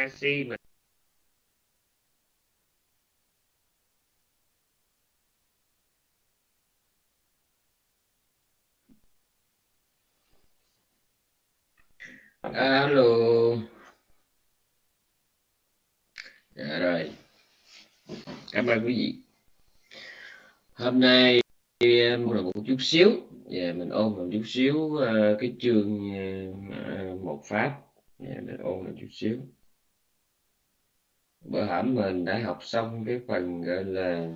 si mà. Alo. Dạ rồi, cảm ơn quý vị. Hôm nay em là một chút xíu và mình ôn một chút xíu cái chương một pháp. Mình ôn một chút xíu. Bữa hổm mình đã học xong cái phần gọi là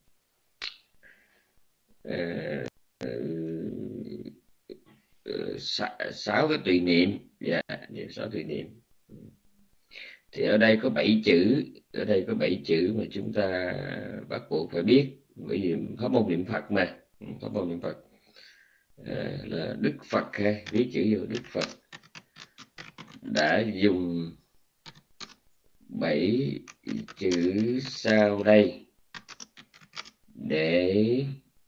sáu cái tùy niệm. Dạ, sáu tùy niệm. Thì ở đây có 7 chữ, ở đây có 7 chữ mà chúng ta bắt buộc phải biết, bởi vì pháp môn niệm Phật mà. Pháp môn niệm Phật là Đức Phật ha, viết chữ vô Đức Phật đã dùng 7 chữ sau đây để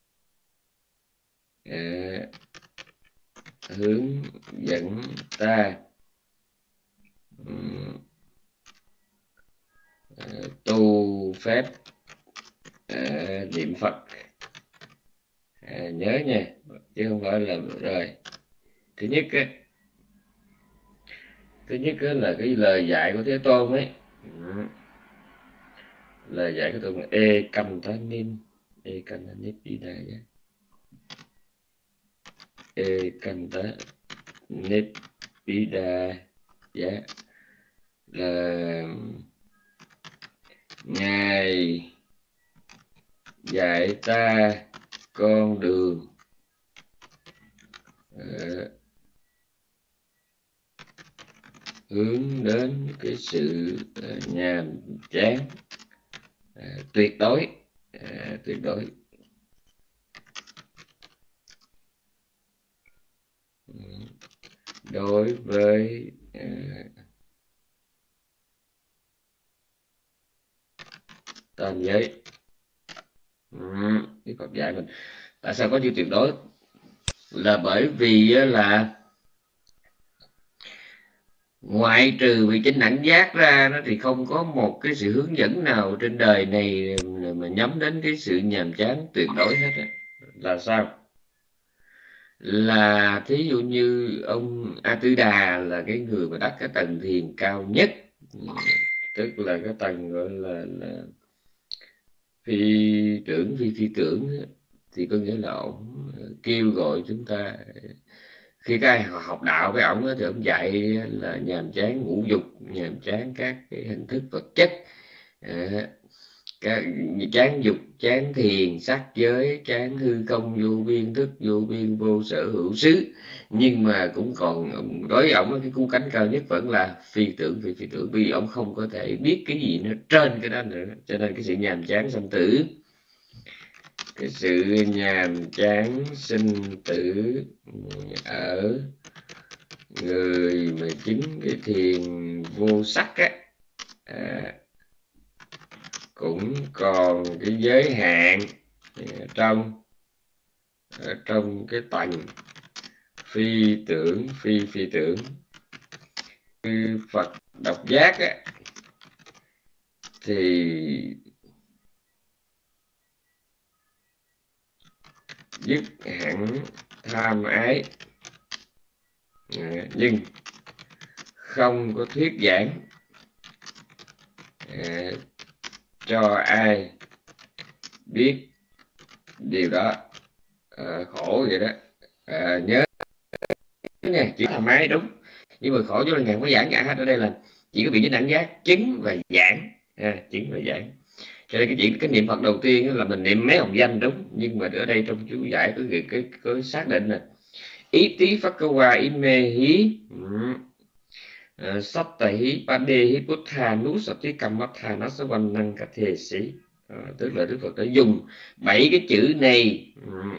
hướng dẫn ta tu phép niệm Phật. Nhớ nha, chứ không phải là rồi. Thứ nhất là cái lời dạy của Thế Tôn ấy. Lời dạy của Thế Tôn là Ekantanim Nipidaya. Nipidaya là Ngài dạy ta con đường hướng đến cái sự nhàm chán tuyệt đối. Đối với tam giới. Cái Phật dạy mình tại sao có chữ tuyệt đối là bởi vì là ngoại trừ vị chánh đẳng giác ra, nó thì không có một cái sự hướng dẫn nào trên đời này mà nhắm đến cái sự nhàm chán tuyệt đối hết á. Là sao? Là thí dụ như ông A Tư Đà là cái người mà đắc cái tầng thiền cao nhất, tức là cái tầng gọi là phi tưởng, thì có nghĩa là ông kêu gọi chúng ta, khi các ai học đạo với ổng thì ông dạy là nhàm chán ngũ dục, nhàm chán các cái hình thức vật chất, chán dục, chán thiền, sắc giới, chán hư không vô biên, thức vô biên, vô sở hữu xứ. Nhưng mà cũng còn đối với ổng cái cứu cánh cao nhất vẫn là phi tưởng, vì ổng không có thể biết cái gì nó trên cái đó nữa. Cho nên cái sự nhàm chán sanh tử, cái sự nhàm chán sinh tử ở người mà chính cái thiền vô sắc á, cũng còn cái giới hạn trong cái tầng phi tưởng. Phật độc giác á, thì dứt hẳn tham ái, nhưng không có thuyết giảng cho ai biết điều đó. Khổ vậy đó. Nhớ nha, chỉ tham ái đúng, nhưng mà khổ chỗ là ngàn có giảng cả hết. Ở đây là chỉ có vị chánh đẳng giác chứng và giảng, chứng và giảng. Cho nên cái niệm Phật đầu tiên là mình niệm mấy hồng danh đúng, nhưng mà ở đây trong chú giải có xác định là ý tí phát cơ qua ý mê hí sắp tài hí ba đê hí bút thà nú sắp tí cầm mắt thà nó sẽ văn năng cả thể sĩ. Tức là Đức Phật đã dùng 7 cái chữ này,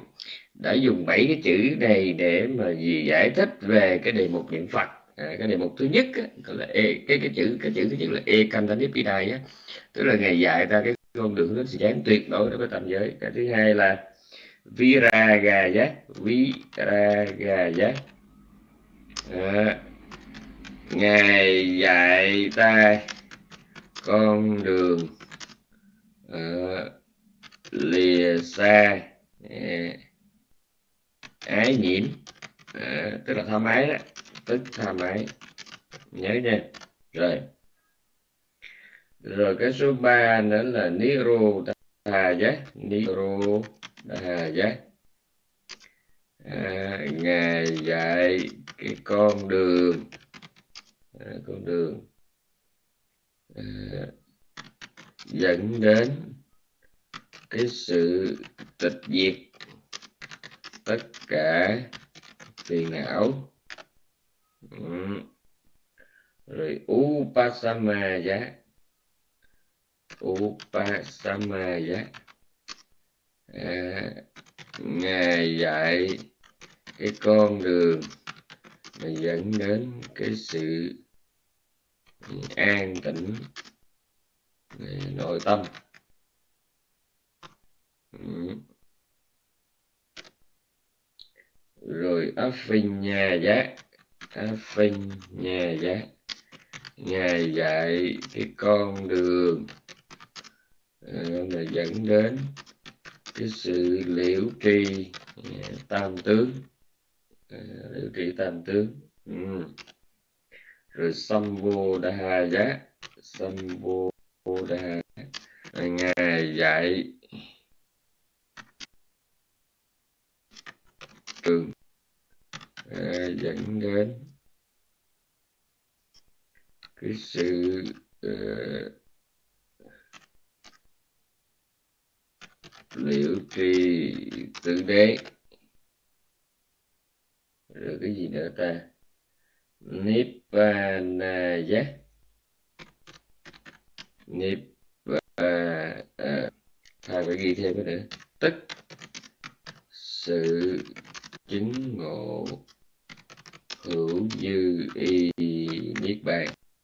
để mà giải thích về cái đề mục niệm Phật. Cái đề mục thứ nhất là cái chữ thứ nhất là Ekantanipidaya, tức là Ngài dạy ta cái con đường đến sự chán tuyệt đối đối với tam giới. Cái thứ hai là Viragaya. Ngài dạy ta con đường lìa xa ái nhiễm, tức là tham ái đó, tức tham ái, nhớ nha. Rồi cái số 3 nữa là Nirodha giác. Nirodha giác, Ngài dạy cái con đường dẫn đến cái sự tịch diệt tất cả phiền não. Rồi Upasama giác, Ngài dạy cái con đường mà dẫn đến cái sự an tĩnh nội tâm. Rồi Afinya giác, Ngài dạy cái con đường mà dẫn đến cái sự liễu tri tam tướng, Rồi Sambodha giác, Ngài dạy đường dẫn đến cái sự liễu tri tự đế. Rồi cái gì nữa ta? Nibbana giác, phải ghi thêm cái nữa, tức sự chứng ngộ hữu dư y niết bàn.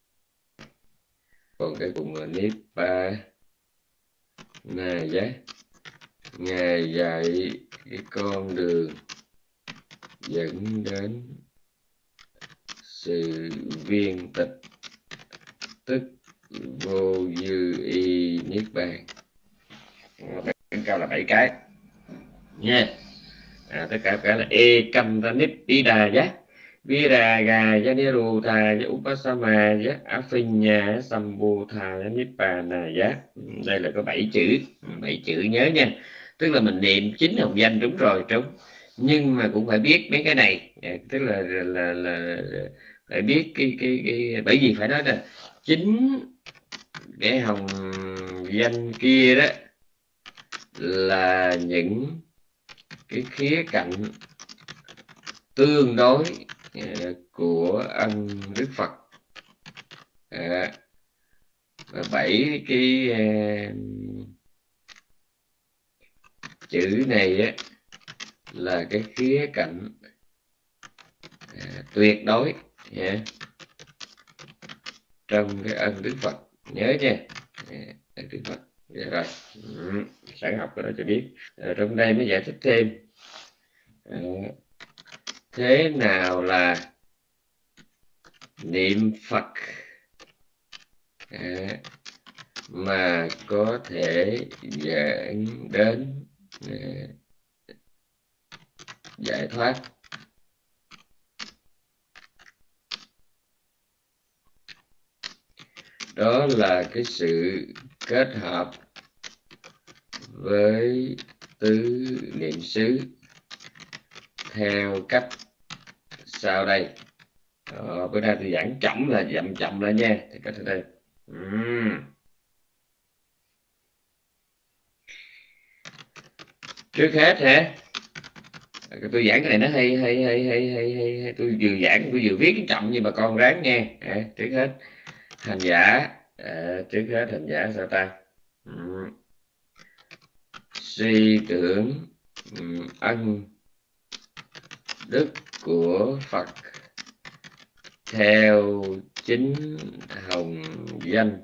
Còn cái cùng là Nibbana giác, Ngài dạy cái con đường dẫn đến sự viên tịch, tức vô dư y niết bàn. Cao là 7 cái nha. Tất cả là Ekanta Nibbida giác, Viraga giác, Nirodha giác, Upasama giác, Afinya, Sambodha giác, Nibbana giác. Đây là có 7 chữ, 7 chữ nhớ nha. Tức là mình niệm 9 hồng danh đúng rồi, nhưng mà cũng phải biết mấy cái này, tức là phải biết cái bởi vì phải nói là 9 cái hồng danh kia đó là những cái khía cạnh tương đối của ân Đức Phật. Và 7 cái chữ này á, là cái khía cạnh tuyệt đối trong cái ân Đức Phật, nhớ nha. Ân Đức Phật. Rồi, sáng học đó cho biết. Trong đây mới giải thích thêm thế nào là niệm Phật mà có thể dẫn đến giải thoát. Đó là cái sự kết hợp với tứ niệm xứ theo cách sau đây. Bữa nay tôi giảng chậm là chậm lại nha. Thì cách đây. Trước hết tôi giảng cái này nó hay, tôi vừa giảng tôi vừa viết chậm nhưng mà con ráng nghe. Trước hết hành giả, sao ta? Suy tưởng ân đức của Phật theo chính hồng danh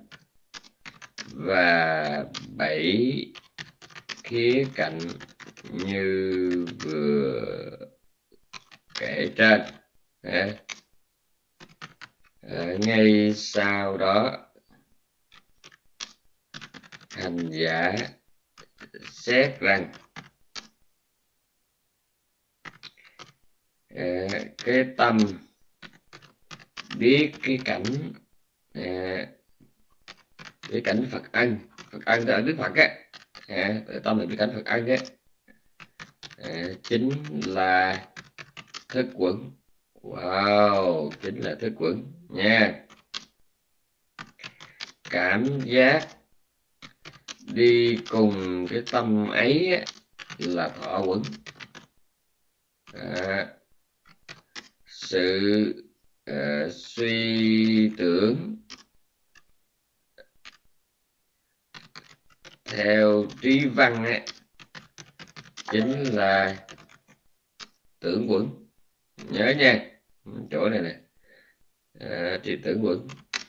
và 7 khía cạnh như vừa kể trên. Ngay sau đó hành giả xét rằng cái tâm biết cái cảnh Phật ân là Đức Phật á, tâm là biết cảnh Phật ân á, chính là thức quẩn. Wow, chính là thức quẩn nha. Cảm giác đi cùng cái tâm ấy á, là thọ quẩn. Sự suy tưởng theo trí văn ấy, chính là tưởng quẩn. Nhớ nha, chỗ này nè, thì tưởng quẩn.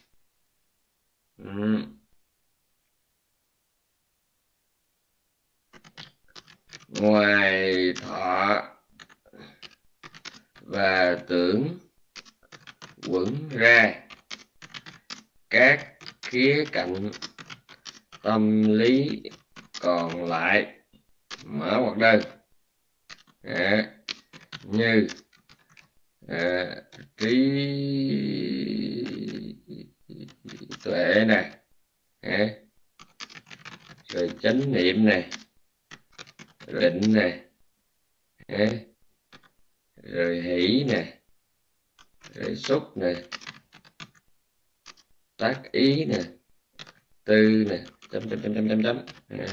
Ngoài thọ và tưởng quẩn ra, các khía cạnh tâm lý còn lại mở ngoặc đơn như trí tuệ nè, rồi chánh niệm nè, định nè, rồi hỷ nè, rồi xúc nè, tác ý nè, tư nè, chấm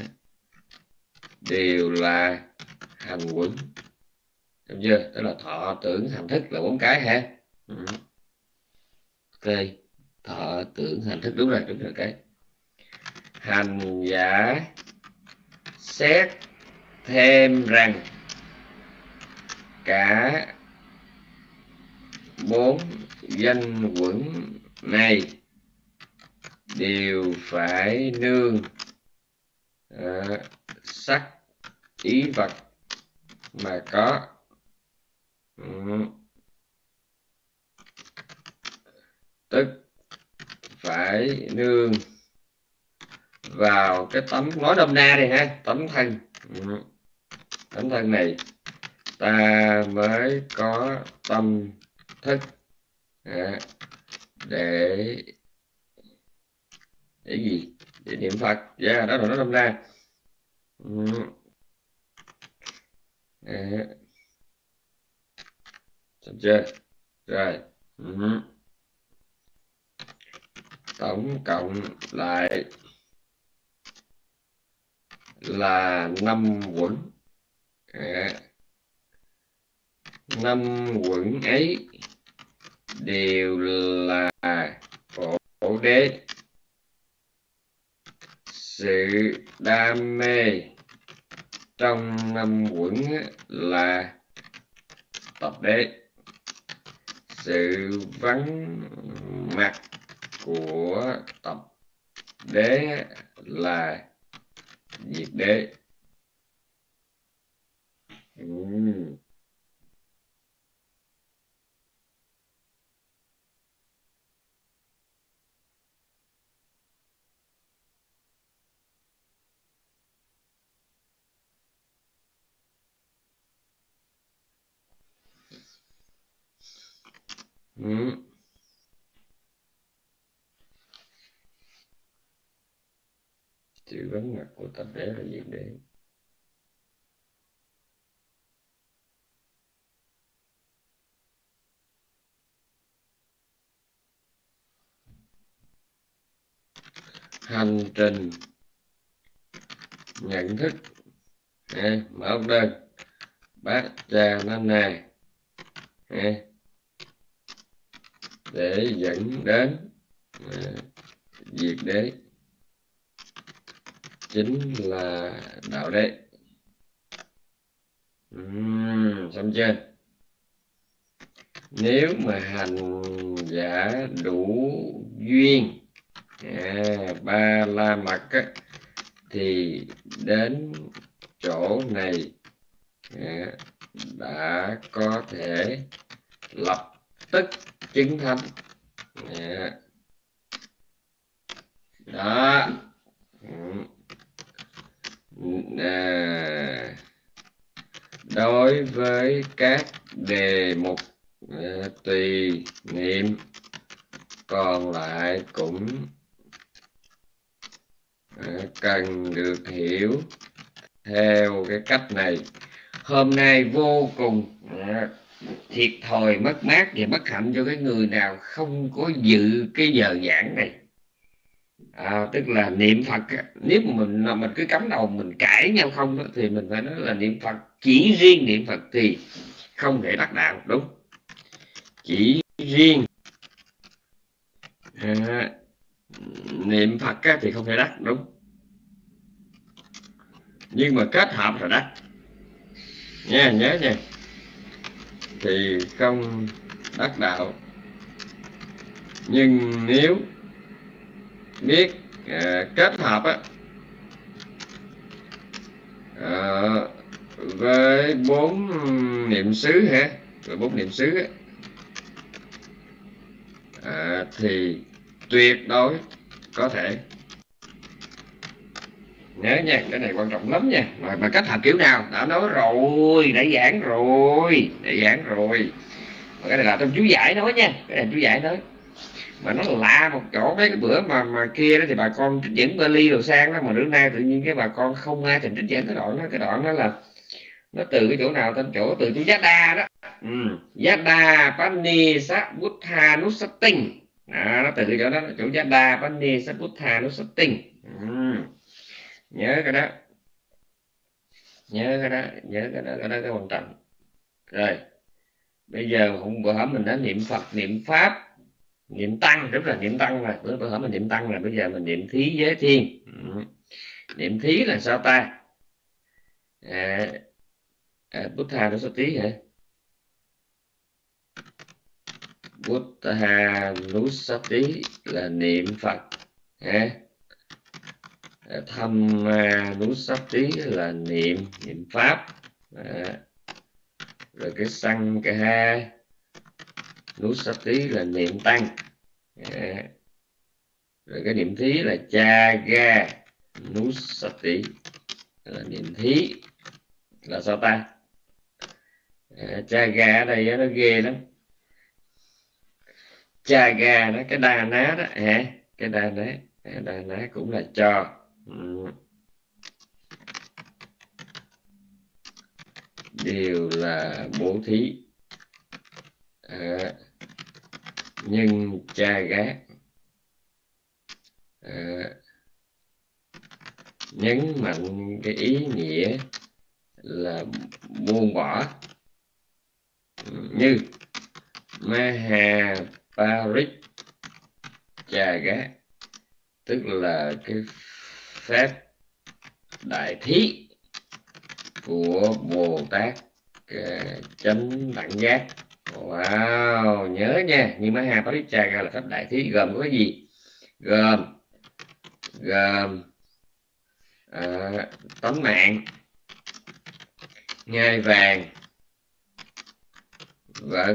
đều là hành quẩn. Đúng chưa? Đó là thọ tưởng hành thức là 4 cái ha. Ok, thọ tưởng hành thức, đúng rồi cái. Hành giả xét thêm rằng cả 4 danh quẩn này đều phải nương sắc ý vật mà có. Tức phải nương vào cái tấm, nói nôm na đi ha, tấm thân. Tấm thân này ta mới có tâm thức để gì? Để niệm Phật. Đó là nó nôm na. Được chưa? Rồi. Tổng cộng lại là 5 quẩn. 5 quẩn ấy đều là khổ đế. Sự đam mê trong 5 quẩn là tập đế. Sự vắng mặt của tập đế là diệt đế. Sự vắng mặt của tập đế là diệt đế. Hành trình nhận thức, mở đơn bát cha nam na để dẫn đến diệt đế, chính là đạo đế. Xong chưa? Nếu mà hành giả đủ duyên ba la mật thì đến chỗ này đã có thể lập tức chứng thánh. Đó. Đối với các đề mục tùy niệm còn lại cũng cần được hiểu theo cái cách này. Hôm nay vô cùng thiệt thòi, mất mát và bất hạnh cho cái người nào không có dự cái giờ giảng này. Tức là niệm Phật, nếu mà mình cứ cắm đầu mình cãi nhau không đó, thì mình phải nói là niệm Phật, chỉ riêng niệm Phật thì không thể đắc đạo, đúng. Chỉ riêng niệm Phật thì không thể đắc, đúng. Nhưng mà kết hợp rồi đắc nha, nhớ nha, thì không đắc đạo. Nhưng nếu biết kết hợp với 4 niệm xứ với 4 niệm xứ thì tuyệt đối có thể. Nhớ nha, cái này quan trọng lắm nha. Mà kết hợp kiểu nào đã nói rồi, đã giảng rồi, mà cái này là trong chú giải nói nha, cái này chú giải nói. Mà nó lạ một chỗ, mấy cái bữa mà kia đó thì bà con trích dẫn Bali đồ sang đó, mà bữa nay tự nhiên cái bà con không ai thành trích dẫn cái đoạn đó là nó từ cái chỗ nào, tên chỗ từ chú Yada đó. Yada Pani Sabuddha Nusatting. Nó từ cái chỗ đó, chỗ Yada Pani Sabuddha Nusatting. Nhớ cái đó, cái quan trọng. Rồi bây giờ bữa hổm mình đã niệm Phật, niệm Pháp, niệm Tăng, rất là niệm Tăng rồi. Bữa hổm mình niệm Tăng rồi, bây giờ mình niệm Thí Giới Thiên. Niệm Thí là sao ta? Buddha nó xuất tí hả? Buddha Nusati là niệm Phật, Thamma Nusati là niệm Pháp, rồi cái Sangha Nusati là niệm Tăng, rồi cái niệm Thí là Chaga Nusati là niệm Thí. Là sao ta? Chaga ở đây nó ghê lắm. Chaga đó, cái đa ná đó cái đa ná cũng là cho. Đều là bố thí. Nhưng Chaga nhấn mạnh cái ý nghĩa là buông bỏ, như Mahaparijjaga, tức là cái phép đại thí của Bồ Tát chánh đẳng giác. Wow, nhớ nha. Nhưng Mahaparijjaga là phép đại thí gồm có cái gì? Gồm tánh mạng, ngai vàng, vợ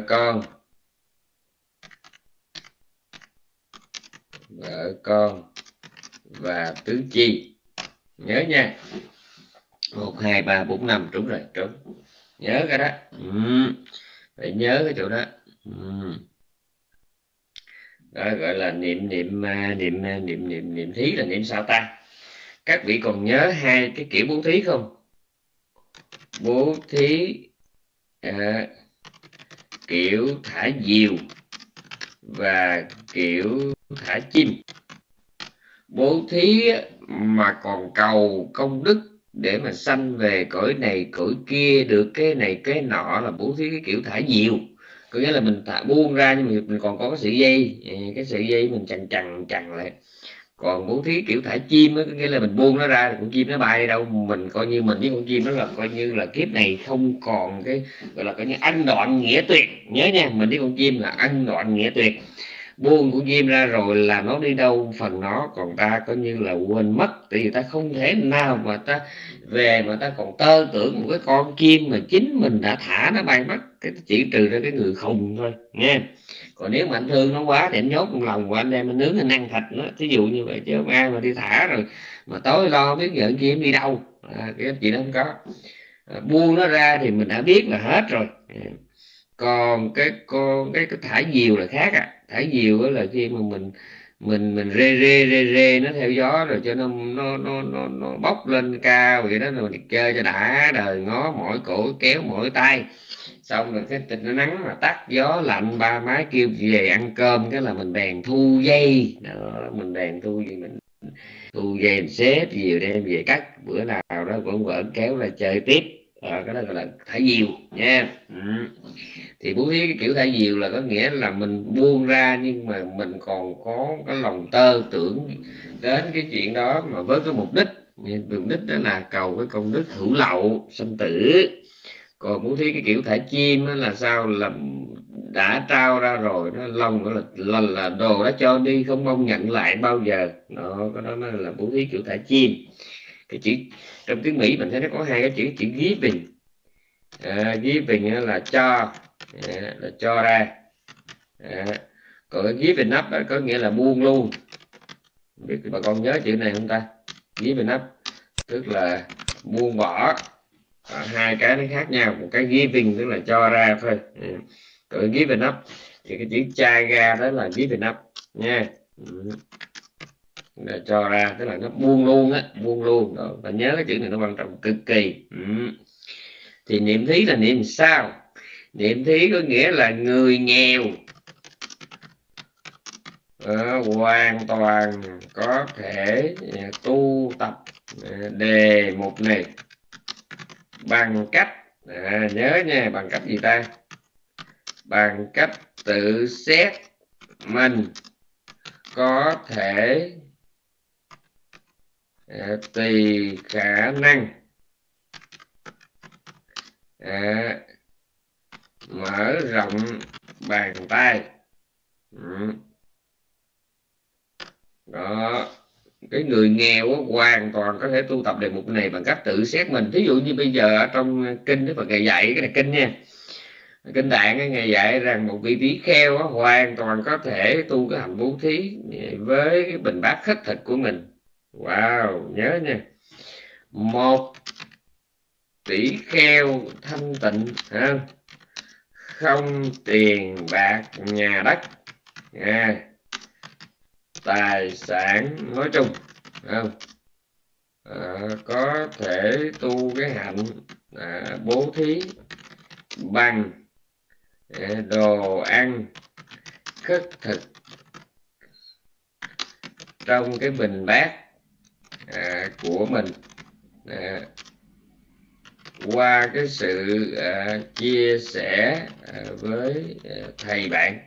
con và tứ chi. Nhớ nha. 1, 2, 3, 4, 5. Đúng rồi, đúng. Nhớ cái đó. Phải nhớ cái chỗ đó. Đó gọi là niệm thí là niệm sao ta? Các vị còn nhớ hai cái kiểu bố thí không? Bố thí kiểu thả diều và kiểu thả chim. Bố thí mà còn cầu công đức để mà sanh về cõi này cõi kia, được cái này cái nọ là bố thí cái kiểu thả diều. Có nghĩa là mình buông ra nhưng mà mình còn có cái sợi dây mình chằng lại. Còn bố thí kiểu thả chim có nghĩa là mình buông nó ra thì con chim nó bay đi đâu, mình coi như mình với con chim đó là coi như là kiếp này không còn cái gọi là coi như ân đoạn nghĩa tuyệt. Nhớ nha, mình với con chim là ân đoạn nghĩa tuyệt. buông của Diêm ra rồi là nó đi đâu phần nó, còn ta coi như là quên mất. Tại vì ta không thể nào mà ta về mà ta còn tơ tưởng một cái con chim mà chính mình đã thả nó bay mất, cái chỉ trừ ra cái người khùng thôi nha. Còn nếu mà anh thương nó quá thì anh nhốt trong lòng của anh, đem anh nướng anh ăn thịt nó, thí dụ như vậy. Chứ không ai mà đi thả rồi mà tối lo biết vợ chim đi đâu, cái chuyện đó không có. Buông nó ra thì mình đã biết là hết rồi. Còn cái thả diều là khác. Thả diều đó là khi mà mình rê nó theo gió rồi cho nó bốc lên cao vậy đó, rồi chơi cho đã đời, ngó mỏi cổ kéo mỏi tay, xong rồi cái tình nó nắng mà tắt gió lạnh, ba má kêu về ăn cơm, cái là mình bèn thu dây đó, mình bèn thu gì, mình thu dây mình xếp diều đem về cắt, bữa nào đó vẫn vợ kéo ra chơi tiếp. Cái đó gọi là thả diều nha. Thì bố thí cái kiểu thả diều là có nghĩa là mình buông ra nhưng mà mình còn có cái lòng tơ tưởng đến cái chuyện đó, mà với cái mục đích đó là cầu cái công đức hữu lậu sanh tử. Còn bố thí cái kiểu thả chim đó là sao, là đã trao ra rồi, nó lòng đó là đồ đã cho đi, không mong nhận lại bao giờ. Đó, cái đó là bố thí kiểu thả chim. Cái chữ trong tiếng Mỹ mình thấy nó có hai cái chữ giving. Giving là cho, là cho ra. Còn cái giving up đó có nghĩa là buông luôn. Biết bà con nhớ chữ này không ta? Giving up tức là buông bỏ. Hai cái nó khác nhau. Một cái giving tức là cho ra thôi. Còn giving up thì cái chữ chaga đó là giving up nha. Là cho ra tức là nó buông luôn á, buông luôn. Đó, và nhớ cái chữ này nó quan trọng cực kỳ. Thì niệm thí là niệm sao? Niệm thí có nghĩa là người nghèo hoàn toàn có thể tu tập đề mục này bằng cách nhớ nha, bằng cách gì ta? Bằng cách tự xét mình có thể tùy khả năng mở rộng bàn tay. Đó, cái người nghèo hoàn toàn có thể tu tập đề mục này bằng cách tự xét mình. Thí dụ như bây giờ ở trong kinh Đức Phật Ngài dạy, cái này kinh nha, kinh Tạng Ngài dạy rằng một vị tỷ kheo hoàn toàn có thể tu cái hạnh bố thí với cái bình bát khất thực của mình. Wow, nhớ nha, một tỷ kheo thanh tịnh, không tiền bạc nhà đất, tài sản nói chung, có thể tu cái hạnh bố thí bằng đồ ăn khất thực trong cái bình bát của mình, qua cái sự chia sẻ với thầy bạn.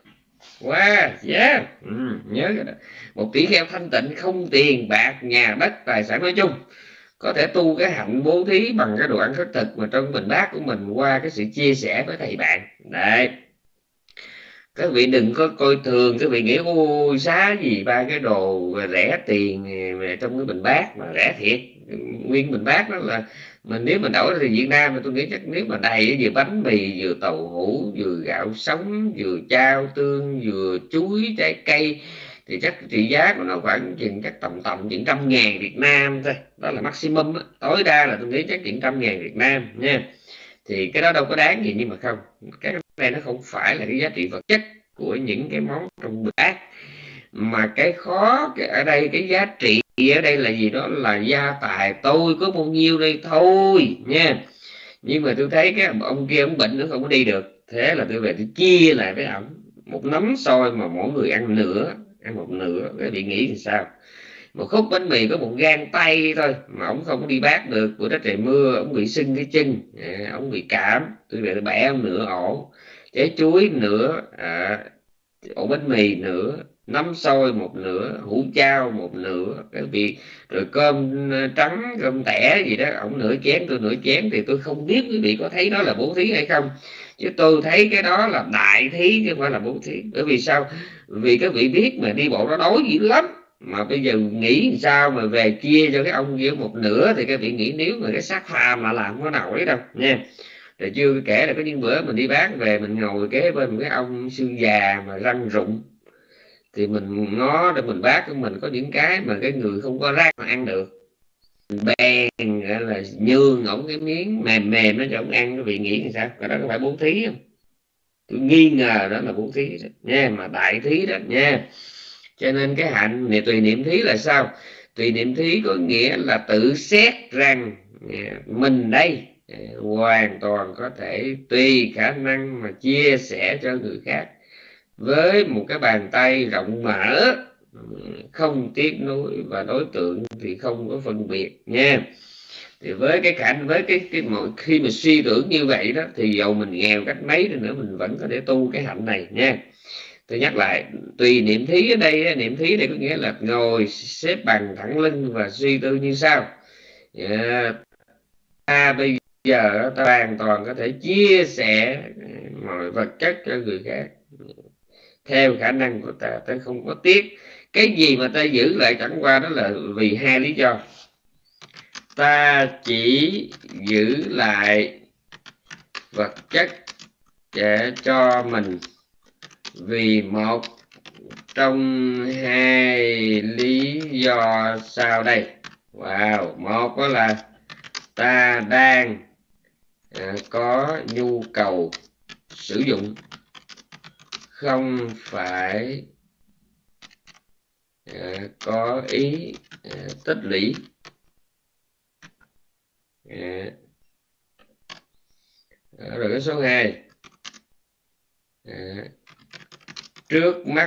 Nhớ cái đó. Một tỷ kheo thanh tịnh không tiền bạc nhà đất tài sản nói chung, có thể tu cái hạnh bố thí bằng cái đồ ăn khất thực mà trong bình bát của mình, qua cái sự chia sẻ với thầy bạn. Đấy, các vị đừng có coi thường, các vị nghĩ ôi xá gì ba cái đồ rẻ tiền trong cái bình bát, mà rẻ thiệt. Nguyên bình bát đó là mình nếu mình đổi thì Việt Nam, mà tôi nghĩ chắc nếu mà đầy vừa bánh mì, vừa tàu hũ, vừa gạo sống, vừa chao tương, vừa chuối, trái cây, thì chắc trị giá của nó khoảng chừng chắc tầm chừng 100.000 Việt Nam thôi. Đó là maximum đó. Tối đa là tôi nghĩ chắc chừng 100.000 Việt Nam nha. Thì cái đó đâu có đáng gì, nhưng mà không, cái này nó không phải là cái giá trị vật chất của những cái món trong bữa ăn, mà cái khó ở đây, cái giá trị ở đây là gì? Đó là gia tài tôi có bao nhiêu đây thôi nha. Nhưng mà tôi thấy cái ông kia ông bệnh, nó không có đi được, thế là tôi về tôi chia lại với ổng một nắm xôi mà mỗi người ăn nửa, ăn một nửa. Cái bị nghĩ thì sao? Một khúc bánh mì có một gang tay thôi mà ổng không có đi bát được. Bữa đó trời mưa, ổng bị sưng cái chân, ổng bị cảm, tôi về tôi bẻ ông nửa ổ, trái chuối nửa, ổ bánh mì nửa, nắm xôi một nửa, hũ chao một nửa, cái vị rồi cơm trắng, cơm tẻ gì đó, ổng nửa chén tôi nửa chén. Thì tôi không biết quý vị có thấy đó là bố thí hay không, chứ tôi thấy cái đó là đại thí chứ không phải là bố thí. Bởi vì sao? Vì cái vị biết mà đi bộ nó đói dữ lắm, mà bây giờ nghĩ sao mà về chia cho cái ông kia một nửa, thì cái vị nghĩ nếu mà cái xác phàm mà làm không có nổi đâu nha. Rồi chưa kể là có những bữa mình đi bán về, mình ngồi kế bên một cái ông sư già mà răng rụng, thì mình ngó để mình bác của mình có những cái mà cái người không có răng mà ăn được, bèn gọi là nhường ổng cái miếng mềm mềm nó cho ổng ăn. Cái vị nghĩ làm sao? Cái đó có phải bố thí không? Tôi nghi ngờ đó là bố thí đó nha, mà đại thí đó nha. Cho nên cái hạnh này tùy niệm thí là sao? Tùy niệm thí có nghĩa là tự xét rằng mình đây hoàn toàn có thể tùy khả năng mà chia sẻ cho người khác với một cái bàn tay rộng mở, không tiếc nuối, và đối tượng thì không có phân biệt nha. Thì với cái cảnh, với cái mọi khi mà suy tưởng như vậy đó, thì dầu mình nghèo cách mấy đi nữa mình vẫn có thể tu cái hạnh này nha. Tôi nhắc lại, tùy niệm thí ở đây, niệm thí đây có nghĩa là ngồi xếp bằng thẳng lưng và suy tư như sau: ta bây giờ ta hoàn toàn có thể chia sẻ mọi vật chất cho người khác theo khả năng của ta, ta không có tiếc. Cái gì mà ta giữ lại chẳng qua đó là vì hai lý do. Ta chỉ giữ lại vật chất để cho mình vì một trong hai lý do sau đây. Wow, một đó là ta đang có nhu cầu sử dụng, không phải có ý tích lũy. Rồi cái số 2, trước mắt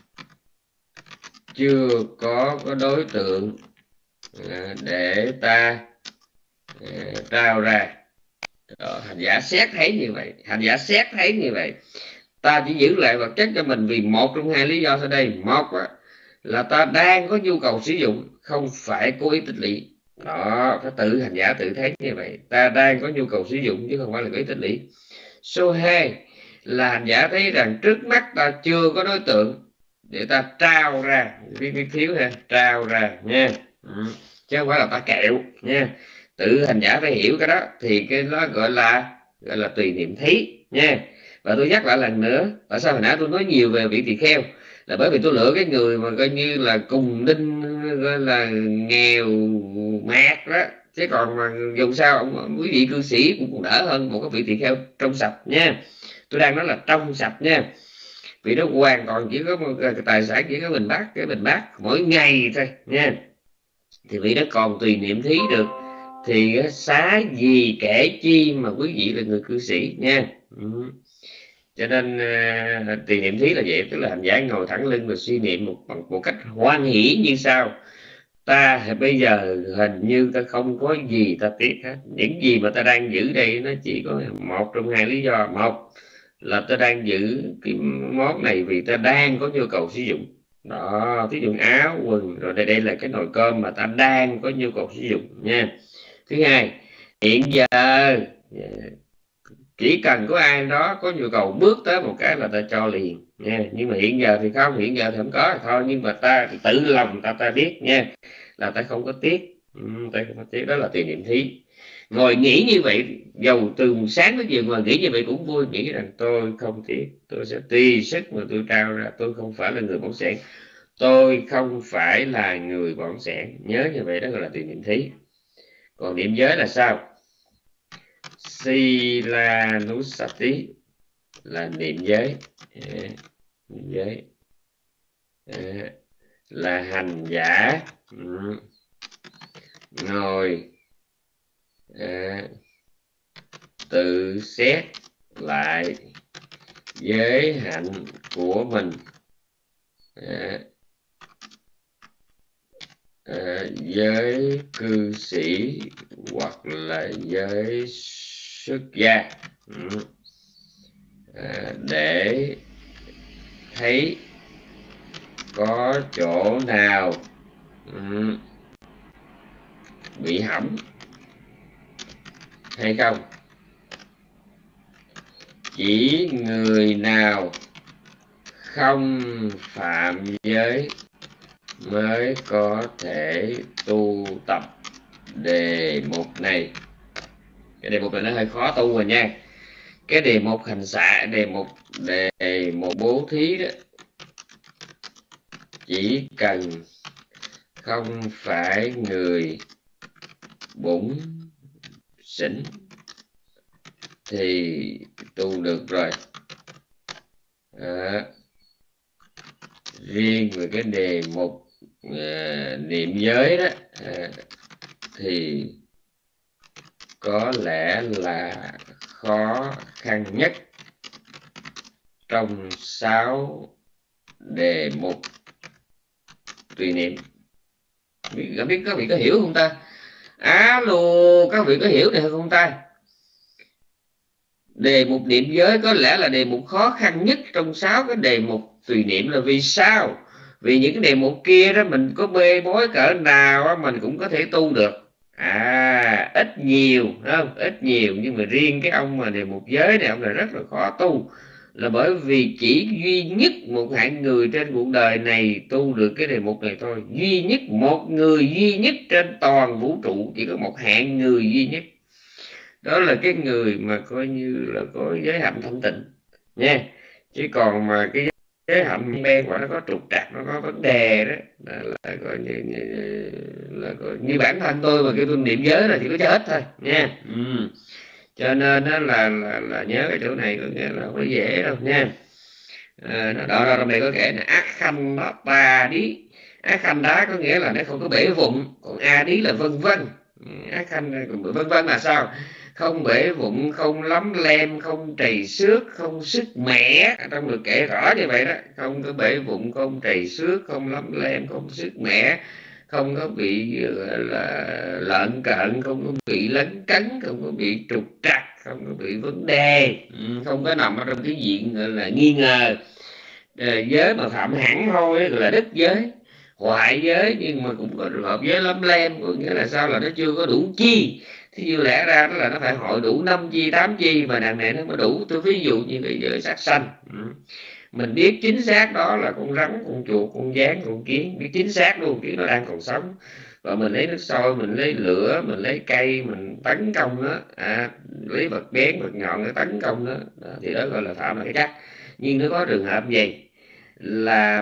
chưa có đối tượng để ta trao ra. Hành giả xét thấy như vậy, hành giả xét thấy như vậy. Ta chỉ giữ lại vật chất cho mình vì một trong hai lý do sau đây. Một là ta đang có nhu cầu sử dụng, không phải cố ý tích lũy. Đó, phải tự hành giả tự thấy như vậy, ta đang có nhu cầu sử dụng chứ không phải là cố ý tích lũy. Số 2 là hành giả thấy rằng trước mắt ta chưa có đối tượng để ta trao ra, viết thiếu ha, trao ra nha, chứ không phải là ta kẹo nha. Tự hành giả phải hiểu cái đó, thì cái đó gọi là tùy niệm thí nha. Và tôi nhắc lại lần nữa, tại sao hồi nãy tôi nói nhiều về vị tỳ kheo, là bởi vì tôi lựa cái người mà coi như là cùng đinh, gọi là nghèo mạt đó, chứ còn mà dù sao ông quý vị cư sĩ cũng đỡ hơn một cái vị tỳ kheo trong sạch nha. Tôi đang nói là trong sạch nha, vì nó hoàn toàn chỉ có một tài sản, chỉ có bình bát mỗi ngày thôi nha, thì vị đó còn tùy niệm thí được, thì xá gì kể chi mà quý vị là người cư sĩ nha. Cho nên tùy niệm thí là vậy, tức là hành giả ngồi thẳng lưng và suy niệm một cách hoan hỷ như sau: ta bây giờ hình như ta không có gì ta tiếc hết. Những gì mà ta đang giữ đây nó chỉ có một trong hai lý do. Một là ta đang giữ cái món này vì ta đang có nhu cầu sử dụng đó, ví dụ áo quần, rồi đây là cái nồi cơm mà ta đang có nhu cầu sử dụng nha. Thứ hai, hiện giờ chỉ cần có ai đó có nhu cầu bước tới một cái là ta cho liền nha. Nhưng mà hiện giờ thì không, hiện giờ thì không có thôi, nhưng mà ta tự lòng ta biết nha, là ta không có tiếc. Ta không có tiếc, đó là tùy niệm thí. Ngồi nghĩ như vậy, dầu từ sáng đến chiều ngồi nghĩ như vậy cũng vui, nghĩ rằng tôi không tiếc, tôi sẽ tùy sức mà tôi trao ra, tôi không phải là người bỏng sẻn, tôi không phải là người bỏng sẻn. Nhớ như vậy, đó gọi là tùy niệm thí. Còn niệm giới là sao? Silanusati là niệm giới. Niệm giới là hành giả ngồi tự xét lại giới hạnh của mình, giới cư sĩ hoặc là giới xuất gia, để thấy có chỗ nào bị hỏng hay không. chỉ người nào không phạm giới mới có thể tu tập đề mục này. Cái đề mục này nó hơi khó tu rồi nha. Cái đề mục hành xạ, đề mục bố thí đó, chỉ cần không phải người bủn xỉn thì tu được rồi. Riêng về cái đề mục niệm giới đó thì có lẽ là khó khăn nhất trong 6 đề mục tùy niệm. Không biết các vị có hiểu không ta? Alo, các vị có hiểu được không ta? Đề mục niệm giới có lẽ là đề mục khó khăn nhất trong 6 cái đề mục tùy niệm. Là vì sao? Vì những cái đề mục kia đó mình có bê bối cỡ nào đó, mình cũng có thể tu được. Ít nhiều, không? Ít nhiều, nhưng mà riêng cái ông mà đề mục giới này ông là rất là khó tu. Là bởi vì chỉ duy nhất một hạng người trên cuộc đời này tu được cái đề mục này thôi. Duy nhất, một người duy nhất trên toàn vũ trụ, chỉ có một hạng người duy nhất. Đó là cái người mà coi như là có giới hạnh thanh tịnh nha. Chứ còn mà cái giới hạnh đen mà nó có trục trặc, nó có vấn đề đó, là coi như bản thân tôi mà kêu tôi niệm giới là chỉ có chết thôi nha. Cho nên đó là nhớ cái chỗ này, có nghĩa là không có dễ đâu nha. Đó trong đây có kể là ác khanh ta đi. Ác khanh đá có nghĩa là nó không có bể vụn, còn a đi là vân vân. Ác khanh vân vân là sao? Không bể vụn, không lấm lem, không trầy xước, không sứt mẻ. Trong được kể rõ như vậy đó. Không có bể vụn, không trầy xước, không lấm lem, không sứt mẻ, không có bị là lợn cợn, không có bị lấn cấn, không có bị trục trặc, không có bị vấn đề, không có nằm ở trong cái diện là nghi ngờ. Giới mà phạm hẳn thôi là đứt giới, hoại giới, nhưng mà cũng có trường hợp giới lấm lem, có nghĩa là sao? Là nó chưa có đủ chi. Thí dụ lẽ ra đó là nó phải hội đủ 5 chi 8 chi mà đằng này nó mới đủ. Tôi ví dụ như cái giới sát sanh, mình biết chính xác đó là con rắn, con chuột, con gián, con kiến, biết chính xác luôn, kiến nó đang còn sống. Và mình lấy nước sôi, mình lấy lửa, mình lấy cây, mình tấn công nó, lấy vật bén, vật nhọn để tấn công nó, thì đó gọi là phạm là cái chắc. Nhưng nó có trường hợp gì là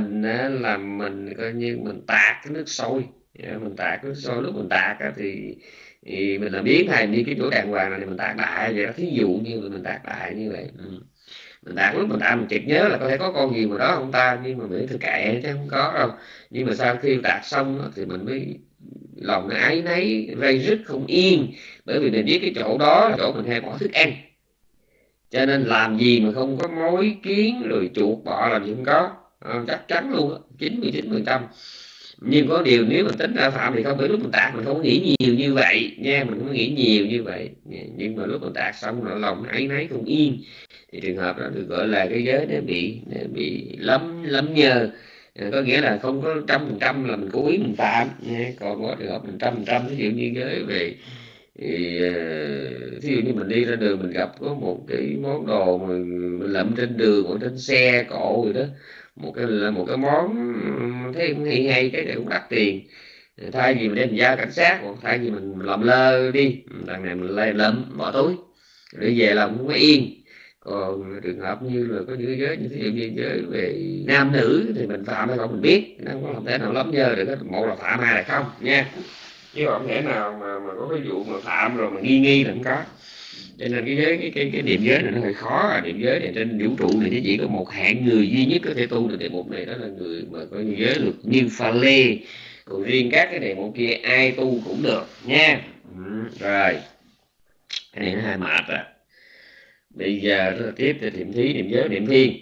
mình coi như mình tạt cái nước sôi, mình tạt nước sôi, lúc mình tạt thì mình là biến thành đi cái chỗ đàng hoàng này, mình tạt đại vậy đó. Thí dụ như mình tạt đại như vậy, mình tạt lúc mình tạt mình chợt nhớ là có thể có con gì mà đó không ta, nhưng mà mình thực kệ chứ không có đâu. Nhưng mà sau khi tạt xong thì mình mới lòng nó áy náy, rây rứt không yên, bởi vì mình biết cái chỗ đó là chỗ mình hay bỏ thức ăn. Cho nên làm gì mà không có mối kiến rồi chuột bọ làm gì không có, chắc chắn luôn 99%. Nhưng có điều nếu mình tính ra phạm thì không phải lúc mình tạt mình không có nghĩ nhiều như vậy nha, mình không có nghĩ nhiều như vậy. Nhưng mà lúc mình tạt xong rồi lòng nó áy náy không yên thì trường hợp đó được gọi là cái giới nó bị lấm nhơ. Có nghĩa là không có 100% là mình cố ý mình phạm nha. Còn có trường hợp mình 100%, ví dụ như giới về thì ví dụ như mình đi ra đường mình gặp có một cái món đồ mà mình lượm trên đường ở trên xe cộ rồi đó, một cái món thấy hay hay, cái này cũng đắt tiền, thay vì mình đem giao cảnh sát, hoặc thay vì mình làm lơ đi, đằng này mình lượm bỏ túi để về lòng không có yên. Còn trường hợp như là có những giới như ví dụ như giới về nam nữ thì mình phạm hay không mình biết, nó không thể nào lắm nhơ được. Một là phạm, hai là không nha, chứ không thể nào mà có cái vụ mà phạm rồi mà nghi là không có. Cho nên cái giới cái niệm giới này nó hơi khó. Niệm giới này trên vũ trụ này chỉ có một hạng người duy nhất có thể tu được đề mục này, đó là người mà có giới được như Pha Lê. Còn riêng các cái đề mục kia ai tu cũng được nha. Rồi cái này nó hơi mệt rồi. Bây giờ tiếp thì niệm giới niệm thiên.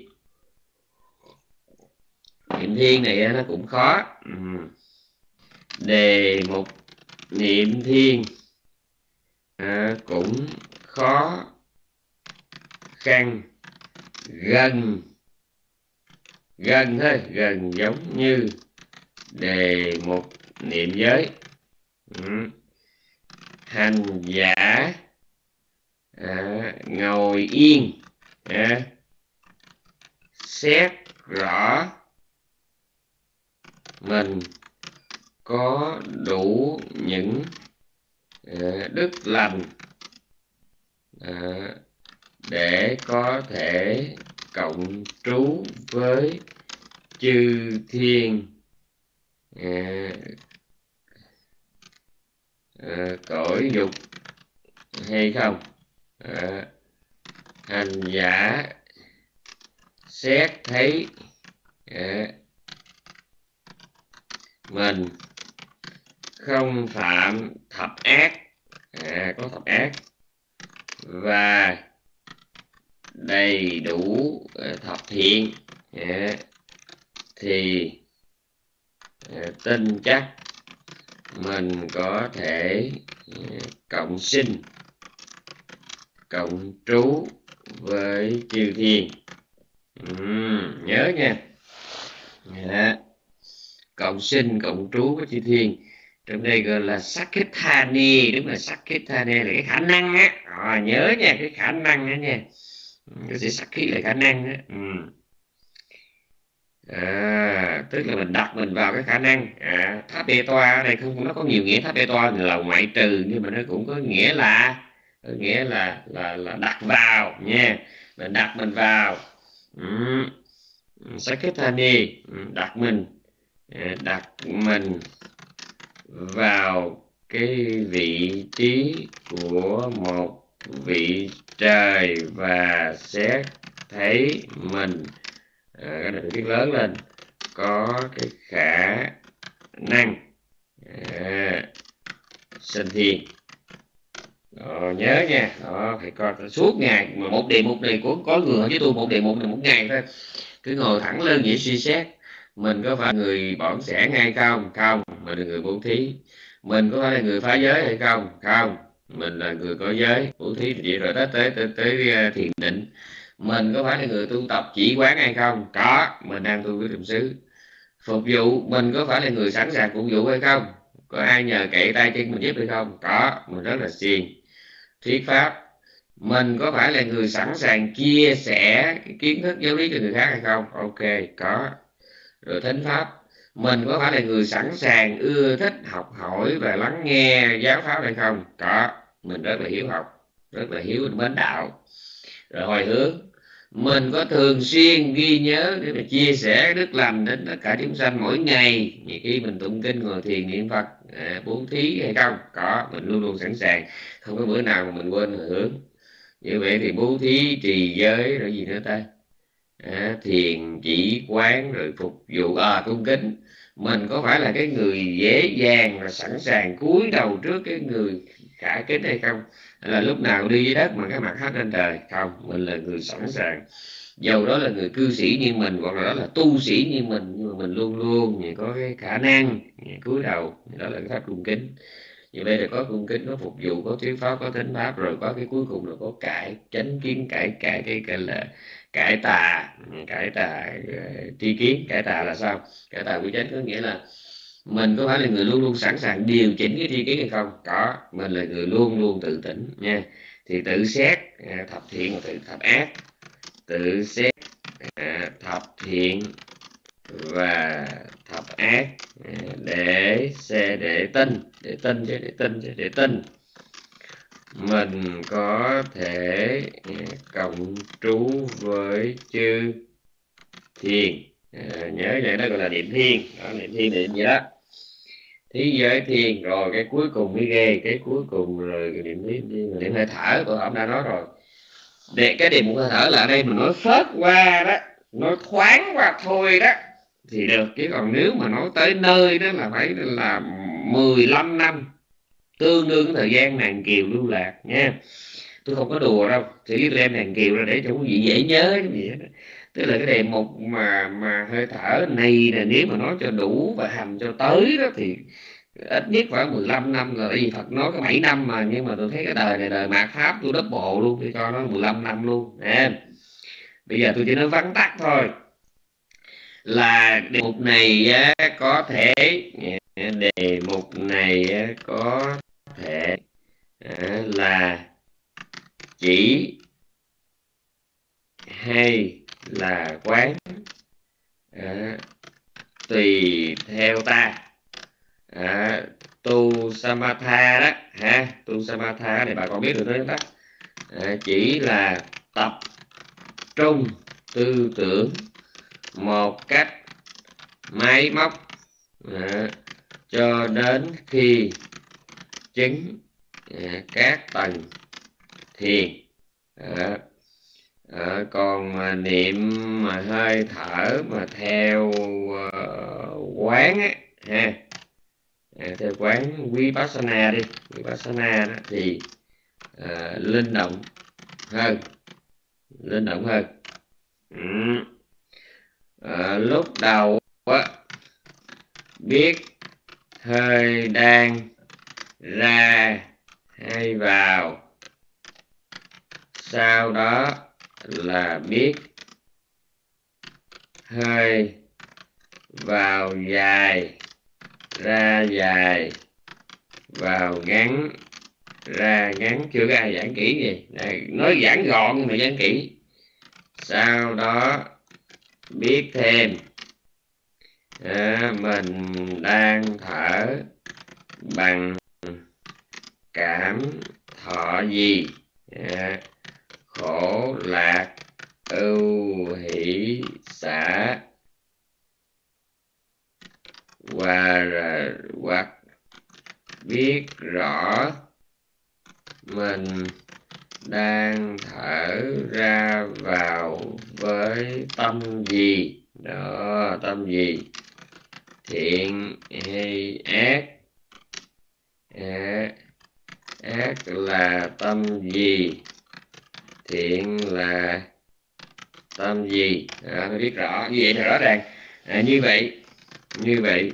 Niệm thiên này nó cũng khó. Đề mục niệm thiên cũng khó khăn gần thôi, gần giống như đề mục niệm giới. Hành giả ngồi yên xét rõ mình có đủ những đức lành để có thể cộng trú với chư thiên cõi dục hay không. Hành giả xét thấy mình không phạm thập ác, có thập ác, và đầy đủ thập thiện, thì tin chắc mình có thể cộng sinh, cộng trú với chư thiên. Nhớ nha. Cộng sinh, cộng trú với chư thiên, trong đây gọi là Sakithani, đúng là Sakithani là cái khả năng á. Nhớ nha, cái khả năng đó nha. Cái chữ Sakhi là khả năng á. Tức là mình đặt mình vào cái khả năng. Tháp bê toa ở đây không, nó có nhiều nghĩa. Tháp bê toa là ngoại trừ, nhưng mà nó cũng có nghĩa là đặt vào nha. Mình đặt mình vào. Sakithani, đặt mình vào cái vị trí của một vị trời và xét thấy mình, cái này viết lớn lên, có cái khả năng sinh thiên. Nhớ nha. Phải coi suốt ngày mà một đề mục này có người hỏi với tôi, một đề mục này một ngày thôi, cứ ngồi thẳng lưng vậy suy xét mình có phải người bỏng sẻn hay không. Mình là người bố thí. Mình có phải là người phá giới hay không. Mình là người có giới bố thí vậy rồi đó, tới thiền định. Mình có phải là người tu tập chỉ quán hay không. Có, mình đang tu với niệm xứ. Phục vụ, mình có phải là người sẵn sàng phục vụ hay không. Có ai nhờ cậy tay chân mình giúp hay không. Có, mình rất là siêng. Thuyết pháp, mình có phải là người sẵn sàng chia sẻ cái kiến thức giáo lý cho người khác hay không. Ok, có. Rồi thính pháp, mình có phải là người sẵn sàng ưa thích học hỏi và lắng nghe giáo pháp hay không. Có, mình rất là hiếu học, rất là hiếu mến đạo. Rồi hồi hướng, mình có thường xuyên ghi nhớ để mà chia sẻ đức lành đến tất cả chúng sanh mỗi ngày, như khi mình tụng kinh, ngồi thiền, niệm Phật, bố thí hay không. Có, mình luôn luôn sẵn sàng, không có bữa nào mà mình quên hồi hướng. Như vậy thì bố thí, trì giới, rồi gì nữa ta, thiền, chỉ, quán, rồi phục vụ, cung kính. Mình có phải là cái người dễ dàng và sẵn sàng cúi đầu trước cái người khả kính hay không. Là lúc nào đi dưới đất mà cái mặt hết lên trời. Không, mình là người sẵn sàng, dầu đó là người cư sĩ như mình hoặc là đó là tu sĩ như mình, nhưng mà mình luôn luôn có cái khả năng cúi đầu. Đó là cái pháp cung kính. Như vậy là có cung kính, có phục vụ, có thuyết pháp, có thính pháp, rồi có cái cuối cùng là có cải chánh kiến, cải cái là cải tà tri kiến. Cải tà là sao? Cải tà của chánh có nghĩa là mình có phải là người luôn luôn sẵn sàng điều chỉnh cái tri kiến hay không. Có, mình là người luôn luôn tự tỉnh nha. Thì tự xét thập thiện và tự thập ác, tự xét thập thiện và thập ác để tin mình có thể cộng trú với chư thiên. Nhớ vậy đó, gọi là niệm thiên. Niệm thiên niệm gì đó, thí giới thiên. Rồi cái cuối cùng mới ghê, cái cuối cùng rồi niệm hơi thở. Tôi hôm đã nói rồi, để cái điểm hơi thở là ở đây mình nói phớt qua đó, nói thoáng qua thôi đó thì được, chứ còn nếu mà nói tới nơi đó là phải là 15 năm, tương đương thời gian nàng kiều lưu lạc nha. Tôi không có đùa đâu, chỉ đem nàng kiều ra để cho quý vị dễ nhớ cái gì đó. Tức là cái đề mục mà hơi thở này là nếu mà nói cho đủ và hành cho tới đó thì ít nhất phải 15 năm rồi. Vì Phật nói có 7 năm mà, nhưng mà tôi thấy cái đời này đời mạt Pháp tôi double luôn, tôi cho nó 15 năm luôn. Bây giờ tôi chỉ nói vắn tắt thôi, là đề mục này có thể là chỉ hay là quán, tùy theo ta. Tu samatha đó ha, tu samatha này bà con biết được đó, chỉ là tập trung tư tưởng một cách máy móc cho đến khi chứng các tầng thiền. Còn mà niệm mà hơi thở mà theo quán á ha, theo quán vipassana đi, vipassana đó thì linh động hơn, linh động hơn. Lúc đầu á biết hơi đang ra hay vào, sau đó là biết hơi vào dài ra dài, vào ngắn ra ngắn. Chưa có ai giảng kỹ gì này, nói giảng gọn nhưng mà giảng kỹ. Sau đó biết thêm mình đang thở bằng cảm thọ gì, khổ lạc ưu hỷ xả, hoặc biết rõ mình đang thở ra vào với tâm gì đó, tâm gì, thiện hay ác, ác là tâm gì, thiện là tâm gì. Nó biết rõ như vậy là rõ ràng. Như vậy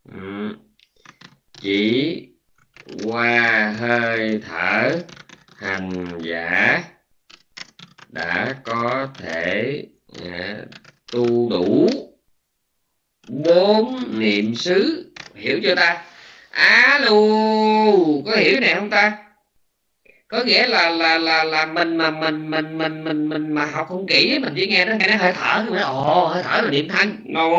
chỉ qua hơi thở hành giả đã có thể tu đủ 4 niệm xứ. Hiểu chưa ta? Alo, có hiểu này không ta? Có nghĩa là mình mà học không kỹ, mình chỉ nghe nó hơi thở, hơi thở là niệm thân.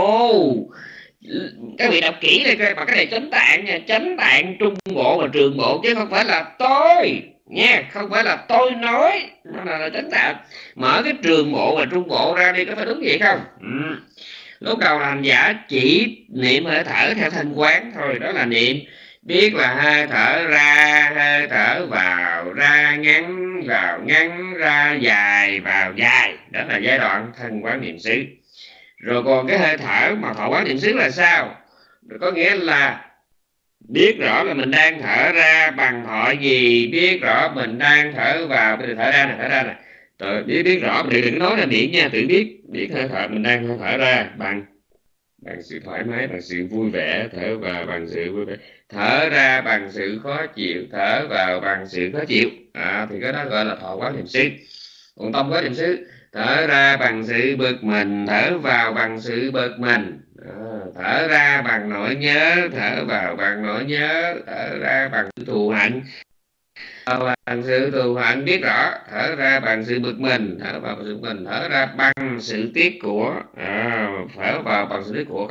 Các vị đọc kỹ đây coi, mà cái này chánh tạng nha, chánh tạng trung bộ và trường bộ, chứ không phải là tôi nha, không phải là tôi nói, mà là chánh tạng. Mở cái trường bộ và trung bộ ra đi, có phải đúng vậy không? Lúc đầu là hành giả chỉ niệm hơi thở theo thanh quán thôi, đó là niệm biết là hơi thở ra, hơi thở vào, ra ngắn, vào ngắn, ra dài, vào dài. Đó là giai đoạn thân quán niệm xứ. Rồi còn cái hơi thở mà thọ quán niệm xứ là sao? Có nghĩa là biết rõ là mình đang thở ra bằng thọ gì, biết rõ mình đang thở vào, bây giờ thở ra nè, thở ra nè. Rồi biết rõ, mình đừng nói là miệng nha, tự biết hơi thở mình đang thở ra bằng sự thoải mái, bằng sự vui vẻ, thở vào bằng sự vui vẻ, thở ra bằng sự khó chịu, thở vào bằng sự khó chịu. Thì cái đó gọi là thọ quán niệm xứ. Còn tâm quán niệm xứ, thở ra bằng sự bực mình, thở vào bằng sự bực mình, thở ra bằng nỗi nhớ, thở vào bằng nỗi nhớ, thở ra bằng sự thù hận, bằng sự thù hận biết rõ, thở ra bằng sự bực mình, thở vào bằng sự bực mình, thở ra bằng sự tiếc của, thở vào bằng sự tiếc của.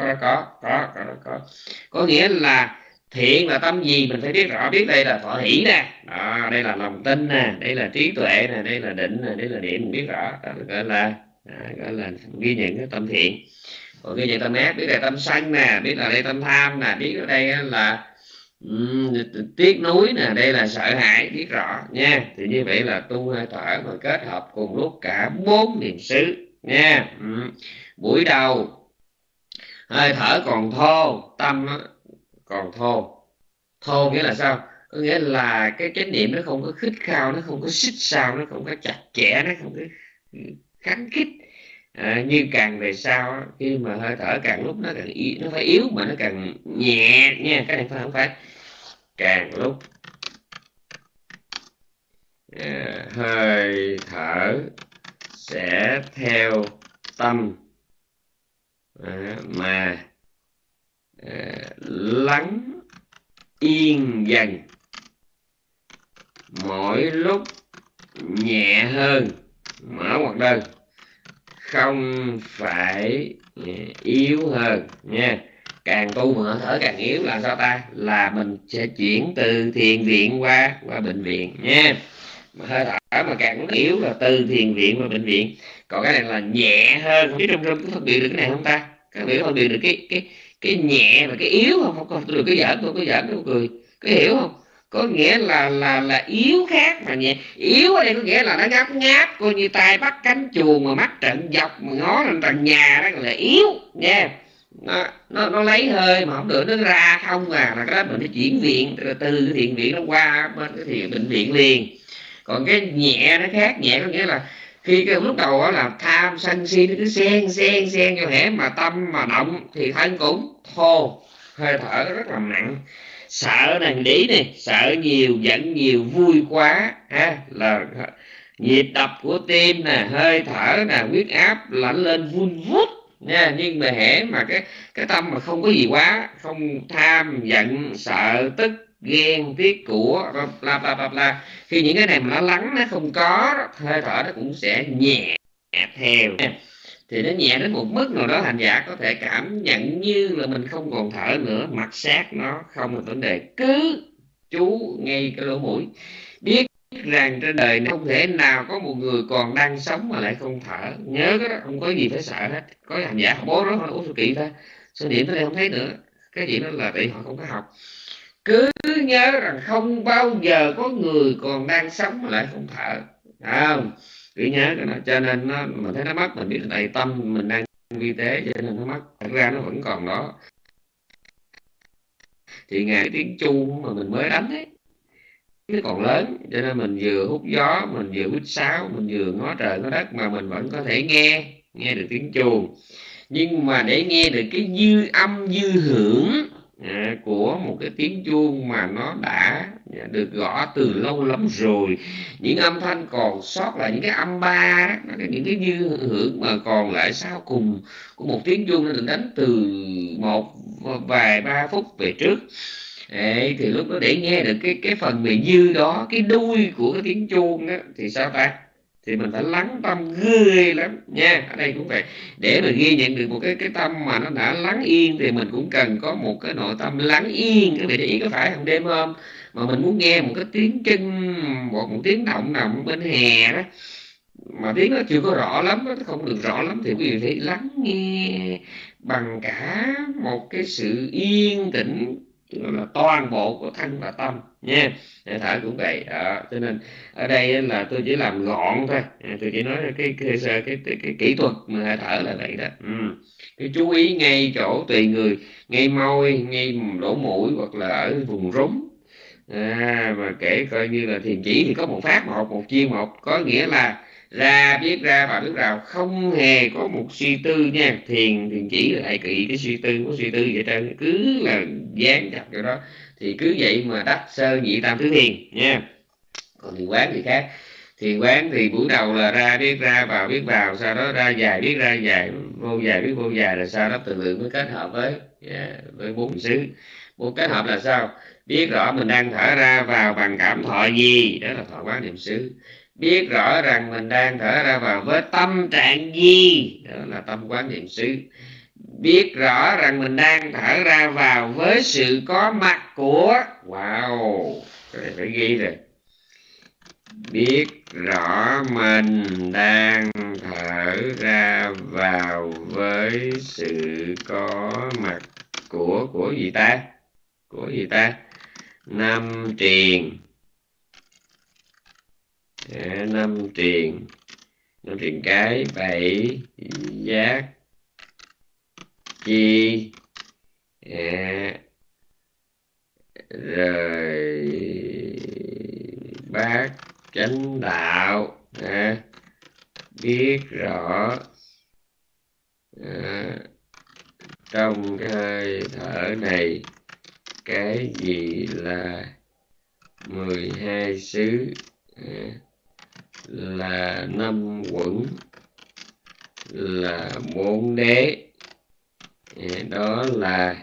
Có nghĩa là thiện là tâm gì mình phải biết rõ, biết đây là thọ hỷ nè, đây là lòng tin nè, đây là trí tuệ nè, đây là định nè, đây là niệm, mình biết rõ, đó gọi là ghi nhận cái tâm thiện. Còn ghi nhận tâm ác, biết là tâm sân nè, biết là đây tâm tham nè, biết ở đây là tiếc nuối nè, đây là sợ hãi, biết rõ nha. Thì như vậy là tu hơi thở mà kết hợp cùng lúc cả 4 niệm xứ nha. Buổi đầu hơi thở còn thô, tâm còn thô nghĩa là sao? Có nghĩa là cái chánh niệm nó không có khít khao, nó không có xích sao, nó không có chặt chẽ, nó không có kháng khích. Như càng về sau khi mà hơi thở càng lúc nó càng yếu, nó phải yếu mà nó càng nhẹ nha. Cái này không phải càng lúc hơi thở sẽ theo tâm mà lắng yên dần, mỗi lúc nhẹ hơn. Mở ngoặc đơn, không phải yếu hơn nha. Càng tu mà hơi thở càng yếu là sao ta? Là mình sẽ chuyển từ thiền viện qua bệnh viện nha. Mà hơi thở mà càng yếu là từ thiền viện qua bệnh viện. Còn cái này là nhẹ hơn, không biết trong có phân biệt được cái này không ta? Các bạn phân biệt được cái nhẹ và cái yếu không? Không được cái giỡn, không có giỡn, không cười, có hiểu không? Có nghĩa là yếu khác mà nhẹ. Yếu ở đây có nghĩa là nó ngáp ngáp, coi như tay bắt cánh chuồng mà mắt trận dọc mà ngó lên trần nhà, đó gọi là yếu nha. Nó lấy hơi mà không được, nó ra không à, là cái đó mình phải chuyển viện, từ cái thiền viện nó qua bên cái thiền bệnh viện liền. Còn cái nhẹ nó khác. Nhẹ có nghĩa là khi cái lúc đầu đó là tham sân si nó cứ xen vô hễ mà tâm mà động thì thân cũng thô, hơi thở nó rất là nặng. Sợ này lý này, sợ nhiều, giận nhiều, vui quá ha, là nhịp đập của tim nè, hơi thở nè, huyết áp lạnh lên vun vút nha. Nhưng mà hễ mà cái tâm mà không có gì quá, không tham giận sợ tức ghen tiếc của bla bla bla bla, khi những cái này mà nó lắng, nó không có, hơi thở nó cũng sẽ nhẹ theo. Thì nó nhẹ đến một mức nào đó hành giả có thể cảm nhận như là mình không còn thở nữa, mặt sát nó không là vấn đề. Cứ chú ngay cái lỗ mũi, biết rằng trên đời này không thể nào có một người còn đang sống mà lại không thở. Nhớ cái đó, không có gì phải sợ hết. Có hành giả học bố đó hỏi ủa sao kỳ ta, sao niệm tới đây không thấy nữa, cái chuyện đó là tại họ không có học. Cứ nhớ rằng không bao giờ có người còn đang sống mà lại không thở, không? Cứ nhớ cái đó. Cho nên mình thấy nó mất, mình biết đầy tâm mình đang vi tế cho nên nó mất. Thật ra nó vẫn còn đó. Thì ngày tiếng chuông mà mình mới đánh ấy, nó còn lớn, cho nên mình vừa hút gió, mình vừa hút sáo, mình vừa ngó trời ngó đất mà mình vẫn có thể nghe được tiếng chuông. Nhưng mà để nghe được cái dư âm dư hưởng của một cái tiếng chuông mà nó đã được gõ từ lâu lắm rồi, những âm thanh còn sót lại, những cái âm ba đó, những cái dư hưởng mà còn lại sau cùng của một tiếng chuông nó được đánh từ một vài 3 phút về trước. Đấy, thì lúc đó để nghe được cái phần bị dư đó, cái đuôi của cái tiếng chuông đó, thì sao ta? Thì mình phải lắng tâm ghê lắm nha. Ở đây cũng vậy, để mà ghi nhận được một cái tâm mà nó đã lắng yên thì mình cũng cần có một cái nội tâm lắng yên. Các bạn để ý có phải không? Đêm hôm mà mình muốn nghe một cái tiếng chân, một tiếng động nào bên hè đó mà tiếng nó chưa có rõ lắm, nó không được rõ lắm, thì quý vị phải lắng nghe bằng cả một cái sự yên tĩnh, gọi là toàn bộ của thân và tâm nha. Thở cũng vậy đó. Cho nên ở đây là tôi chỉ làm gọn thôi, tôi chỉ nói cái kỹ thuật mà hơi thở là vậy đó. Cái chú ý ngay chỗ tùy người, ngay môi, ngay lỗ mũi hoặc là ở vùng rúng. Mà kể coi như là thiền chỉ thì có một pháp một chiêu một, có nghĩa là ra biết ra và biết vào, không hề có một suy tư nha. Thiền chỉ là thầy kỵ cái suy tư, có suy tư vậy trơn, cứ là dán chặt vào đó, thì cứ vậy mà đắc sơ nhị tam tứ thiền nha. Còn thiền quán thì khác. Thiền quán thì buổi đầu là ra biết ra, vào biết vào, sau đó ra dài biết ra dài, vô dài biết vô dài, rồi sau đó từ từ mới kết hợp với bốn xứ. Bốn kết hợp là sao? Biết rõ mình đang thở ra vào bằng cảm thọ gì, đó là thọ quán niệm xứ. Biết rõ rằng mình đang thở ra vào với tâm trạng gì, đó là tâm quán niệm xứ. Biết rõ rằng mình đang thở ra vào với sự có mặt của, wow, cái này phải ghi rồi. Biết rõ mình đang thở ra vào với sự có mặt của gì ta? Của gì ta? Năm triền. Năm triền cái, bảy giác chi, rồi bát chánh đạo. Biết rõ trong cái hơi thở này cái gì là 12 xứ, là 5 quẩn, là 4 đế, đó là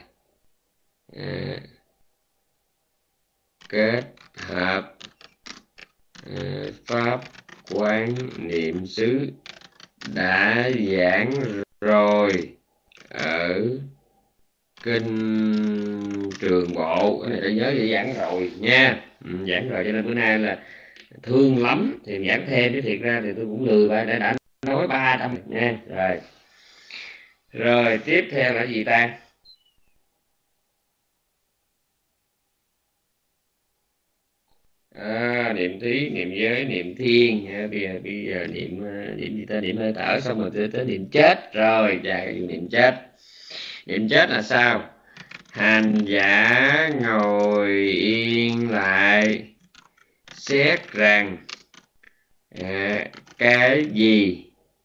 kết hợp pháp quán niệm xứ. đã giảng rồi ở kinh Trường Bộ. Cái này phải nhớ để giảng rồi nha. Giảng rồi cho nên bữa nay là thương lắm thì giảng thêm, chứ thiệt ra thì tôi cũng lười ba đã nói 300 nha. Rồi tiếp theo là gì ta? Niệm thí, niệm giới, niệm thiên. Bây giờ niệm gì ta? Niệm hơi thở xong rồi tới niệm chết. Rồi niệm chết. Niệm chết là sao? Hành giả ngồi yên lại, xét rằng cái gì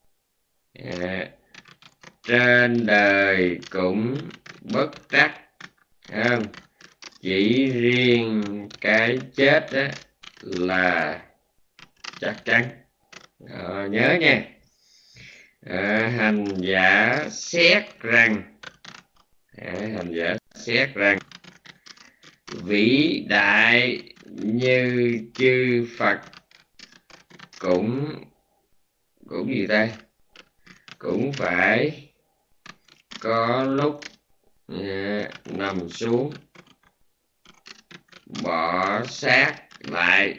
trên đời cũng bất trắc, không? Chỉ riêng cái chết đó là chắc chắn. Nhớ nha. Hành giả xét rằng vĩ đại như chư Phật cũng gì ta? Cũng phải có lúc nằm xuống bỏ xác lại,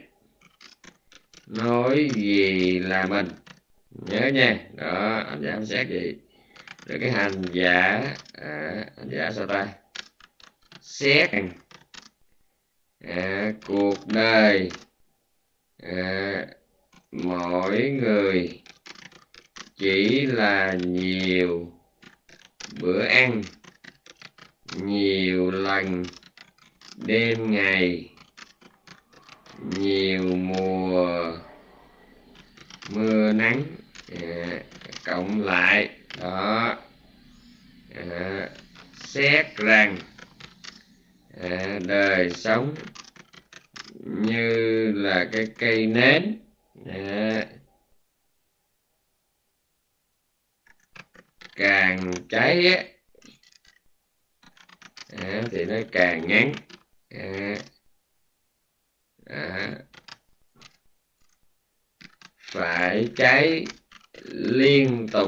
nói gì là mình. Nhớ nha. Đó, hành giả xét gì. Rồi cái hành giả sao ta? Xét cuộc đời mỗi người chỉ là nhiều bữa ăn, nhiều lần đêm ngày, nhiều mùa mưa nắng cộng lại. Đó. Xét rằng đời sống như là cái cây nến, càng cháy thì nó càng ngắn. Phải cháy liên tục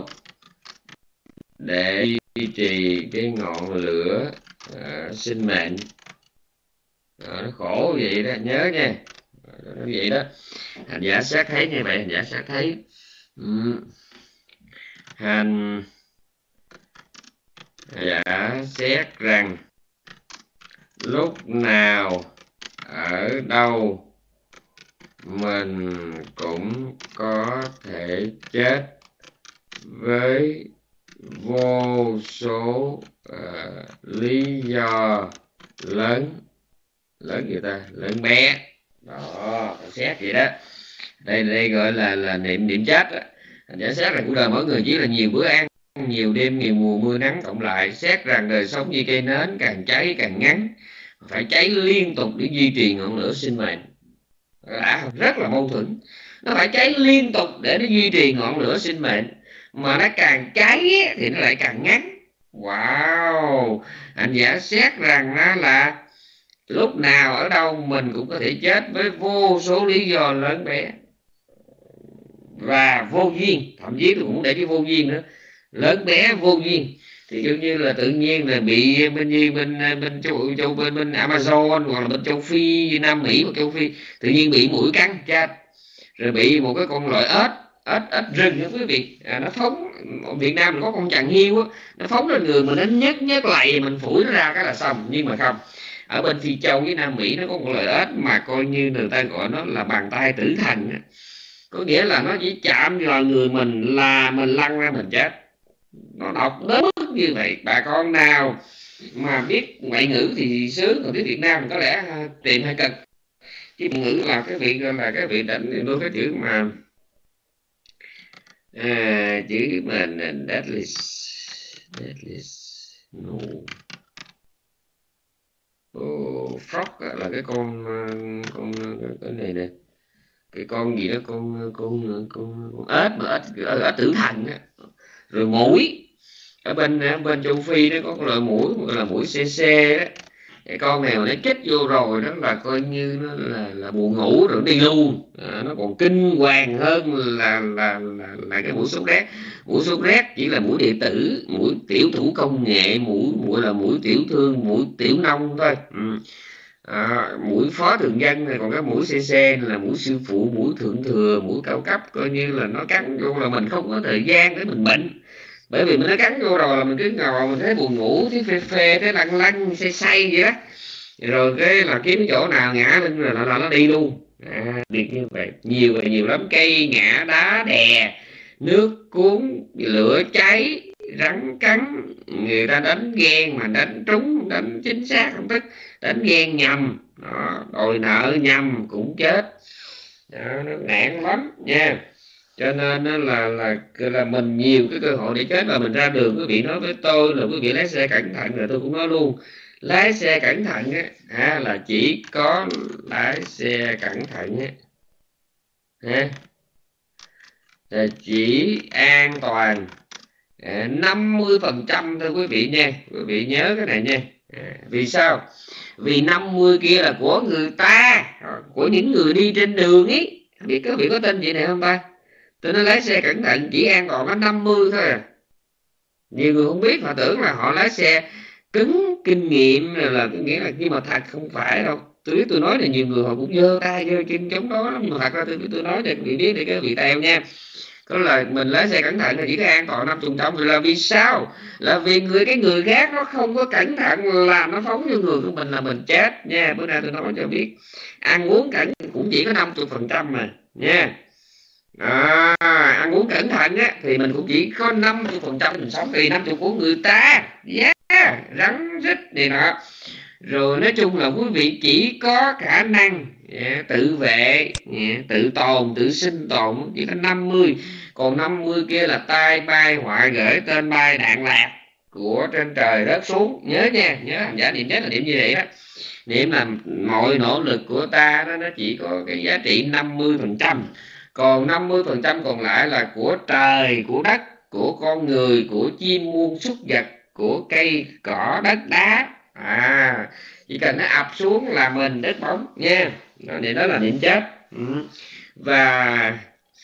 để duy trì cái ngọn lửa sinh mệnh. Nó khổ vậy đó, nhớ nha. Nó vậy đó. Hành giả xét thấy như vậy. Hành giả xét thấy hành giả xét rằng lúc nào ở đâu mình cũng có thể chết với vô số lý do lớn gì ta? Lớn bé. Đó, xét vậy đó. Đây gọi là niệm chết đó. Hành giả xét rằng cuộc đời mỗi người chỉ là nhiều bữa ăn, nhiều đêm, nhiều mùa mưa nắng cộng lại. Xét rằng đời sống như cây nến, càng cháy càng ngắn, phải cháy liên tục để duy trì ngọn lửa sinh mệnh. Đã rất là mâu thuẫn. Nó phải cháy liên tục để nó duy trì ngọn lửa sinh mệnh, mà nó càng cháy thì nó lại càng ngắn. Wow. Hành giả xét rằng nó là lúc nào ở đâu mình cũng có thể chết với vô số lý do lớn bé và vô duyên. Thậm chí tôi cũng để cái vô duyên nữa. Lớn bé vô duyên. Thì dụ như là tự nhiên là bị bên Amazon hoặc là bên châu Phi, Nam Mỹ hoặc châu Phi, tự nhiên bị muỗi cắn chết. Rồi bị một cái con loại ếch rừng đó quý vị, nó phóng. Việt Nam mình có con chằn hiu á, nó phóng lên người mình, nó nhấc lầy, mình phủi nó ra cái là xong. Nhưng mà không, ở bên Phi Châu với Nam Mỹ nó có một loại ếch mà coi như người ta gọi nó là bàn tay tử thần á. Có nghĩa là nó chỉ chạm vào người mình là mình lăn ra mình chết. Nó độc đến mức như vậy. Bà con nào mà biết ngoại ngữ thì sướng, còn biết Việt Nam có lẽ tìm hơi cực. Chứ ngữ là cái việc đánh đôi cái chữ mà chữ mà deadless no. Frog là cái con cái này nè, cái con gì đó, con ếch mà ếch tử thần á. Rồi mũi ở bên châu Phi nó có loại mũi gọi là mũi CC đó. Cái con này mà nó chích vô rồi đó là coi như nó là buồn ngủ rồi đi luôn. Nó còn kinh hoàng hơn là cái mũi sốt rét. Mũi sốt rét chỉ là mũi điện tử, mũi tiểu thủ công nghệ, mũi là mũi tiểu thương, mũi tiểu nông thôi. Mũi phó thường dân này, còn cái mũi CC là mũi sư phụ, mũi thượng thừa, mũi cao cấp, coi như là nó cắn vô là mình không có thời gian để mình bệnh. Bởi vì nó cắn vô rồi là mình cứ ngồi mình thấy buồn ngủ, thấy phê phê, thấy lăn lăn say say vậy đó, rồi cái là kiếm cái chỗ nào ngã lên rồi là nó đi luôn. Việc như vậy nhiều lắm, cây ngã, đá đè, nước cuốn, lửa cháy, rắn cắn, người ta đánh ghen mà đánh trúng, đánh chính xác không tức, đánh ghen nhầm đó, đòi nợ nhầm cũng chết đó, nó nản lắm nha. Cho nên là mình nhiều cái cơ hội để chết. Và mình ra đường quý vị nói với tôi là quý vị lái xe cẩn thận, rồi tôi cũng nói luôn, lái xe cẩn thận á, là chỉ có lái xe cẩn thận á, là chỉ an toàn 50% thôi quý vị nha. Quý vị nhớ cái này nha. Vì sao? Vì 50 kia là của người ta, của những người đi trên đường ấy. Biết quý vị có tin vậy này không ta? Tôi nói lái xe cẩn thận chỉ an toàn có 50 thôi à. Nhiều người không biết, họ tưởng là họ lái xe cứng kinh nghiệm là có nghĩa là, nhưng mà thật không phải đâu. Tôi biết tôi nói là nhiều người họ cũng giơ tay giơ chân chống đó lắm, nhưng mà thật ra tôi nói để quý vị biết để các vị theo nha. Có là mình lái xe cẩn thận là chỉ có an toàn 50%. Là vì sao? Là vì cái người khác nó không có cẩn thận là nó phóng vô người của mình là mình chết nha. Bữa nay tôi nói cho biết, ăn uống cẩn cũng chỉ có 50% mà nha. Ăn uống cẩn thận á thì mình cũng chỉ có 50% mình sống, vì 50 của người ta. Rắn rít này nọ. Rồi nói chung là quý vị chỉ có khả năng tự vệ, tự tồn, tự sinh tồn chỉ có 50. Còn 50 kia là tai bay họa gửi, tên bay đạn lạc của trên trời rớt xuống. Nhớ nha, nhớ hành giả niệm chết là niệm như vậy đó. Niệm là mọi nỗ lực của ta đó, nó chỉ có cái giá trị 50%. Còn 50% còn lại là của trời, của đất, của con người, của chim muôn súc vật, của cây cỏ đất đá. Chỉ cần nó ập xuống là mình đứt bóng nha. Đó là niệm chết. Và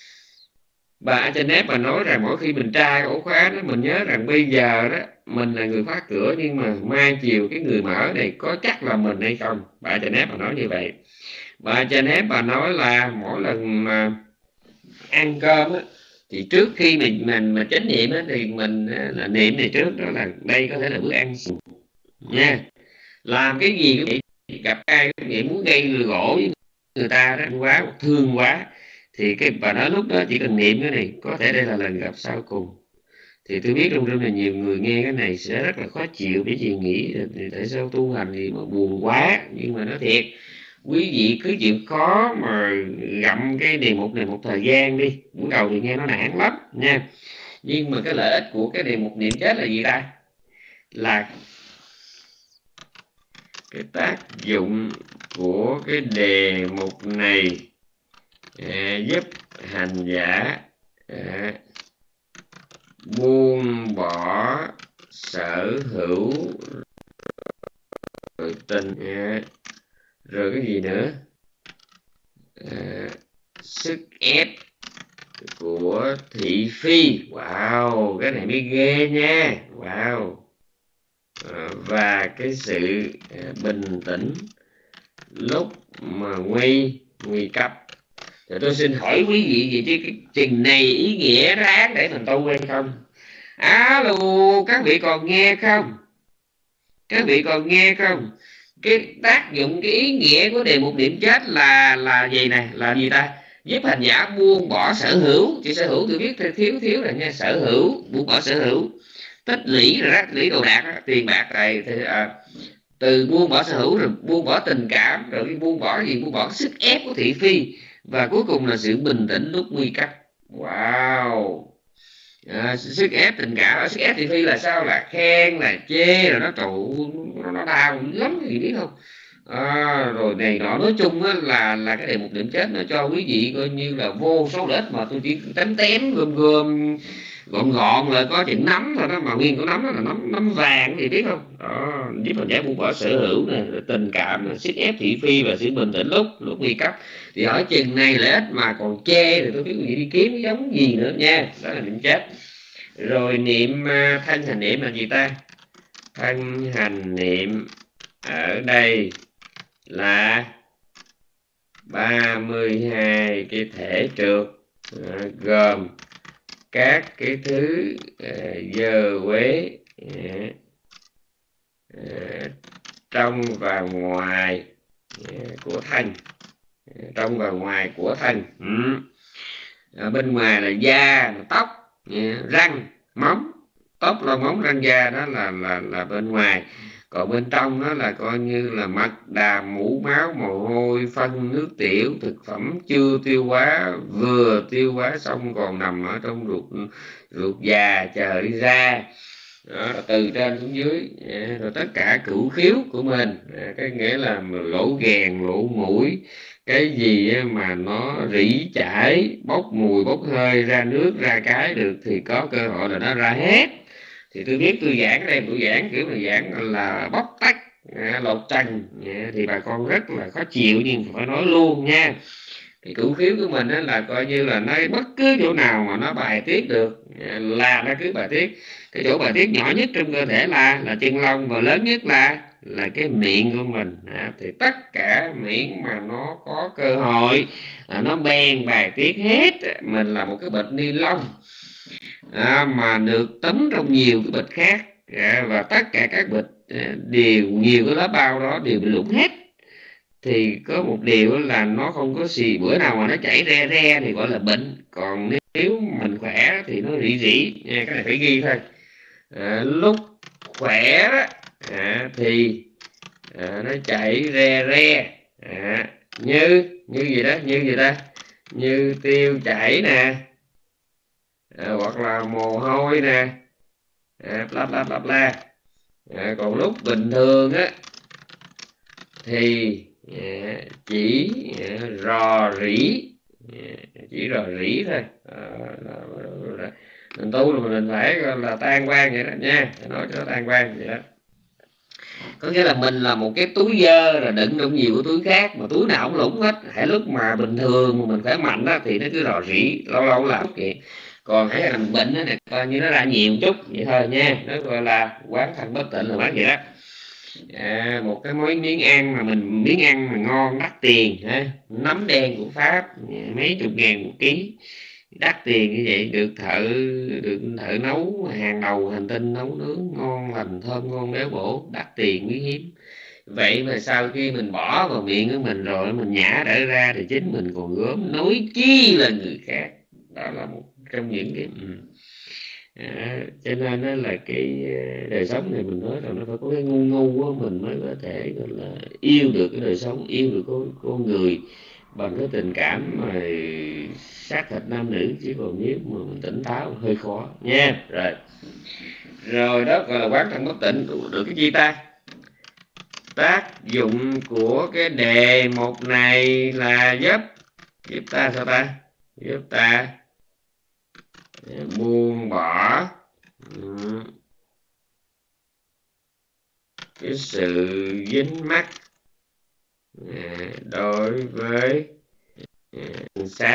bà Achanet bà nói rằng mỗi khi mình tra ổ khóa đó, mình nhớ rằng bây giờ đó mình là người khóa cửa, nhưng mà mai chiều cái người mở này có chắc là mình hay không. Bà Achanet bà nói như vậy. Bà Achanet bà nói là mỗi lần mà ăn cơm á, thì trước khi mình chánh niệm á, thì mình là niệm này trước, đó là đây có thể là bữa ăn nha. Làm cái gì cũng vậy, gặp ai cũng vậy, muốn gây lừa gỗ với người ta đó quá, thương quá, thì cái bà nói lúc đó chỉ cần niệm cái này, có thể đây là lần gặp sau cùng. Thì tôi biết trong này nhiều người nghe cái này sẽ rất là khó chịu, bởi vì nghĩ tại sao tu hành thì mà buồn quá. Nhưng mà nói thiệt, quý vị cứ chịu khó mà gặm cái đề mục này một thời gian đi. Buổi đầu thì nghe nó nản lắm nha, nhưng mà cái lợi ích của cái đề mục niệm chết là gì ta? Là cái tác dụng của cái đề mục này giúp hành giả buông bỏ sở hữu, rồi tình, rồi cái gì nữa, sức ép của thị phi. Wow, cái này mới ghê nha. Wow. Và cái sự bình tĩnh lúc mà nguy cấp. Rồi tôi xin hỏi quý vị gì chứ cái chừng này ý nghĩa đáng để mình tu hay không? Alo, các vị còn nghe không? Các vị còn nghe không? Cái tác dụng, cái ý nghĩa của đề mục niệm chết là gì này? Là gì ta? Giúp hành giả buông bỏ sở hữu. Chữ sở hữu tôi biết thiếu rồi nha. Sở hữu, buông bỏ sở hữu. Tích lũy rồi đó, lũy đồ đạc đó, tiền bạc này từ buông bỏ sở hữu, rồi buông bỏ tình cảm, rồi buông bỏ gì? Buông bỏ sức ép của thị phi, và cuối cùng là sự bình tĩnh lúc nguy cấp. Wow. Sức ép tình cảm, sức ép thị phi là sao? Là khen, là chê, rồi nó trụ, nó đau lắm thì biết không? Rồi này nọ, nói chung là cái đề mục niệm chết nó cho quý vị coi như là vô số lợi ích, mà tôi chỉ tém gom gọn gọn là có chừng nấm thôi đó, mà nguyên của nấm đó là nấm vàng thì biết không đó, giúp mình giải buông bỏ sở hữu nè, tình cảm, sức ép thị phi và sự bình tĩnh lúc nguy cấp. Thì ở chừng này lợi ích mà còn chê thì tôi biết gì đi kiếm cái giống gì nữa nha, đó là niệm chết. Rồi niệm thanh hành niệm là gì ta? Thanh hành niệm ở đây là 32 cái thể trượt, gồm các cái thứ dơ quế trong và ngoài của thanh, trong và ngoài của thanh. Ở bên ngoài là da, là tóc, răng, móng, tóc, lông, móng, răng, da, đó là bên ngoài. Còn bên trong đó là coi như là mật, đàm, mũ, máu, mồ hôi, phân, nước tiểu, thực phẩm chưa tiêu hóa, vừa tiêu hóa xong còn nằm ở trong ruột già chờ đi ra. Đó, từ trên xuống dưới, rồi tất cả cửu khiếu của mình, cái nghĩa là lỗ ghèn, lỗ mũi, cái gì mà nó rỉ chảy, bốc mùi, bốc hơi, ra nước, ra cái được thì có cơ hội là nó ra hết. Thì tôi biết tôi giảng ở đây, tôi giảng kiểu là giảng là bóc tách, lột trần, thì bà con rất là khó chịu, nhưng phải nói luôn nha. Thì cửu khiếu của mình là coi như là nó bất cứ chỗ nào mà nó bài tiết được là nó cứ bài tiết. Cái chỗ bài tiết nhỏ nhất trong cơ thể là chân lông, và lớn nhất là cái miệng của mình. Thì tất cả miệng mà nó có cơ hội nó bèn bài tiết hết. Mình là một cái bịch ni lông mà được tấm trong nhiều cái bịch khác, và tất cả các bịch đều nhiều cái lá bao đó đều bị lủng hết. Thì có một điều là nó không có gì, bữa nào mà nó chảy re re thì gọi là bệnh, còn nếu mình khỏe thì nó rỉ rỉ. Cái này phải ghi thôi. Lúc khỏe đó, thì nó chảy re re, như gì đó, như gì ta, như tiêu chảy nè, hoặc là mồ hôi nè, bla bla bla bla. Còn lúc bình thường á thì chỉ rò rỉ, chỉ rò rỉ thôi. Mình tu là mình phải gọi là tan quan vậy đó nha, nói cho nó tan quan vậy đó. Có nghĩa là mình là một cái túi dơ rồi đựng trong nhiều cái túi khác, mà túi nào cũng lủng hết. Hãy lúc mà bình thường mà mình khỏe mạnh đó thì nó cứ rò rỉ, lâu lâu làm kiện. Còn hãy là mình bệnh đó này, coi như nó ra nhiều chút vậy thôi nha. Nó gọi là quán thân bất tịnh là quán vậy đó. Một cái miếng ăn mà miếng ăn mà ngon đắt tiền, nấm đen của Pháp mấy chục ngàn một ký, đắt tiền như vậy, được thợ nấu hàng đầu hành tinh nấu nướng ngon lành, thơm ngon, béo bổ, đắt tiền quý hiếm. Vậy mà sau khi mình bỏ vào miệng của mình rồi, mình nhả đỡ ra thì chính mình còn gớm, nói chi là người khác. Đó là một trong những cái cho nên đó là cái đời sống này mình nói rằng nó phải có cái ngu á, mình mới có thể gọi là yêu được cái đời sống, yêu được con người bằng cái tình cảm mà xác thịt nam nữ. Chứ còn nếu mà mình tỉnh táo hơi khó nha. Rồi đó gọi là quán thân bất tịnh. Được cái chi ta? Tác dụng của cái đề mục này là giúp ta sao ta? Giúp ta buông bỏ cái sự dính mắc đối với xác,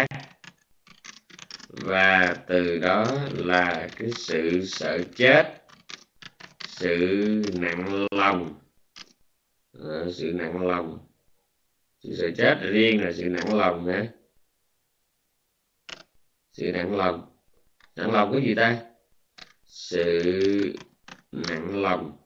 và từ đó là cái sự sợ chết, sự nặng lòng, sự sợ chết riêng là sự nặng lòng nữa. Sự nặng lòng cái gì ta? Sự nặng lòng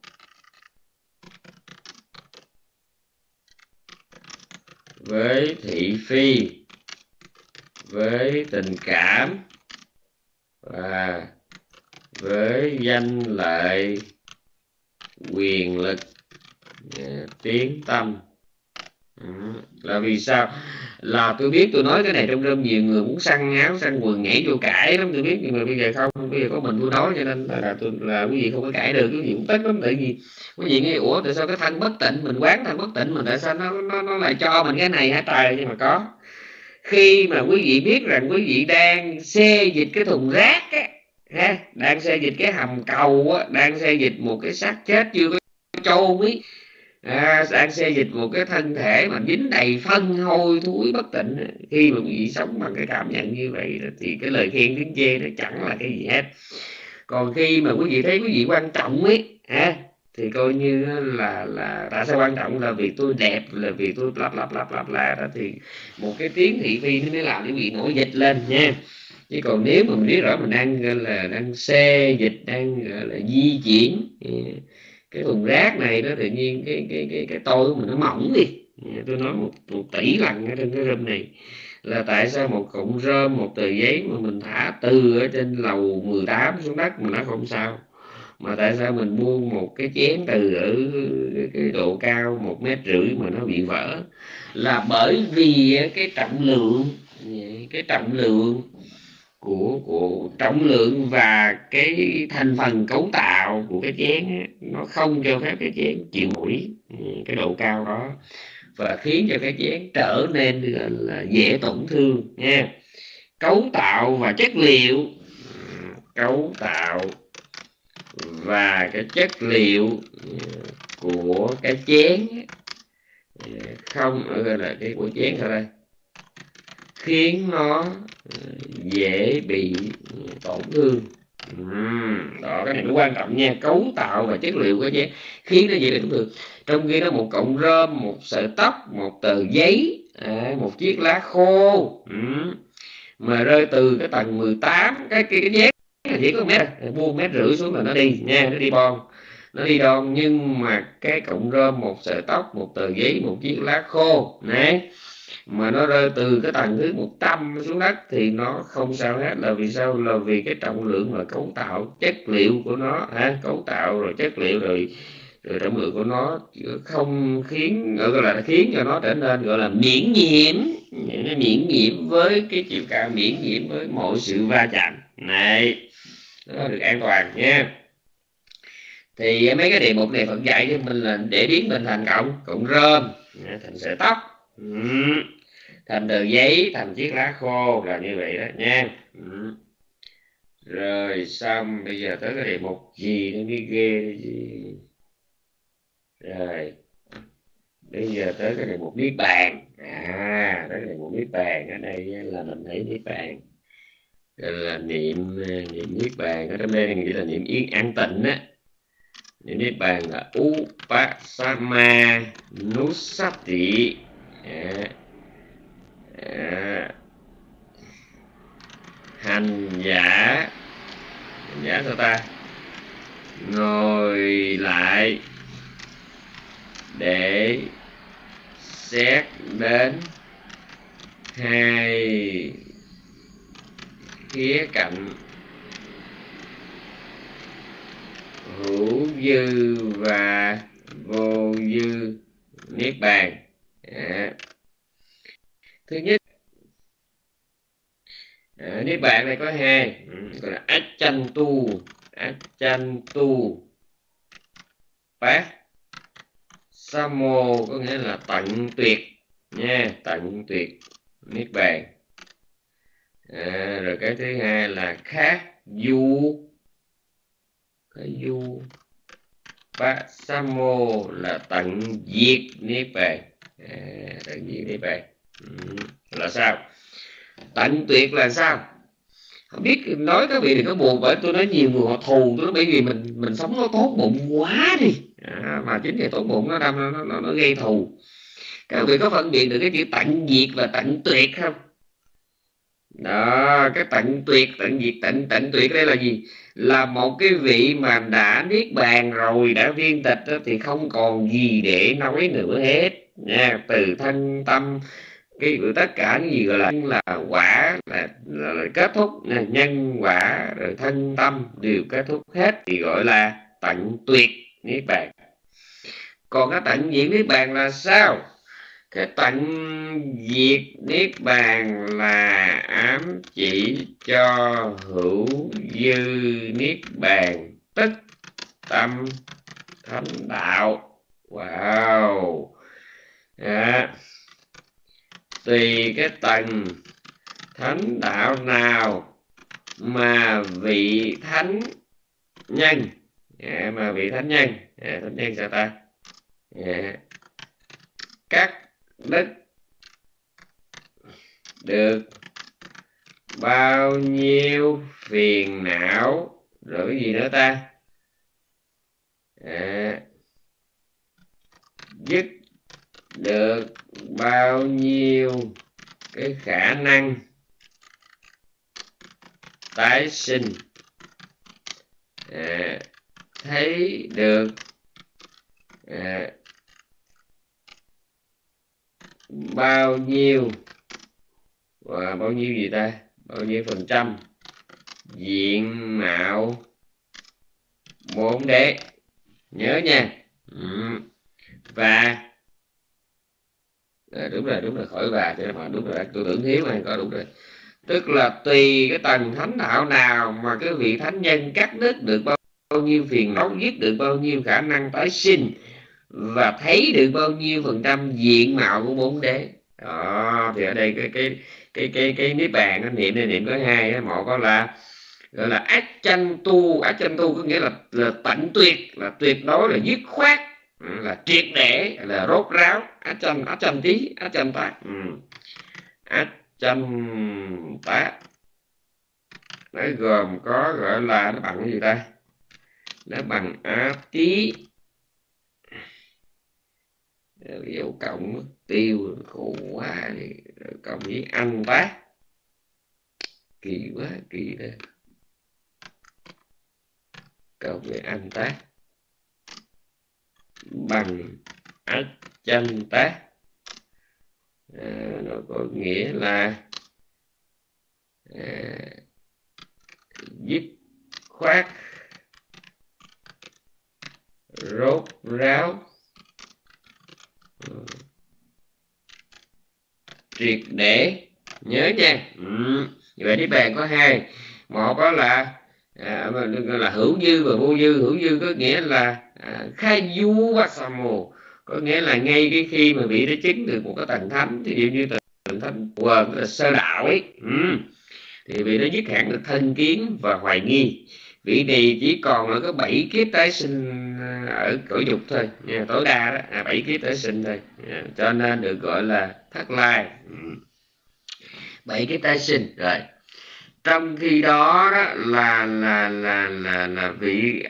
với thị phi, với tình cảm và với danh lợi, quyền lực, tiếng tâm. Là vì sao? Là tôi biết tôi nói cái này trong rơm nhiều người muốn săn áo săn quần nhảy vô cãi lắm, tôi biết, nhưng mà bây giờ không, bây giờ có mình tôi nói, cho nên là quý vị không có cãi được. Quý vị cũng tức lắm, tại vì quý vị nghĩ ủa tại sao cái thân bất tịnh, mình quán thân bất tịnh mình, tại sao nó lại cho mình cái này hả trời? Nhưng mà có, khi mà quý vị biết rằng quý vị đang xê dịch cái thùng rác á, ha, đang xê dịch cái hầm cầu á, đang xê dịch một cái xác chết chưa có chôn ấy, đang xê dịch một cái thân thể mà dính đầy phân hôi thối bất tịnh. Khi mà quý vị sống bằng cái cảm nhận như vậy thì cái lời khen tiếng chê nó chẳng là cái gì hết. Còn khi mà quý vị thấy quý vị quan trọng ấy thì coi như là tại sao quan trọng, là vì tôi đẹp, là vì tôi lắp lắp lắp lắp là đó, thì một cái tiếng thị phi nó mới làm cho quý vị nổi dịch lên nha. Chứ còn nếu mà mình biết rõ mình đang xê dịch, đang gọi là di chuyển cái thùng rác này đó, tự nhiên cái tôi của mình nó mỏng đi. Tôi nói một tỷ lần ở trên cái room này là tại sao một cọng rơm, một tờ giấy mà mình thả từ ở trên lầu 18 xuống đất mà nó không sao, mà tại sao mình buông một cái chén từ ở cái độ cao 1,5 mét mà nó bị vỡ, là bởi vì cái trọng lượng của trọng lượng và cái thành phần cấu tạo của cái chén á, nó không cho phép cái chén chịu nổi cái độ cao đó, và khiến cho cái chén trở nên là dễ tổn thương nha. Cấu tạo và chất liệu, cấu tạo và cái chất liệu của cái chén không gọi là cái của chén sao đây, khiến nó dễ bị tổn thương. Đó, cái này nó quan trọng nha. Cấu tạo và chất liệu của chén khiến nó dễ bị tổn thương. Trong khi đó một cọng rơm, một sợi tóc, một tờ giấy, một chiếc lá khô mà rơi từ cái tầng 18, cái chén chỉ có buông 1,5 mét xuống là nó đi nha, nó đi bon, nó đi đòn. Nhưng mà cái cọng rơm, một sợi tóc, một tờ giấy, một chiếc lá khô này mà nó rơi từ cái tầng thứ 100 xuống đất thì nó không sao hết. Là vì sao? Là vì cái trọng lượng và cấu tạo chất liệu của nó, cấu tạo rồi chất liệu rồi trọng lượng của nó không khiến, gọi là khiến cho nó trở nên gọi là miễn nhiễm, miễn nhiễm với cái chiều cao, miễn nhiễm với mọi sự va chạm này, nó được an toàn nha. Thì mấy cái đề mục này Phật dạy cho mình là để biến mình thành cọng rơm, thành sợi tóc, thành tờ giấy, thành chiếc lá khô, là như vậy đó nha. Rồi xong, bây giờ tới cái đề mục gì nó mới ghê gì. Rồi bây giờ tới cái đề mục niết bàn. Tới cái đề mục niết bàn, ở đây là mình thấy niết bàn là niệm niết bàn, ở trong đây nghĩa là niệm yên an tịnh á. Niệm niết bàn là Upasama Nusati, hành giả sao ta, ngồi lại để xét đến hai khía cạnh hữu dư và vô dư niết bàn. Thứ nhất, niết bàn này có hai, gọi là Achantu Bát Samo, có nghĩa là tận tuyệt nha, tận tuyệt niết bàn. Rồi cái thứ hai là Khát Du Bát Samo, là tận diệt niết bàn. Tận diệt niết bàn là sao? Tận tuyệt là sao? Không biết nói các vị thì có buồn, bởi tôi nói nhiều người họ thù tôi, bởi vì mình sống nó tốt bụng quá đi, mà chính cái tốt bụng nó gây thù. Các vị có phân biệt được cái chữ tận diệt và tận tuyệt không? Đó, cái tận tuyệt, tận diệt, tận tuyệt đây là gì? Là một cái vị mà đã niết bàn rồi, đã viên tịch đó, thì không còn gì để nói nữa hết nha. Từ thân tâm, cái tất cả những gì gọi là quả, là kết thúc, nhân quả rồi thân tâm đều kết thúc hết, thì gọi là tận tuyệt niết bàn. Còn cái tận diệt niết bàn là sao? Cái tận diệt niết bàn là ám chỉ cho hữu dư niết bàn, tức tâm thánh đạo. Wow. Tùy cái tầng thánh đạo nào mà vị thánh nhân mà vị thánh nhân thánh nhân sao ta cắt đứt được bao nhiêu phiền não, rồi cái gì nữa ta, dứt được bao nhiêu cái khả năng tái sinh, thấy được bao nhiêu và bao nhiêu gì ta, bao nhiêu phần trăm diện mạo bốn đế, nhớ nha. Và đúng rồi khỏi và thì mà đúng rồi, tôi tưởng thiếu này, có đúng rồi, tức là tùy cái tầng thánh đạo nào mà cái vị thánh nhân cắt đứt được bao nhiêu phiền não, giết được bao nhiêu khả năng tái sinh, và thấy được bao nhiêu phần trăm diện mạo của bốn đế. Đó, thì ở đây cái niết bàn nó niệm có hai, một có là gọi là ác tranh tu có nghĩa là tận tuyệt, là tuyệt đối, là dứt khoát, là triệt để, là rốt ráo. Ác tranh tí, ác tranh tá, ác tranh tá nó gồm có gọi là, nó bằng cái gì ta, nó bằng á tí dấu cộng mất tiêu, khổ quá, cộng với anh tá, kỳ quá, kỳ đó, cộng với anh tá bằng ác tranh tá, nó có nghĩa là dứt khoát, rốt ráo, triệt để, nhớ nha. Vậy niết bàn có hai, một đó là hữu dư và vô dư. Hữu dư có nghĩa là khai du vassamo, có nghĩa là ngay cái khi mà vị đã chứng được một cái tầng thánh, thì như tầng thánh quần là sơ đạo ấy, thì vị đó dứt hẳn được thân kiến và hoài nghi. Vị này chỉ còn là có 7 kiếp tái sinh ở cõi dục thôi nha, tối đa đó 7 kiếp tái sinh thôi, cho nên được gọi là thất lai, 7 kiếp tái sinh. Rồi trong khi đó, là vị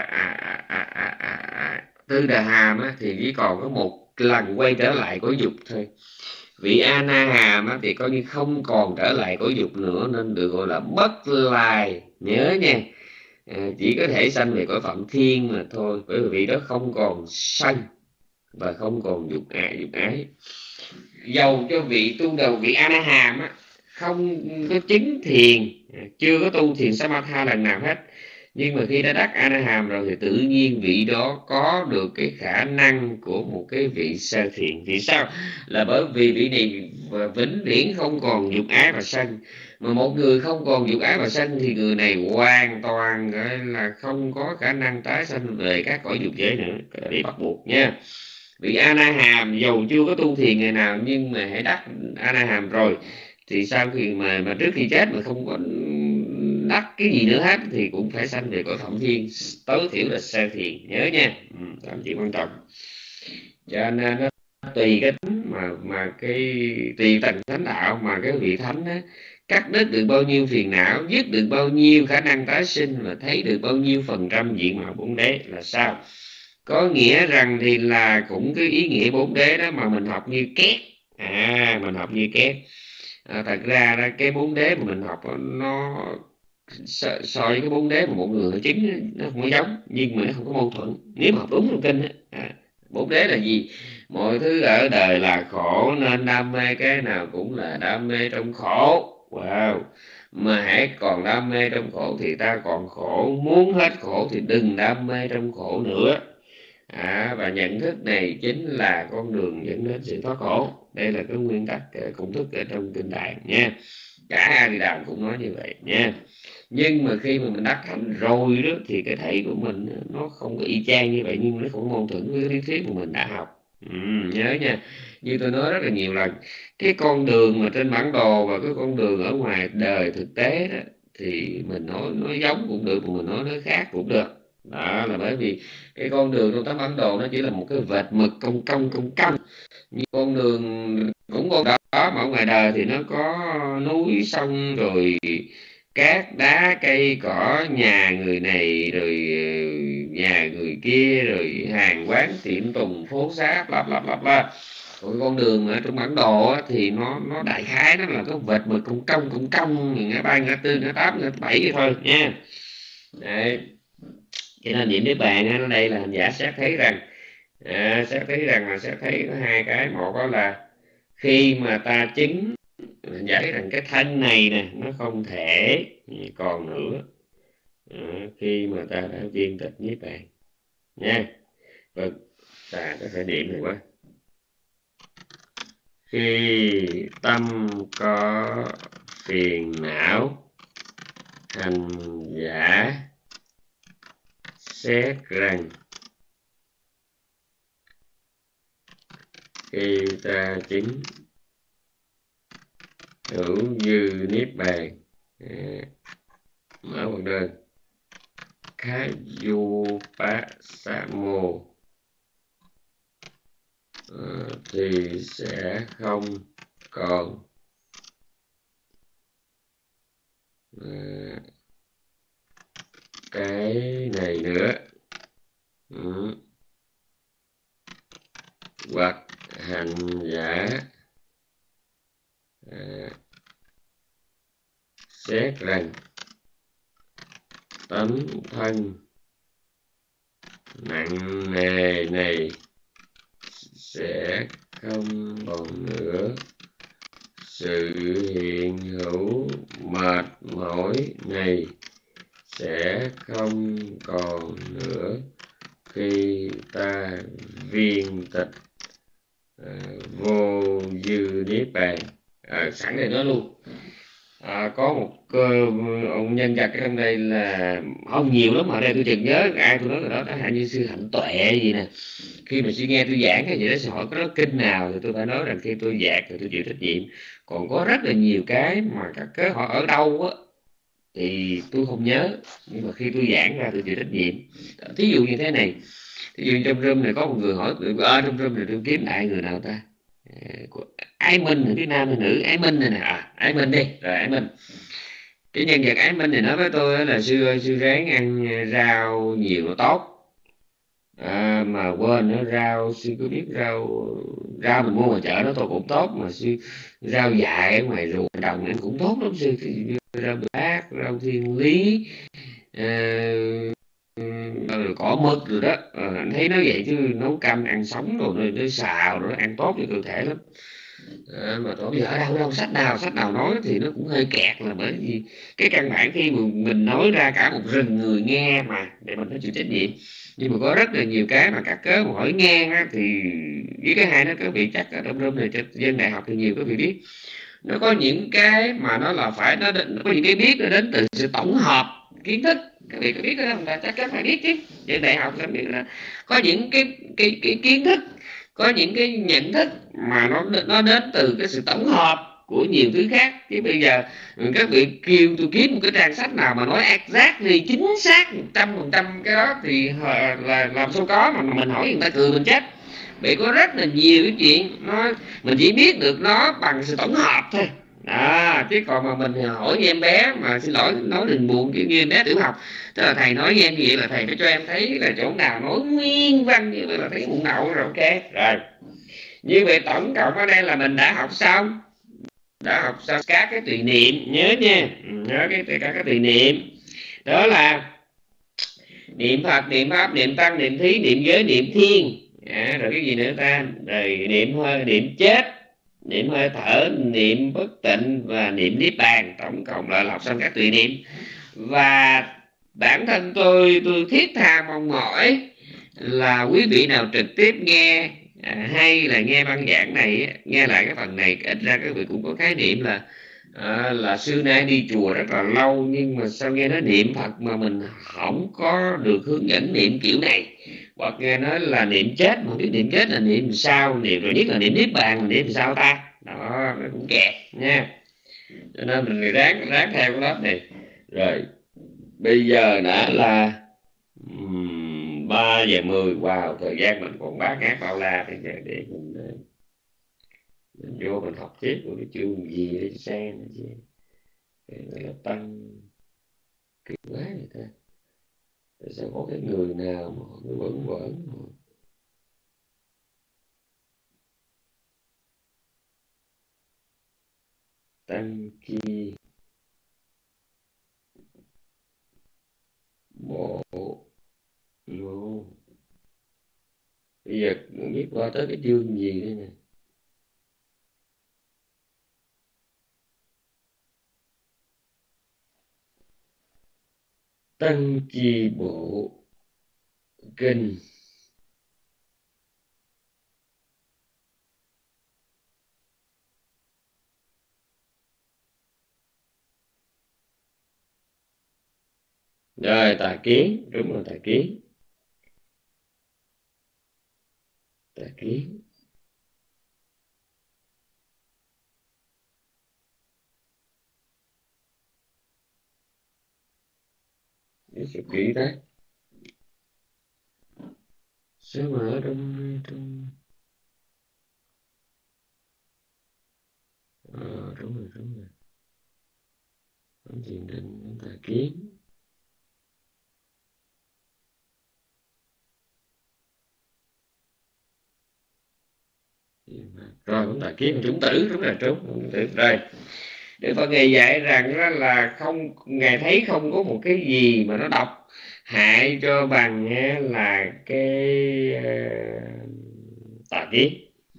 Tư Đà Hàm thì chỉ còn có một lần quay trở lại cõi dục thôi. Vị A Na Hàm thì coi như không còn trở lại cõi dục nữa, nên được gọi là bất lai, nhớ nha. Chỉ có thể sanh về cõi Phạm Thiên mà thôi, bởi vì vị đó không còn sân và không còn dục ái. Dầu cho vị tu đầu, vị A Na Hàm không có chứng thiền, chưa có tu thiền Samatha lần nào hết, nhưng mà khi đã đắc A Na Hàm rồi thì tự nhiên vị đó có được cái khả năng của một cái vị sơ thiền. Vì sao? Là bởi vì vị này vĩnh viễn không còn dục ái và sân. Mà một người không còn dục ái và sân thì người này hoàn toàn gọi là không có khả năng tái sanh về các cõi dục giới nữa, để bắt buộc nha. Vị A Na Hàm dầu chưa có tu thiền ngày nào, nhưng mà hãy đắc A Na Hàm rồi thì sau khi mà trước khi chết mà không có đắc cái gì nữa hết thì cũng phải sanh về cõi Phạm Thiên, tối thiểu là sơ thiền, nhớ nha. Làm chuyện quan trọng. Cho nên nó tùy cái tính mà cái tùy tầng thánh đạo mà cái vị thánh đó cắt đứt được bao nhiêu phiền não, dứt được bao nhiêu khả năng tái sinh, và thấy được bao nhiêu phần trăm diện mạo bốn đế là sao. Có nghĩa rằng thì là cũng cái ý nghĩa bốn đế đó mà mình học như két, mình học như két. Thật ra đó, cái bốn đế mà mình học nó so với cái bốn đế mà một người họ chứng nó không có giống, nhưng mà nó không có mâu thuẫn nếu mà học đúng trong kinh. Bốn đế là gì? Mọi thứ ở đời là khổ, nên đam mê cái nào cũng là đam mê trong khổ. Wow. Mà hãy còn đam mê trong khổ thì ta còn khổ, muốn hết khổ thì đừng đam mê trong khổ nữa. Và nhận thức này chính là con đường dẫn đến sự thoát khổ. Đây là cái nguyên tắc công thức ở trong kinh Đại nha. Cả A Di Đà cũng nói như vậy nha. Nhưng mà khi mà mình đắc thánh rồi đó thì cái thấy của mình nó không có y chang như vậy, nhưng nó không mâu thuẫn với lý thuyết mà mình đã học. Nhớ nha, như tôi nói rất là nhiều lần, cái con đường mà trên bản đồ và cái con đường ở ngoài đời thực tế đó thì mình nói giống cũng được, mà mình nói khác cũng được. Đó là bởi vì cái con đường trong tấm bản đồ nó chỉ là một cái vệt mực cong cong cong cong, như con đường cũng con đó mà ở ngoài đời thì nó có núi sông rồi cát đá cây cỏ, nhà người này rồi nhà người kia, rồi hàng quán tiệm tùng phố xá bla bla bla bla. Còn con đường ở trong bản đồ á, thì nó đại khái nó là cái vệt mực cong cong ngã ba ngã tư ngã tám ngã bảy vậy thôi nha. Đấy. Cho nên niệm niết bàn ở đây là hành giả xét thấy rằng là xét thấy có hai cái. Một đó là khi mà ta chứng, hành giả thấy rằng cái thân này nè nó không thể còn nữa khi mà ta đã viên tịch niết bàn nha. Vâng, ta có thể niệm này quá. Khi tâm có phiền não, hành giả xét rằng khi ta chứng hữu dư niết bàn, mở một đơn Kayupasamo, thì sẽ không còn cái này nữa. Hoặc hành giả xét rằng tấm thân nặng nề này sẽ không còn nữa, sự hiện hữu mệt mỏi này sẽ không còn nữa khi ta viên tịch vô dư niết bàn. Sẵn đây nói luôn, có một ông nhân vật ở trong đây là không nhiều lắm, mà ở đây tôi chợt nhớ ai tôi nói rồi đó, hẳn như sư Hạnh Tuệ gì nè. Khi mà suy nghe tôi giảng cái gì đó, sẽ hỏi có đó kinh nào, thì tôi phải nói rằng khi tôi giảng thì tôi chịu trách nhiệm. Còn có rất là nhiều cái mà các cái họ ở đâu á thì tôi không nhớ, nhưng mà khi tôi giảng ra tôi chịu trách nhiệm. Thí dụ như thế này, thí dụ trong room này có một người hỏi trong room này tôi kiếm đại người nào ta, Ái Minh, cái nam hay nữ Ái Minh này nè, Ái Minh đi, rồi Ái Minh. Cái nhân vật Ái Minh này nói với tôi là sư ráng ăn rau nhiều nó tốt, mà quên nữa, rau sư có biết rau mình mua ngoài chợ nó tôi cũng tốt, mà sư rau dại ở ngoài ruộng đồng ăn cũng tốt lắm sư, rau bát, rau thiên lý, rồi cỏ mực rồi đó, anh thấy nó vậy chứ nấu canh ăn sống rồi nó xào rồi ăn tốt cho cơ thể lắm. Mà tôi bây giờ ở đâu sách nào nói thì nó cũng hơi kẹt, là bởi vì cái căn bản khi mà mình nói ra cả một rừng người nghe mà để mình phải chịu trách nhiệm. Nhưng mà có rất là nhiều cái mà các cớ mà hỏi ngang á, thì với cái hai nó có vị chắc ở trong room này dân đại học thì nhiều có vị biết, nó có những cái mà nó là phải nó có những cái biết nó đến từ sự tổng hợp kiến thức. Các vị có biết đó không? Là chắc chắn phải biết chứ. Dân đại học biết là có những cái kiến thức, có những cái nhận thức mà nó đến từ cái sự tổng hợp của nhiều thứ khác. Chứ bây giờ các vị kêu tôi kiếm một cái trang sách nào mà nói exactly chính xác 100% cái đó thì là làm sao có, mà mình hỏi người ta cười mình chết. Bởi có rất là nhiều cái chuyện mình chỉ biết được nó bằng sự tổng hợp thôi. Chứ còn mà mình hỏi với em bé, mà xin lỗi nói đừng buồn, kiểu như em bé tiểu học, tức là thầy nói với em như vậy là thầy phải cho em thấy là chỗ nào nói nguyên văn như vậy là thấy bụng đậu rồi, ok rồi. Như vậy tổng cộng ở đây là mình đã học xong các cái tùy niệm, nhớ nha, nhớ các cái tùy niệm đó là niệm Phật, niệm Pháp, niệm Tăng, niệm Thí, niệm Giới, niệm Thiên, rồi cái gì nữa ta, rồi niệm hơi, niệm chết, niệm hơi thở, niệm bất tịnh và niệm niết bàn. Tổng cộng là học xong các tùy niệm. Và bản thân tôi thiết tha mong mỏi là quý vị nào trực tiếp nghe hay là nghe băng giảng này, nghe lại cái phần này, ít ra các vị cũng có khái niệm là xưa nay đi chùa rất là lâu, nhưng mà sao nghe nói niệm Phật mà mình không có được hướng dẫn niệm kiểu này, hoặc nghe nói là niệm chết mà không biết niệm chết là niệm sao, niệm rồi nhất là niệm niết bàn là niệm sao ta, đó nó cũng kẹt nha. Cho nên mình ráng theo cái lớp này. Rồi bây giờ đã là 3:10. Wow, thời gian mình còn bát ngát bao la. Bây giờ để mình vô mình học tiếp của cái chương gì để xem chứ. Cái này là tăng kỳ quá người ta. Tại sao có cái người nào mà nó bẩn bẩn mà tăng chi bộ lô. Bây giờ không biết qua tới cái chương gì đây nè. Tăng chi bộ kinh. Rồi tà kiến, đúng rồi, tà kiến. Tà kiến. Để cho kỹ đấy. Sao mà ở trong đúng rồi, đúng rồi. Ông thiền định, ông tà kiến. Rồi ông tà kiến, trúng tử, đúng là trúng tử. Rồi Đức Phật Ngài dạy rằng đó là không, Ngài thấy không có một cái gì mà nó độc hại cho bằng là cái tà kiến.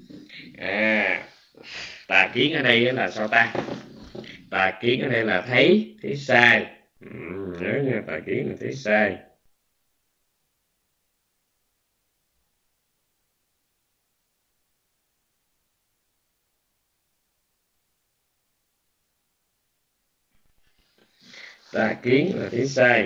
Tà kiến ở đây là sao ta? Tà kiến ở đây là thấy sai. Nhớ nha, tà kiến là thấy sai. Tà kiến là thấy sai.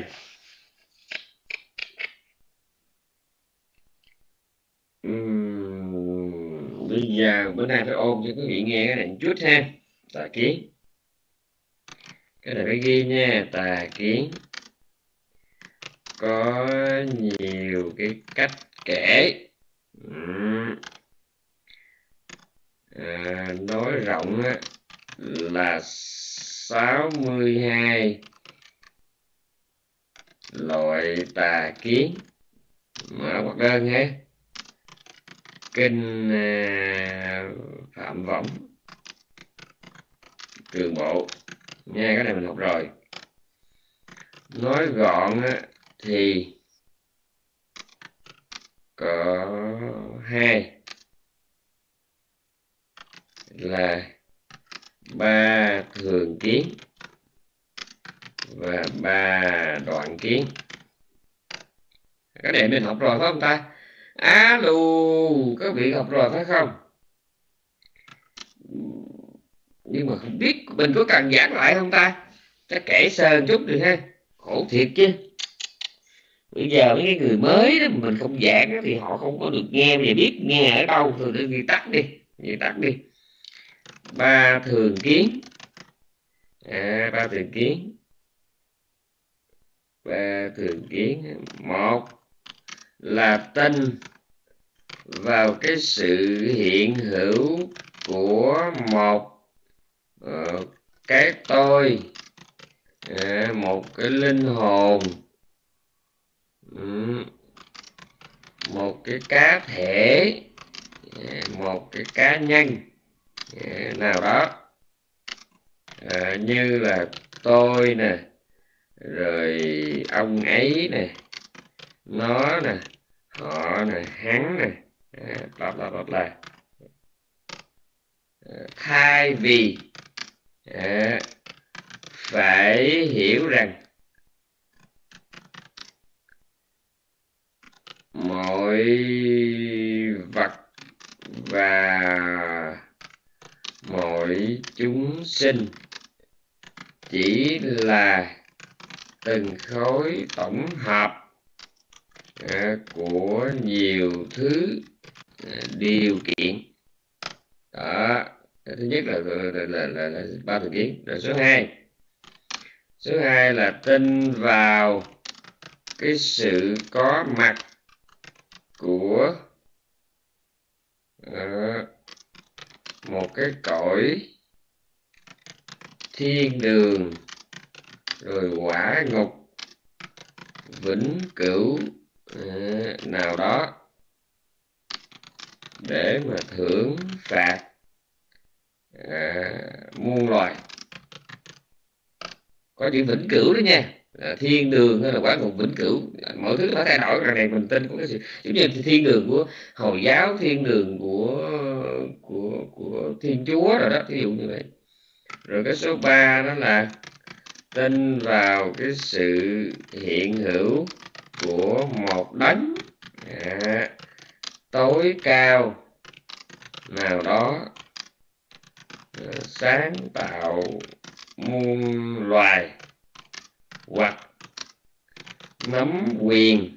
Bây giờ bữa nay phải ôn cho quý vị nghe cái này một chút ha. Tà kiến, cái này phải ghi nha. Tà kiến có nhiều cái cách kể. Nói rộng là 62 loại tà kiến. Mở hoặc đơn ha. Kinh Phạm Võng Trường Bộ nha, cái này mình học rồi. Nói gọn thì có 2 là 3 thường kiến và 3 đoạn kiến. Cái này mình học rồi phải không ta? Alo, các vị học rồi phải không? Nhưng mà không biết mình có cần giảng lại không ta? Chắc kể sơ một chút được ha. Khổ thiệt chứ. Bây giờ mấy cái người mới đó mình không giảng thì họ không có được nghe. Bây giờ biết nghe ở đâu rồi thì tắt đi. Vì tắt đi. 3 thường kiến. 3 thường kiến. 3 thường kiến. Một là tin vào cái sự hiện hữu của một cái tôi, một cái linh hồn, một cái cá thể, một cái cá nhân nào đó, như là tôi nè, rồi ông ấy nè, nó nè, họ nè, hắn nè, bla bla bla bla. Thay vì phải hiểu rằng mọi vật và mọi chúng sinh chỉ là từng khối tổng hợp của nhiều thứ điều kiện. Đó, thứ nhất là 3 thường kiến. Rồi số 2, Số 2 là tin vào cái sự có mặt của một cái cõi thiên đường rồi quả ngục vĩnh cửu nào đó để mà thưởng phạt muôn loài. Có chữ vĩnh cửu đó nha, thiên đường hay là quả ngục vĩnh cửu, mọi thứ nó thay đổi. Cái này mình tin có cái sự giống như thiên đường của Hồi giáo, thiên đường của Thiên Chúa rồi đó, ví dụ như vậy. Rồi cái số 3 đó là tin vào cái sự hiện hữu của một đấng tối cao nào đó sáng tạo muôn loài hoặc nắm quyền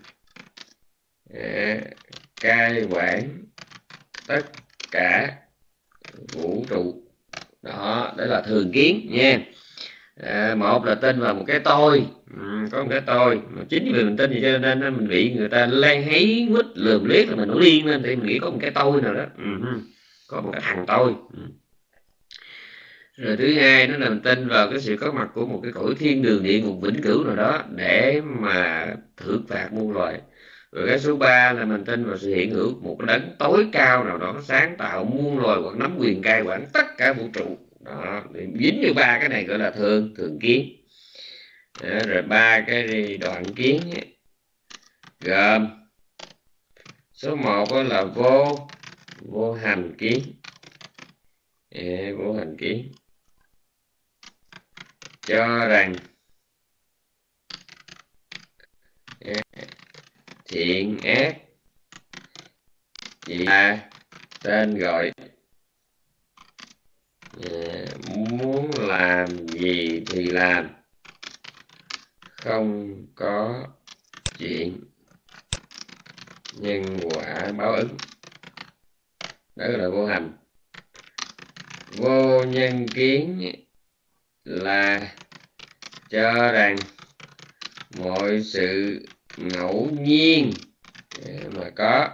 cai quản tất cả vũ trụ. Đó, đấy là thường kiến nha. Một là tin vào một cái tôi, có một cái tôi, chính vì mình tin gì cho nên mình bị người ta lan hấy quýt lườm liếc là mình nổi điên lên, thì mình nghĩ có một cái tôi nào đó, có một cái thằng tôi. Rồi thứ hai nó là mình tin vào cái sự có mặt của một cái cõi thiên đường địa ngục vĩnh cửu nào đó để mà thưởng phạt muôn loài. Rồi cái số 3 là mình tin vào sự hiện hữu một cái đấng tối cao nào đó sáng tạo muôn loài hoặc nắm quyền cai quản tất cả vũ trụ. Đó, dính như ba cái này gọi là thường kiến. Đó, rồi ba cái đoạn kiến ấy, gồm số 1 là vô hành kiến. Vô hành kiến cho rằng thiện ác chỉ là tên gọi, muốn làm gì thì làm, không có chuyện nhân quả báo ứng. Đó là vô hành. Vô nhân kiến là cho rằng mọi sự ngẫu nhiên mà có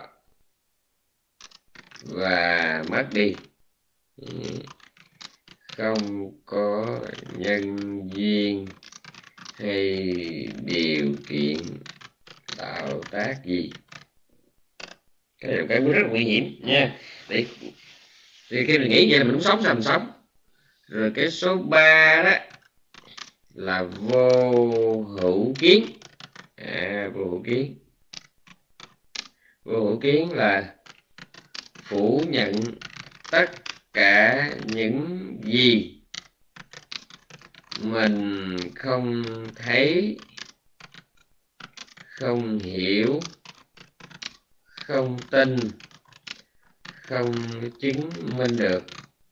và mất đi, không có nhân duyên hay điều kiện tạo tác gì. Cái này là cái rất là nguy hiểm nha. Thì khi mình nghĩ vậy là mình muốn sống sao mình sống. Rồi cái số 3 đó là vô hữu kiến. Vô hữu kiến. Vô hữu kiến là phủ nhận tất cả những gì mình không thấy, không hiểu, không tin, không chứng minh được.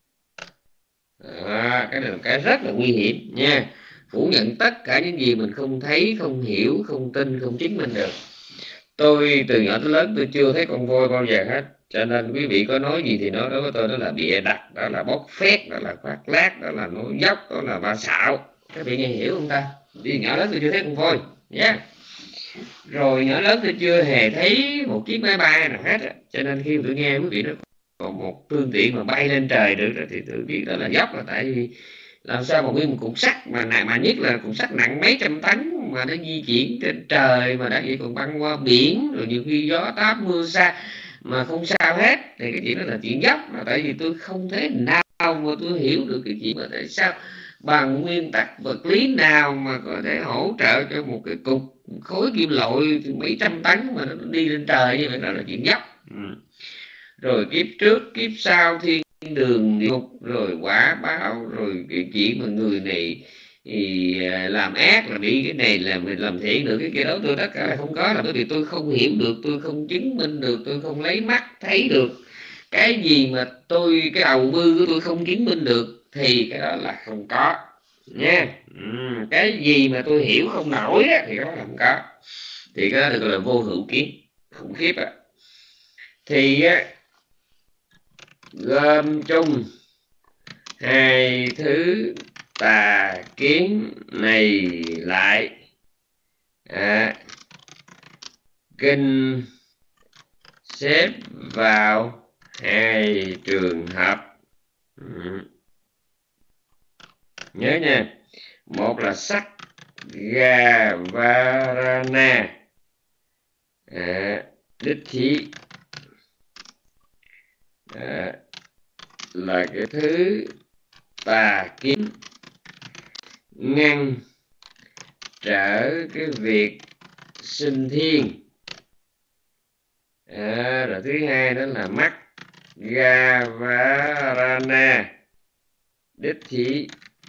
Cái này là cái rất là nguy hiểm nha. Phủ nhận tất cả những gì mình không thấy, không hiểu, không tin, không chứng minh được. Tôi từ nhỏ tới lớn tôi chưa thấy con voi bao giờ hết, cho nên quý vị có nói gì thì nói đối với tôi đó là bịa đặt, đó là bóc phét, đó là khoác lác, đó là nói dốc, đó là ba xạo. Các vị nghe hiểu không ta? Đi nhỏ lớn tôi chưa thấy con voi nhé. Rồi nhỏ lớn tôi chưa hề thấy một chiếc máy bay nào hết, cho nên khi tôi nghe quý vị nói còn một phương tiện mà bay lên trời được thì tôi biết đó là dốc, là tại vì làm sao mà nguyên một cục sắt mà nhất là cục sắt nặng mấy trăm tấn mà nó di chuyển trên trời mà đã vậy còn băng qua biển, rồi nhiều khi gió táp mưa xa mà không sao hết, thì cái chuyện đó là chuyện dốc. Là tại vì tôi không thể nào mà tôi hiểu được cái chuyện mà tại sao bằng nguyên tắc vật lý nào mà có thể hỗ trợ cho một cái cục khối kim loại mấy trăm tấn mà nó đi lên trời như vậy, đó là chuyện dốc. Rồi kiếp trước kiếp sau thiên đường địa ngục, rồi quả báo, rồi cái chuyện mà người này thì làm ác là bị cái này làm thiện được cái kia đó, tôi tất cả là không có, là bởi vì tôi không hiểu được, tôi không chứng minh được, tôi không lấy mắt thấy được. Cái gì mà cái đầu mư của tôi không chứng minh được thì cái đó là không có nha. Cái gì mà tôi hiểu không nổi á, thì cái đó là không có, thì cái đó được gọi là vô hữu kiến. Khủng khiếp á. Thì gom chung hai thứ tà kiến này lại. Kinh xếp vào hai trường hợp. Nhớ nha, một là Sakgavarana đích thị, là cái thứ tà kiến ngăn trở cái việc sinh thiên. Rồi thứ hai đó là Maggavarana đích thị,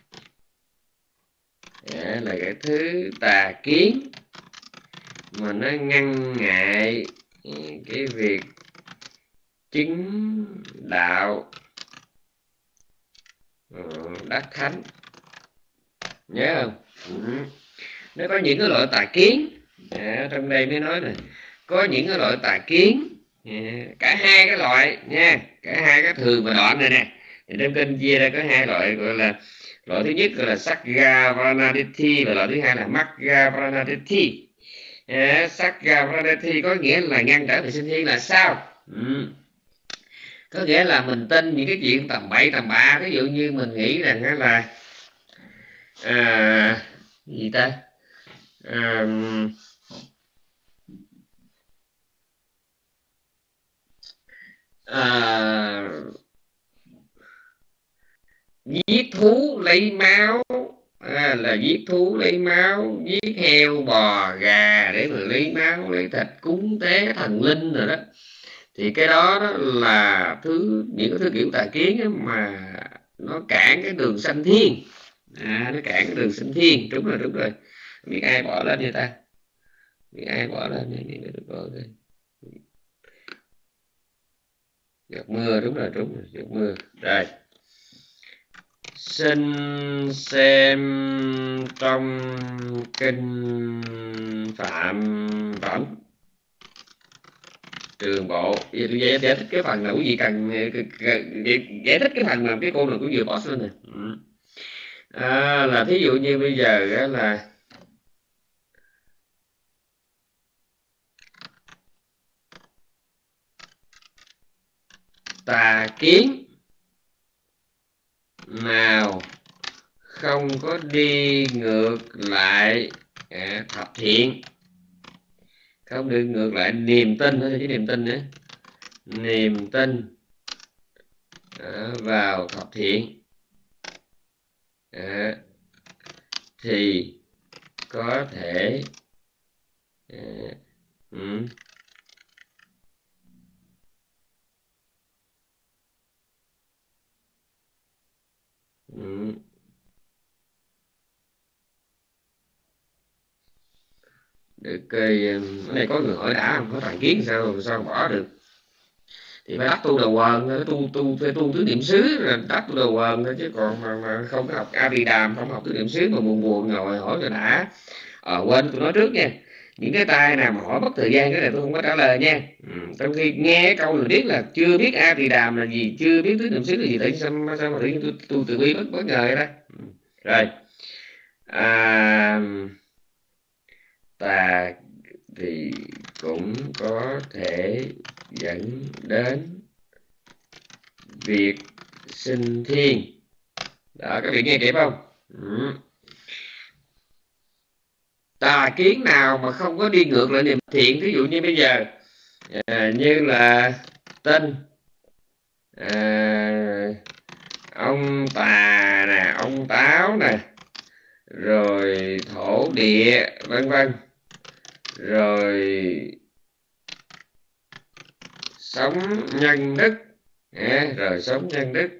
là cái thứ tà kiến mà nó ngăn ngại cái việc chứng đạo đắc thánh. Nhớ không? Nó có những cái loại tà kiến, trong đây mới nói này, có những cái loại tà kiến, cả hai cái loại nha, cả hai cái thường và đoạn này nè. Thì trong kinh chia ra có hai loại, gọi là loại thứ nhất gọi là Sakgavarana-ditthi và loại thứ hai là Maggavarana-ditthi. Sakgavarana-ditthi có nghĩa là ngăn trở việc sinh thiên là sao? Có nghĩa là mình tin những cái chuyện tầm bậy tầm bạ, ví dụ như mình nghĩ rằng là gì ta, giết thú lấy máu, là giết thú lấy máu, giết heo bò gà để mà lấy máu lấy thịt cúng tế thần linh rồi đó, thì cái đó, đó là những cái thứ kiểu tà kiến mà nó cản cái đường sanh thiên. Nó cản cái đường sanh thiên. Đúng rồi, đúng rồi. Biết ai bỏ lên vậy ta? Biết ai bỏ lên này được rồi. Giọt mưa, đúng rồi, giọt mưa. Rồi, xin xem trong kinh Phạm Phẩm Trường Bộ. Tôi giải thích cái phần nào quý vị cần giải thích cái phần mà cái cô nào cũng vừa bỏ lên nè. Là thí dụ như bây giờ là tà kiến nào không có đi ngược lại thập thiện, không đi ngược lại niềm tin, thôi chứ niềm tin nữa, niềm tin vào thập thiện, thì có thể được. Cái này có người hỏi đã không, có tà kiến sao bỏ được, thì phải đắc tu đầu quần, tu tứ niệm xứ là đắc tu đầu quần thôi, chứ còn mà không có học Abhidhamma, không học tứ niệm xứ mà buồn ngồi hỏi cho đã. Quên tôi nói trước nha, những cái tay nào mà hỏi mất thời gian cái này tôi không có trả lời nha. Trong khi nghe cái câu này biết là chưa biết Abhidhamma là gì, chưa biết tứ niệm xứ là gì, tại sao mà tự nhiên tôi từ bi bất ngờ đó. Rồi, tà thì cũng có thể dẫn đến việc sinh thiên. Đó, các vị nghe kịp không? Tà kiến nào mà không có đi ngược lại niềm thiện, ví dụ như bây giờ như là tên ông tà nè, ông táo nè, rồi thổ địa vân vân, rồi sống nhân đức, rồi sống nhân đức,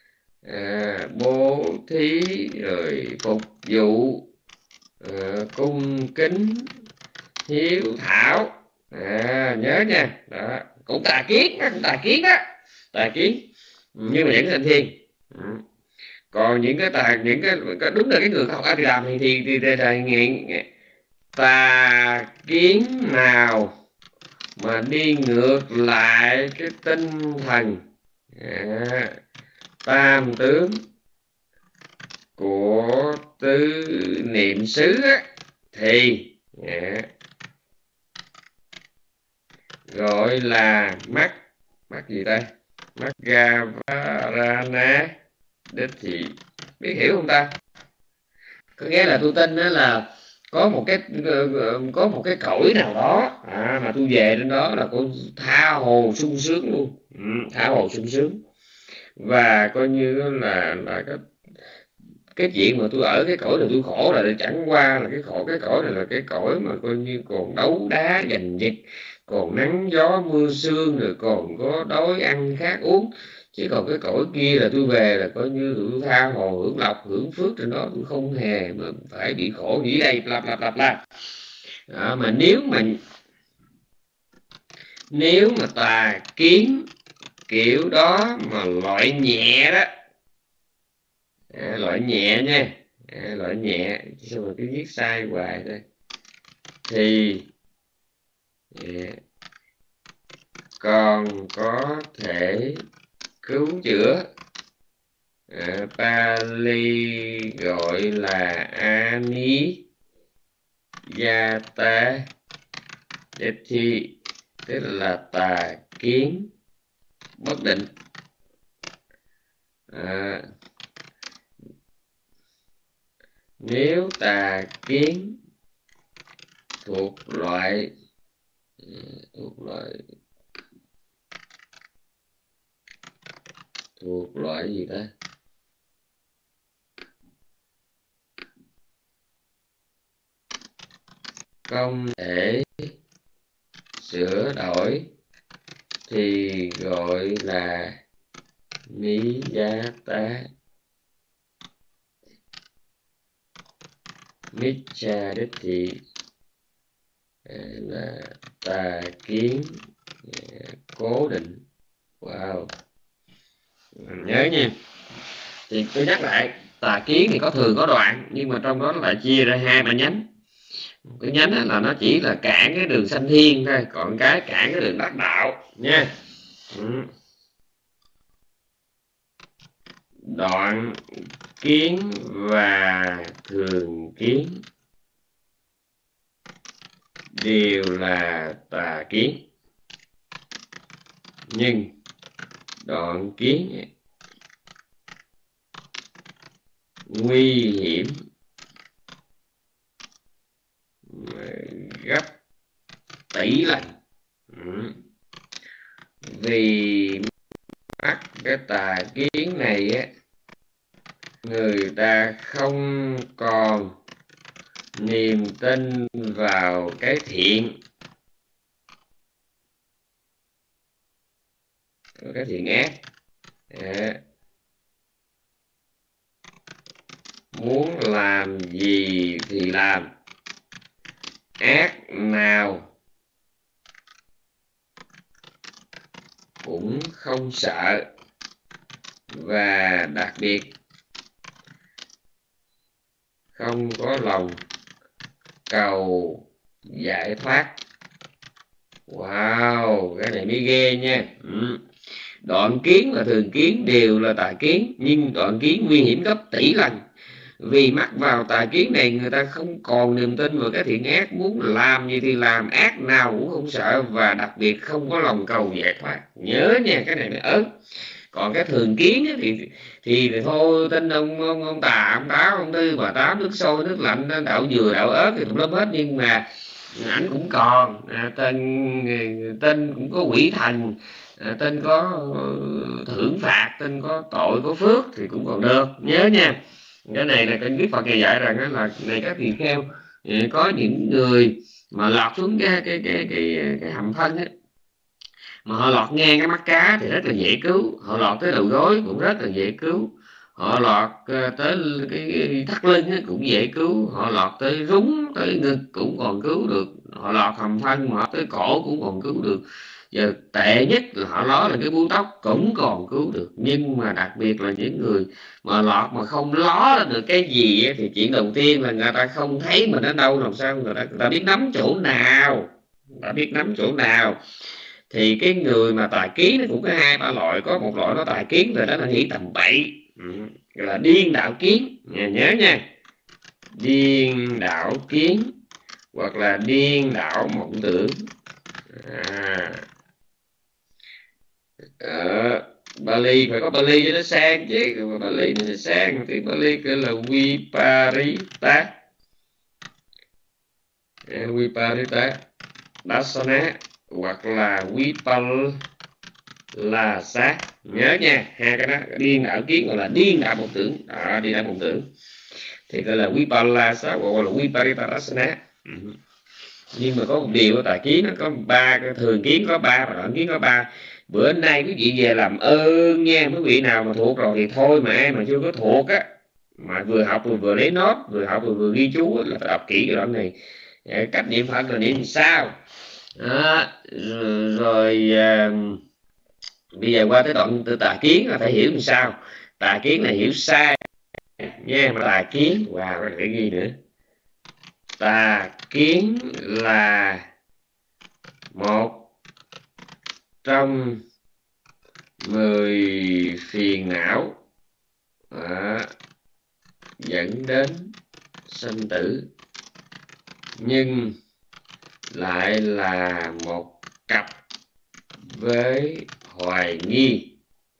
bố thí, rồi phục vụ, cung kính, hiếu thảo, nhớ nha. Đó cũng tà kiến, cũng tà kiến đó, tà kiến nhưng mà vẫn thành thiên. Còn những cái đúng là cái người học Abhidhamma thì nghiện tà kiến nào mà đi ngược lại cái tinh thần tam tướng của tứ niệm xứ á, thì gọi là mắt gì ta? Maggavarana Đích Thị. Biết hiểu không ta? Có nghĩa là tôi tin đó là có một cái cõi nào đó mà tôi về đến đó là tôi tha hồ sung sướng luôn, tha hồ sung sướng. Và coi như là cái chuyện mà tôi ở cái cõi này tôi khổ là chẳng qua là cái cõi này là cái cõi mà coi như còn đấu đá giành giật, còn nắng gió mưa sương, rồi còn có đói ăn khát uống. Chứ còn cái cõi kia là tôi về là coi như tôi tha hồ hưởng lộc hưởng phước trên đó, tôi không hề mà phải bị khổ gì đây bla bla bla bla. Mà nếu mà tà kiến kiểu đó mà loại nhẹ đó, loại nhẹ nha, loại nhẹ, sao mà cứ viết sai hoài đây, thì còn có thể cứu chữa. Pali gọi là Aniyata Dethi, tức là tà kiến bất định. Nếu tà kiến thuộc loại gì ta? Không thể sửa đổi thì gọi là Niyata Miccha Đích Thị, là tà kiến cố định. Wow, nhớ nha. Thì tôi nhắc lại, tà kiến thì có thường có đoạn, nhưng mà trong đó nó lại chia ra 2-3 nhánh. Cái nhánh là nó chỉ là cản cái đường sanh thiên thôi, còn cái cản cái đường đắc đạo nha. Đoạn kiến và thường kiến đều là tà kiến, nhưng đoạn kiến nguy hiểm gấp tỷ lần. Vì mắc cái tà kiến này á, người ta không còn niềm tin vào cái thiện, ác. Muốn làm gì thì làm, ác nào cũng không sợ, và đặc biệt không có lòng cầu giải thoát. Wow, cái này mới ghê nha. Đoạn kiến và thường kiến đều là tà kiến, nhưng đoạn kiến nguy hiểm gấp tỷ lần. Vì mắc vào tà kiến này, người ta không còn niềm tin vào cái thiện ác, muốn làm gì thì làm, ác nào cũng không sợ, và đặc biệt không có lòng cầu giải thoát. Nhớ nha, cái này mới ớn. Còn cái thường kiến thì thôi, tin ông tà, ông táo, ông tư, bà tám, nước sôi nước lạnh, đạo dừa đạo ớt thì tùm lum hết, nhưng mà ảnh cũng còn tên cũng có quỷ thần, tên có thưởng phạt, tên có tội có phước thì cũng còn được. Nhớ nha, cái này là kinh Đức Phật dạy rằng là này các tỳ kheo, có những người mà lọt xuống cái hầm phân ấy, mà họ lọt ngang cái mắt cá thì rất là dễ cứu, họ lọt tới đầu gối cũng rất là dễ cứu, họ lọt tới cái thắt lưng cũng dễ cứu, họ lọt tới rúng tới ngực cũng còn cứu được, họ lọt hầm phân mà tới cổ cũng còn cứu được. Giờ tệ nhất là họ ló là cái búi tóc cũng còn cứu được. Nhưng mà đặc biệt là những người mà lọt mà không ló ra được cái gì ấy, thì chuyện đầu tiên là người ta không thấy mình ở đâu, làm sao người ta biết nắm chỗ nào, thì cái người mà tài kiến nó cũng có 2-3 loại. Có một loại nó tài kiến rồi đó, nó nghĩ tầm bậy, là điên đạo kiến. Nhớ nha, điên đạo kiến hoặc là điên đạo mộng tưởng. Bali phải có Bali cho nó sang chứ, Bali nó sang. Tiếng Bali gọi là Viparita, Viparita Dasana hoặc là Vipallasa. Nhớ nha, hai cái đó, điên đạo kiến gọi là điên đạo mộng tưởng. Điên đạo mộng tưởng thì gọi là Vipallasa hoặc là Viparita Dasana. Nhưng mà có một điều, tà kiến nó có ba, thường kiến có ba và đoạn kiến có ba. Bữa nay quý vị về làm ơn nha, quý vị nào mà thuộc rồi thì thôi, mà ai mà chưa có thuộc á, mà vừa học vừa lấy nốt, vừa học vừa ghi chú là phải đọc kỹ cái đoạn này. Cách niệm Phật là niệm sao rồi bây giờ qua tới đoạn từ tà kiến là phải hiểu làm sao. Tà kiến là hiểu sai nha, mà tà kiến vào phải ghi nữa. Tà kiến là một trong 10 phiền não dẫn đến sanh tử, nhưng lại là một cặp với hoài nghi,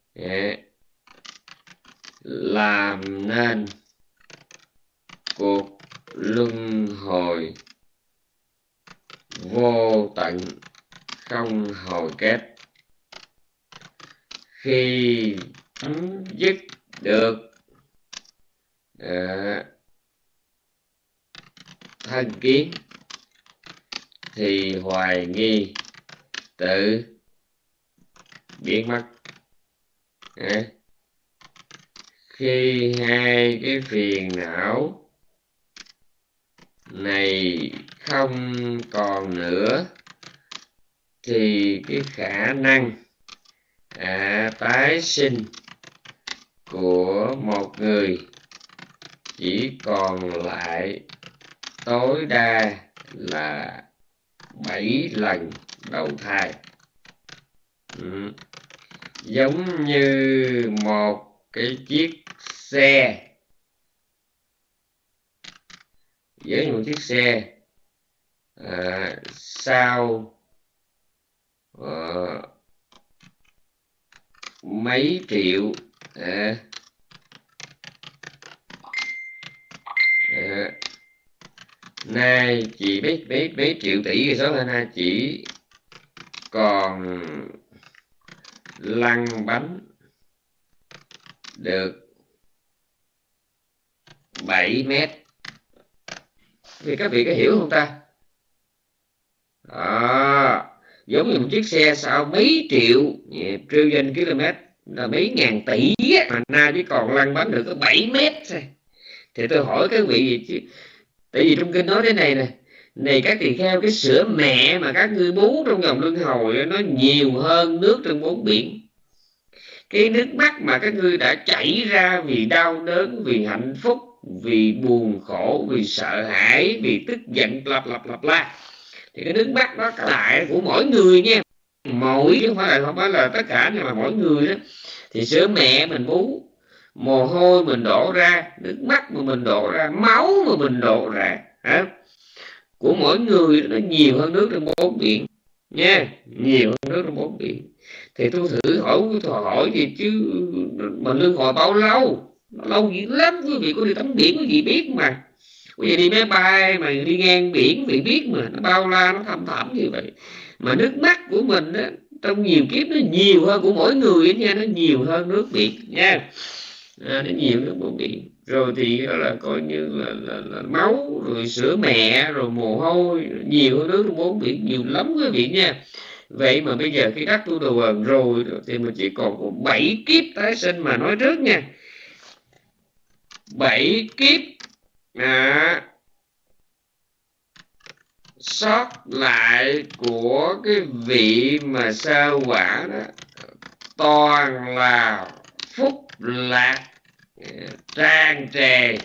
làm nên cuộc luân hồi vô tận không hồi kết. Khi chấm dứt được thân kiến thì hoài nghi tự biến mất. Khi hai cái phiền não này không còn nữa thì cái khả năng tái sinh của một người chỉ còn lại tối đa là 7 lần đầu thai. Giống như một cái chiếc xe, với một chiếc xe sau mấy triệu nay chỉ mấy triệu tỷ cái số nay chỉ còn lăn bánh được 7 mét. Thì các vị có hiểu không ta? Giống như một chiếc xe sau mấy triệu trillion km là mấy ngàn tỷ mà nay chỉ còn lăn bánh được có 7 mét. Thì tôi hỏi các vị gì chứ, tại vì trong kinh nói thế này nè, này các tỳ kheo, cái sữa mẹ mà các ngươi bú trong vòng luân hồi nó nhiều hơn nước trong 4 biển. Cái nước mắt mà các ngươi đã chảy ra vì đau đớn, vì hạnh phúc, vì buồn khổ, vì sợ hãi, vì tức giận, lặp la, thì cái nước mắt đó cả lại của mỗi người nha, mỗi chứ không phải là tất cả, nhưng mà mỗi người đó. Thì sữa mẹ mình bú, mồ hôi mình đổ ra, nước mắt mà mình đổ ra, máu mà mình đổ ra của mỗi người nó nhiều hơn nước trong 4 biển nha, nhiều hơn nước trong 4 biển. Thì tôi thử hỏi gì chứ, mình luân hồi bao lâu? Lâu dữ lắm. Quý vị có đi tắm biển quý vị biết mà. Quý vị đi máy bay mà đi ngang biển quý vị biết mà, nó bao la, nó thâm thẳm như vậy. Mà nước mắt của mình đó, trong nhiều kiếp nó nhiều hơn của mỗi người nha, nó nhiều hơn nước biển nha. Nó nhiều hơn 4 biển. Rồi thì đó là coi như là máu, rồi sữa mẹ, rồi mồ hôi, nhiều hơn nước trong 4 biển, nhiều lắm quý vị nha. Vậy mà bây giờ khi đắc tu đồ vần rồi thì mình chỉ còn có 7 kiếp tái sinh mà nói trước nha. 7 kiếp sót lại của cái vị mà sơ quả đó toàn là phúc lạc tràn trề,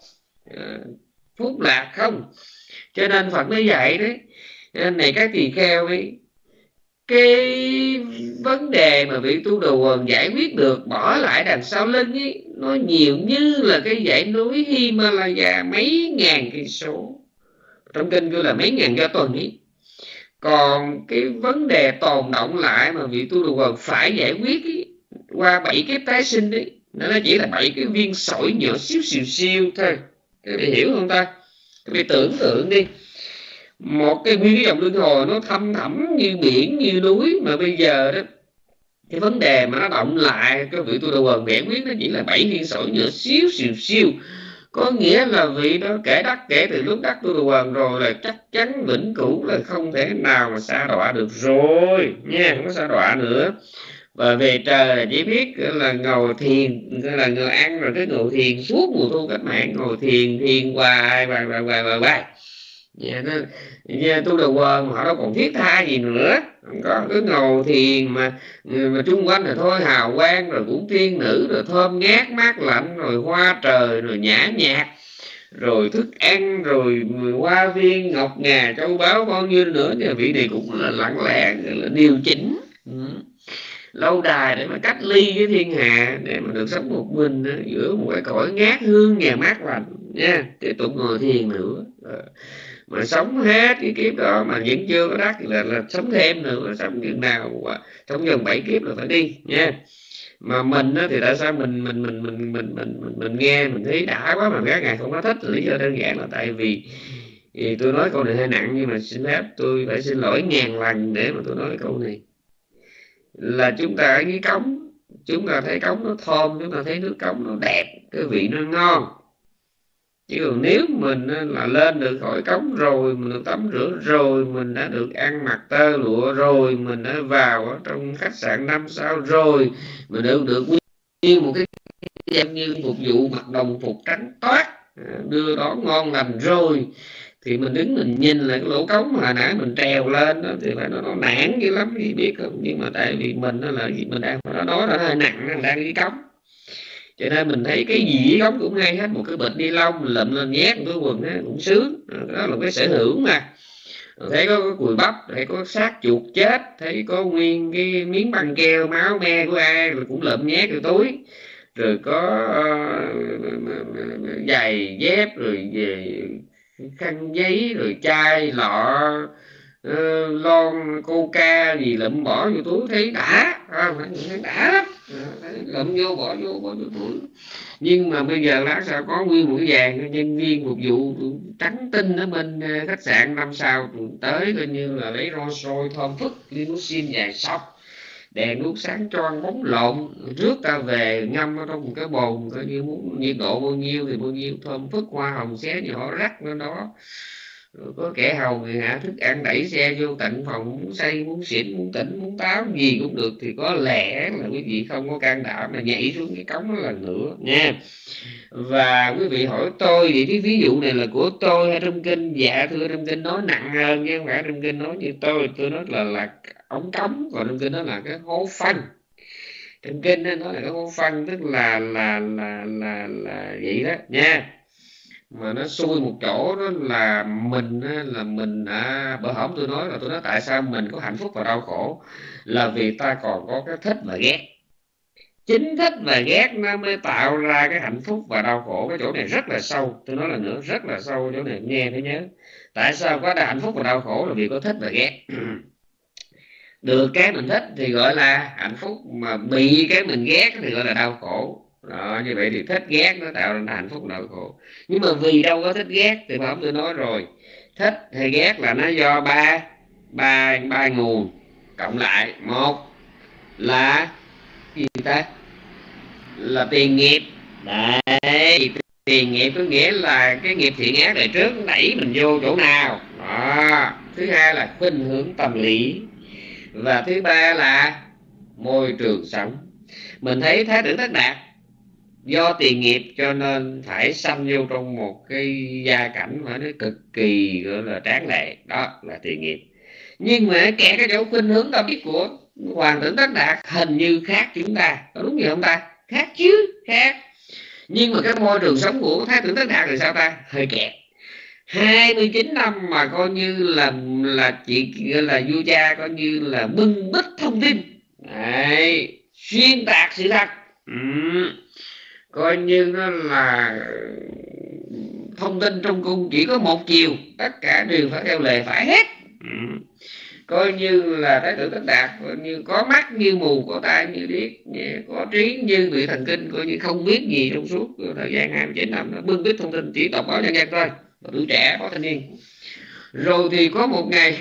phúc lạc không. Cho nên Phật mới dạy đấy, này các tỳ kheo ấy, cái vấn đề mà vị tu đầu quần giải quyết được bỏ lại đằng sau lưng ấy, nó nhiều như là cái dãy núi Himalaya mấy ngàn cây số, trong kinh kêu là mấy ngàn do tuần ấy. Còn cái vấn đề tồn động lại mà vị tu đầu quần phải giải quyết ấy, qua 7 kiếp tái sinh ấy, nó chỉ là 7 cái viên sỏi nhỏ xíu xìu xiu thôi. Các vị hiểu không ta? Các vị tưởng tượng đi, một cái nguyên cái dòng luân hồi nó thâm thẳm như biển như núi, mà bây giờ đó cái vấn đề mà nó động lại cái vị tu đầu quần giải quyết nó chỉ là 7 viên sỏi nhỏ xíu xìu xiu. Có nghĩa là vị đó kể đắc kể từ lúc đắc tu đầu quần rồi là chắc chắn vĩnh cửu là không thể nào mà sa đọa được rồi nha, không có sa đọa nữa. Và về trời là chỉ biết là ngồi thiền, là ngồi ăn rồi cái ngồi thiền suốt mùa thu cách mạng, ngồi thiền hoài tu đầu quần họ đâu còn thiết tha gì nữa, không có, cứ ngồi thiền mà chung quanh là thôi hào quang, rồi cũng tiên nữ, rồi thơm ngát mát lạnh, rồi hoa trời, rồi nhã nhạc, rồi thức ăn, rồi hoa viên ngọc ngà châu báu bao nhiêu nữa, thì vị này cũng là lặng lẽ là điều chỉnh lâu đài để mà cách ly với thiên hạ, để mà được sống một mình giữa một cái cõi ngát hương nhà mát lành nha. Tiếp tục ngồi thiền nữa, mà sống hết cái kiếp đó mà vẫn chưa có đắc là sống thêm nữa, sống chừng nào trong vòng 7 kiếp là phải đi nha. Mà mình thì tại sao mình nghe mình thấy đã quá mà các ngài không có thích? Lý do đơn giản là tại vì tôi nói câu này hơi nặng, nhưng mà xin phép tôi phải xin lỗi ngàn lần để mà tôi nói câu này. Là chúng ta ở cái cống, chúng ta thấy cống nó thơm, chúng ta thấy nước cống nó đẹp, cái vị nó ngon. Chứ còn nếu mình là lên được khỏi cống rồi, mình được tắm rửa rồi, mình đã được ăn mặc tơ lụa rồi, mình đã vào trong khách sạn 5 sao rồi, mình được nguyên một cái dạng như phục vụ mặc đồng phục trắng toát, đưa đón ngon lành rồi, thì mình đứng mình nhìn lại cái lỗ cống mà hồi nãy mình trèo lên đó, thì phải nó nản dữ lắm, biết không? Nhưng mà tại vì mình là mình đang nói là hơi nặng, đang đi cống, cho nên mình thấy cái gì với cống cũng hay hết. Một cái bịch ni lông mình lụm lên nhét cái quần cũng sướng, đó là cái sở hữu mà. Thấy có cái cùi bắp, thấy có xác chuột chết, thấy có nguyên cái miếng băng keo máu me của ai rồi cũng lụm nhét vào túi, rồi có giày dép, rồi về khăn giấy, rồi chai lọ lon coca gì lụm bỏ vô túi, thấy đã, thấy đã lắm, lụm vô bỏ vô túi. Nhưng mà bây giờ là sao có nguyên một cái dàn nhân viên phục vụ trắng tinh ở bên khách sạn 5 sao tới, coi như là lấy Rolls Royce thơm phức, limousine dài sọc, đèn đuốc sáng choang bóng lộn, rước ta về ngâm ở trong một cái bồn, coi như muốn nhiệt độ bao nhiêu thì bao nhiêu, thơm phức, hoa hồng xé nhỏ rắc lên đó. Rồi có kẻ hầu người hạ thức ăn đẩy xe vô tận phòng, muốn say muốn xỉn muốn tỉnh muốn táo gì cũng được. Thì có lẽ là quý vị không có can đảm mà nhảy xuống cái cống đó lần nữa nha. Và quý vị hỏi tôi vậy cái ví dụ này là của tôi hay trong kinh? Dạ thưa, trong kinh nói nặng hơn chứ không phải trong kinh nói như tôi nói là ống cống, còn trong kinh đó là cái hố phân. Trong kinh nó là cái hố phân, tức là vậy đó nha. Mà nó xui một chỗ đó là mình bữa hổm tôi nói tại sao mình có hạnh phúc và đau khổ, là vì ta còn có cái thích và ghét. Chính thích và ghét nó mới tạo ra cái hạnh phúc và đau khổ. Cái chỗ này rất là sâu, tôi nói là nữa, rất là sâu chỗ này, nghe phải nhớ. Tại sao có hạnh phúc và đau khổ? Là vì có thích và ghét. Được cái mình thích thì gọi là hạnh phúc, mà bị cái mình ghét thì gọi là đau khổ. Đó, như vậy thì thích ghét nó tạo ra hạnh phúc đau khổ. Nhưng mà vì đâu có thích ghét thì hôm tôi nói rồi, thích hay ghét là nó do ba nguồn cộng lại. Một là gì ta? Là tiền nghiệp. Đấy, tiền nghiệp có nghĩa là cái nghiệp thiện ác đời trước đẩy mình vô chỗ nào đó. Thứ hai là khuynh hướng tâm lý, và thứ ba là môi trường sống. Mình thấy Thái tử Tất Đạt do tiền nghiệp cho nên phải sanh vô trong một cái gia cảnh mà nó cực kỳ gọi là tráng lệ, đó là tiền nghiệp. Nhưng mà kẻ cái chỗ khuynh hướng tâm lý của hoàng tử Tất Đạt hình như khác chúng ta, có đúng gì không ta? Khác chứ, khác. Nhưng mà cái môi trường sống của Thái tử Tất Đạt thì sao ta? Hơi kẹt. 29 năm mà coi như là chị là vua cha coi như là bưng bít thông tin. Đấy, xuyên tạc sự thật. Coi như nó là thông tin trong cung chỉ có một chiều, tất cả đều phải theo lề phải hết. Coi như là Thái tử Tất Đạt coi như có mắt như mù, có tai như điếc, có trí như bị thần kinh, coi như không biết gì trong suốt thời gian 29 năm. Nó bưng bít thông tin chỉ đọc báo Nhân dân thôi, tuổi trẻ, báo Thanh niên. Rồi thì có một ngày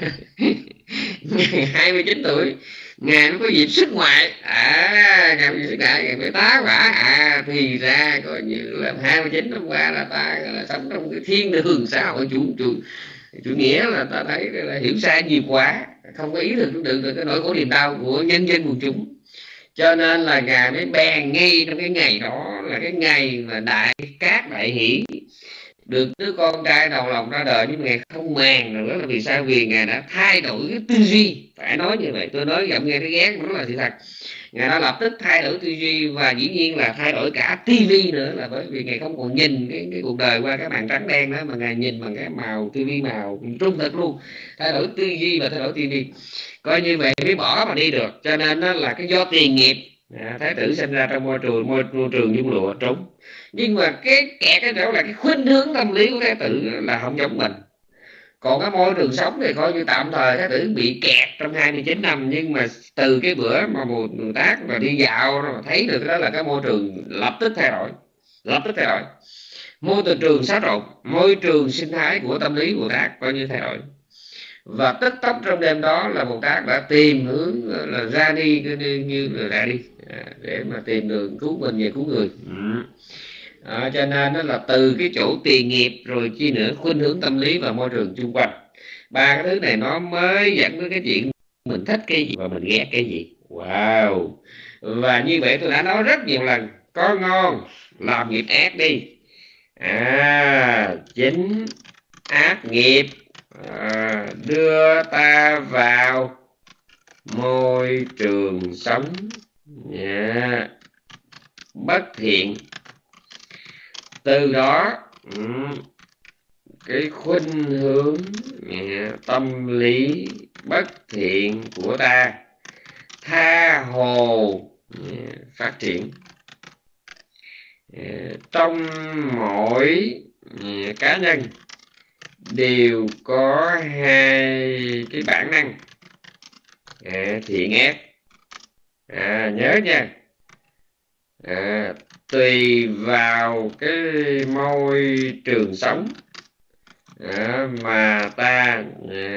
29 tuổi ngài nó có dịp xuất ngoại, ngài xuất ngoại, ngài phải tá hỏa. Thì ra coi như là 29 năm qua là ta là sống trong cái thiên đường xã hội chủ nghĩa, là ta thấy là hiểu sai nhiều quá, không có ý thức được cái nỗi khổ niềm đau của nhân dân quần chúng. Cho nên là ngài mới bèn ngay trong cái ngày đó là cái ngày mà đại cát đại hỷ, được đứa con trai đầu lòng ra đời. Nhưng mà ngài không màng, đó là vì sao? Vì ngài đã thay đổi cái tư duy. Phải nói như vậy, tôi nói giọng nghe cái ghét, nó là sự thật. Ngài đã lập tức thay đổi tư duy, và dĩ nhiên là thay đổi cả tivi nữa, là bởi vì ngài không còn nhìn cái cuộc đời qua cái màn trắng đen đó, mà ngài nhìn bằng cái màu tivi, màu trung thực luôn. Thay đổi tư duy và thay đổi tivi, coi như vậy mới bỏ mà đi được. Cho nên đó là cái do tiền nghiệp. Thái tử sinh ra trong môi trường dung lụa trống. Nhưng mà cái kẹt cái chỗ là cái khuynh hướng tâm lý của Thái tử là không giống mình. Còn cái môi trường sống thì coi như tạm thời Thái tử bị kẹt trong 29 năm. Nhưng mà từ cái bữa mà Mùa Tác mà đi dạo mà thấy được đó là cái môi trường lập tức thay đổi. Môi trường xáo trộn, môi trường sinh thái của tâm lý Bồ Tát coi như thay đổi. Và tức tốc trong đêm đó là Bồ Tát đã tìm hướng là ra đi, như là ra đi để mà tìm đường cứu mình và cứu người. Cho nên nó là từ cái chỗ tiền nghiệp, rồi chi nữa khuynh hướng tâm lý và môi trường xung quanh. Ba cái thứ này nó mới dẫn đến cái chuyện mình thích cái gì và mình ghét cái gì. Wow. Và như vậy tôi đã nói rất nhiều lần, có ngon làm nghiệp ác đi, chính ác nghiệp đưa ta vào môi trường sống bất thiện. Từ đó cái khuynh hướng tâm lý bất thiện của ta tha hồ phát triển. Trong mỗi cá nhân đều có hai cái bản năng thiện ác. Nhớ nha, tùy vào cái môi trường sống mà ta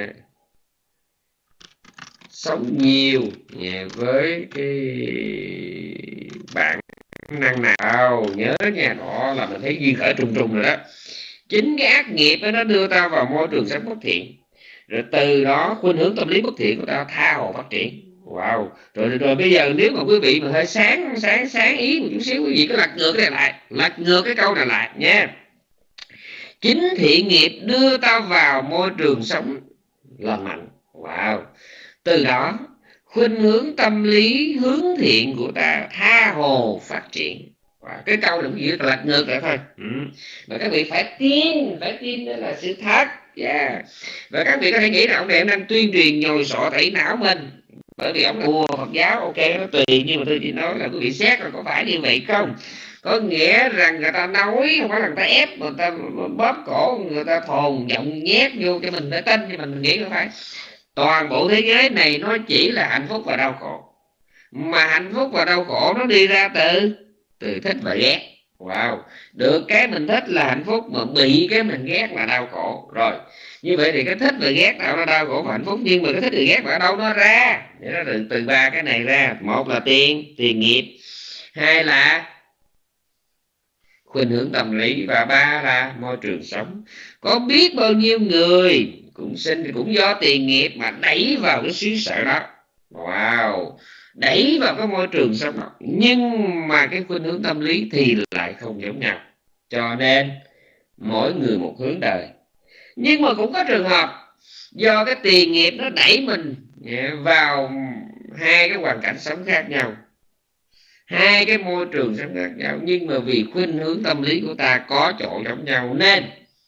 sống nhiều với cái bản năng nào. Nhớ nha, đó là mình thấy duyên khởi trùng rồi đó. Chính cái ác nghiệp đó, nó đưa ta vào môi trường sống bất thiện, rồi từ đó khuynh hướng tâm lý bất thiện của ta tha hồ phát triển. Wow. Rồi bây giờ nếu mà quý vị mà hơi sáng ý một chút xíu, quý vị cứ lật ngược cái này lại, lật ngược cái câu này lại nha. Chính thiện nghiệp đưa ta vào môi trường sống lành mạnh. Wow. Từ đó khuynh hướng tâm lý hướng thiện của ta tha hồ phát triển. Cái câu này cũng lật ngược lại thôi. Mà các vị phải tin đó là sự thật. Và các vị có thể nghĩ là ông này đang tuyên truyền nhồi sọ tẩy não mình, bởi vì ông mua Phật giáo. Ok, nó tùy, nhưng mà tôi chỉ nói là quý vị xét là có phải như vậy không. Có nghĩa rằng người ta nói, không phải là người ta ép, người ta bóp cổ, người ta thồn giọng nhét vô cho mình để tin, nhưng mình nghĩ không phải. Toàn bộ thế giới này nó chỉ là hạnh phúc và đau khổ. Mà hạnh phúc và đau khổ nó đi ra từ thích và ghét. Wow. Được cái mình thích là hạnh phúc, mà bị cái mình ghét là đau khổ. Rồi, như vậy thì cái thích và ghét nào nó đau khổ và hạnh phúc. Nhưng mà cái thích và ghét ở đâu nó ra? Để nó từ ba cái này ra. Một là tiền nghiệp, hai là khuynh hướng tâm lý, và ba là môi trường sống. Có biết bao nhiêu người cũng do tiền nghiệp mà đẩy vào cái xứ sở đó. Wow. Đẩy vào cái môi trường sống đó, nhưng mà cái khuynh hướng tâm lý thì lại không giống nhau. Cho nên mỗi người một hướng đời. Nhưng mà cũng có trường hợp do cái tiền nghiệp nó đẩy mình vào hai cái hoàn cảnh sống khác nhau, hai cái môi trường sống khác nhau, nhưng mà vì khuynh hướng tâm lý của ta có chỗ giống nhau, nên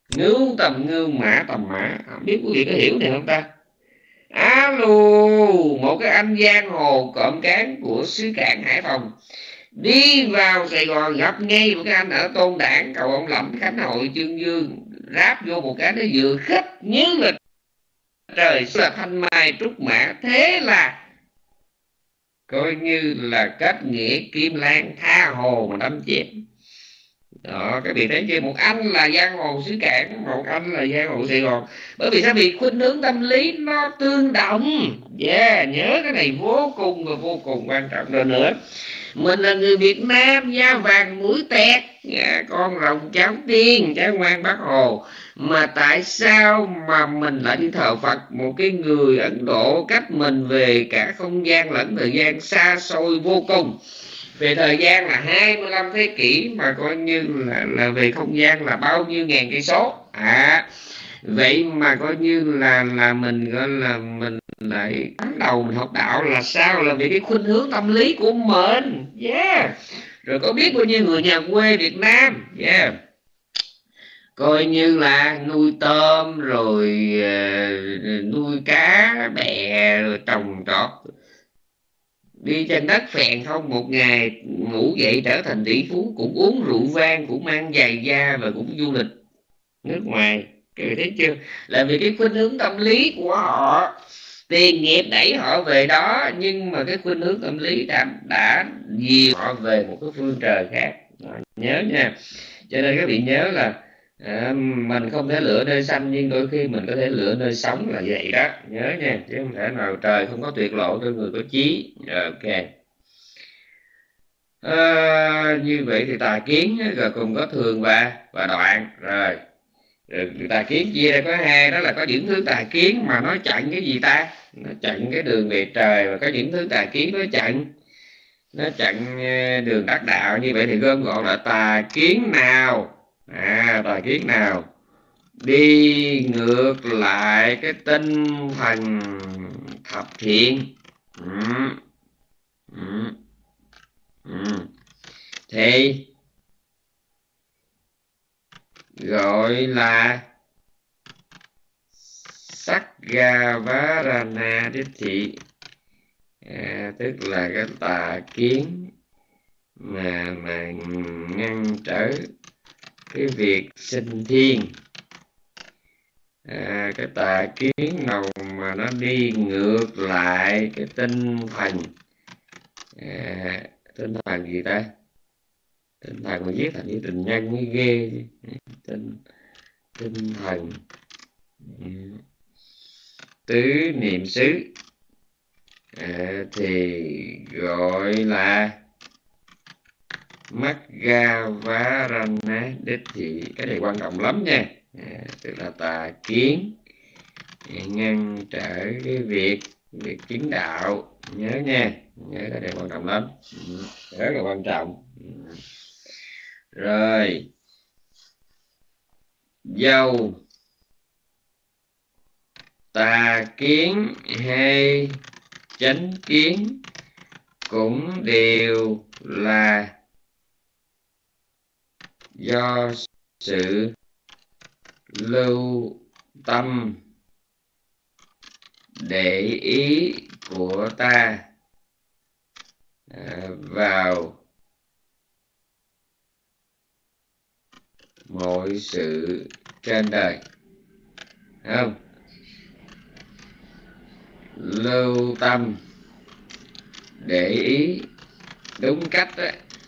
ngưu tầm ngưu, mã tầm mã. Không biết quý vị có hiểu này không ta? Alo, một cái anh giang hồ cộm cán của xứ Cảng Hải Phòng đi vào Sài Gòn, gặp ngay một cái anh ở Tôn Đản, cầu ông Lẩm, Khánh Hội, Chương Dương, ráp vô một cái nó vừa khích như là trời, là thanh mai trúc mã. Thế là coi như là kết nghĩa Kim Lan, tha hồ mà đâm chém. Đó, các vị thấy chưa? Một anh là giang hồ xứ Cảng, một anh là giang hồ Sài Gòn. Bởi vì sao? Vì khuynh hướng tâm lý nó tương đồng. Yeah, nhớ cái này vô cùng và vô cùng quan trọng. Rồi nữa, mình là người Việt Nam, da vàng mũi tẹt, con rồng cháu tiên, cháu ngoan Bác Hồ, mà tại sao mà mình lại đi thờ Phật một cái người Ấn Độ cách mình về cả không gian lẫn thời gian xa xôi vô cùng? Về thời gian là 25 thế kỷ, mà coi như là về không gian là bao nhiêu ngàn cây số. Vậy mà coi như là mình gọi là mình lại bắt đầu mình học đạo là sao? Là vì cái khuynh hướng tâm lý của mình. Yeah. Rồi có biết bao nhiêu người nhà quê Việt Nam, yeah, coi như là nuôi tôm rồi nuôi cá bè rồi trồng trọt, đi trên đất phèn không, một ngày ngủ dậy trở thành tỷ phú, cũng uống rượu vang, cũng mang giày da và cũng du lịch nước ngoài. Các bạn thấy chưa? Là vì cái khuynh hướng tâm lý của họ, tiền nghiệp đẩy họ về đó, nhưng mà cái khuynh hướng tâm lý đã dìu họ về một cái phương trời khác. Nhớ nha. Cho nên các vị nhớ là mình không thể lựa nơi xanh, nhưng đôi khi mình có thể lựa nơi sống, là vậy đó. Nhớ nha, chứ không thể nào trời không có tuyệt lộ cho người có chí. Ok. Như vậy thì tà kiến rồi cùng có thường và đoạn. Rồi tà kiến chia ra có hai, đó là có những thứ tà kiến mà nó chặn cái gì ta? Nó chặn cái đường về trời, và có những thứ tà kiến nó chặn đường đắc đạo. Như vậy thì gom gọn là tà kiến nào? Tà kiến nào đi ngược lại cái tinh thần thập thiện, thì gọi là Sakgavarana đích thị. Tức là cái tà kiến mà ngăn trở cái việc sinh thiên. Cái tà kiến nào mà nó đi ngược lại cái tinh thần, tinh thần gì ta? Tinh thần mà viết thành như tình nhân mới ghê. Tinh thần tứ niệm xứ thì gọi là Maggavarana đích thị. Cái này quan trọng lắm nha. Tức là tà kiến ngăn trở cái việc chứng đạo. Nhớ nha, nhớ cái này quan trọng lắm, rất là quan trọng. Rồi dầu tà kiến hay chánh kiến cũng đều là do sự lưu tâm để ý của ta vào mọi sự trên đời. Không? Lưu tâm để ý đúng cách đó,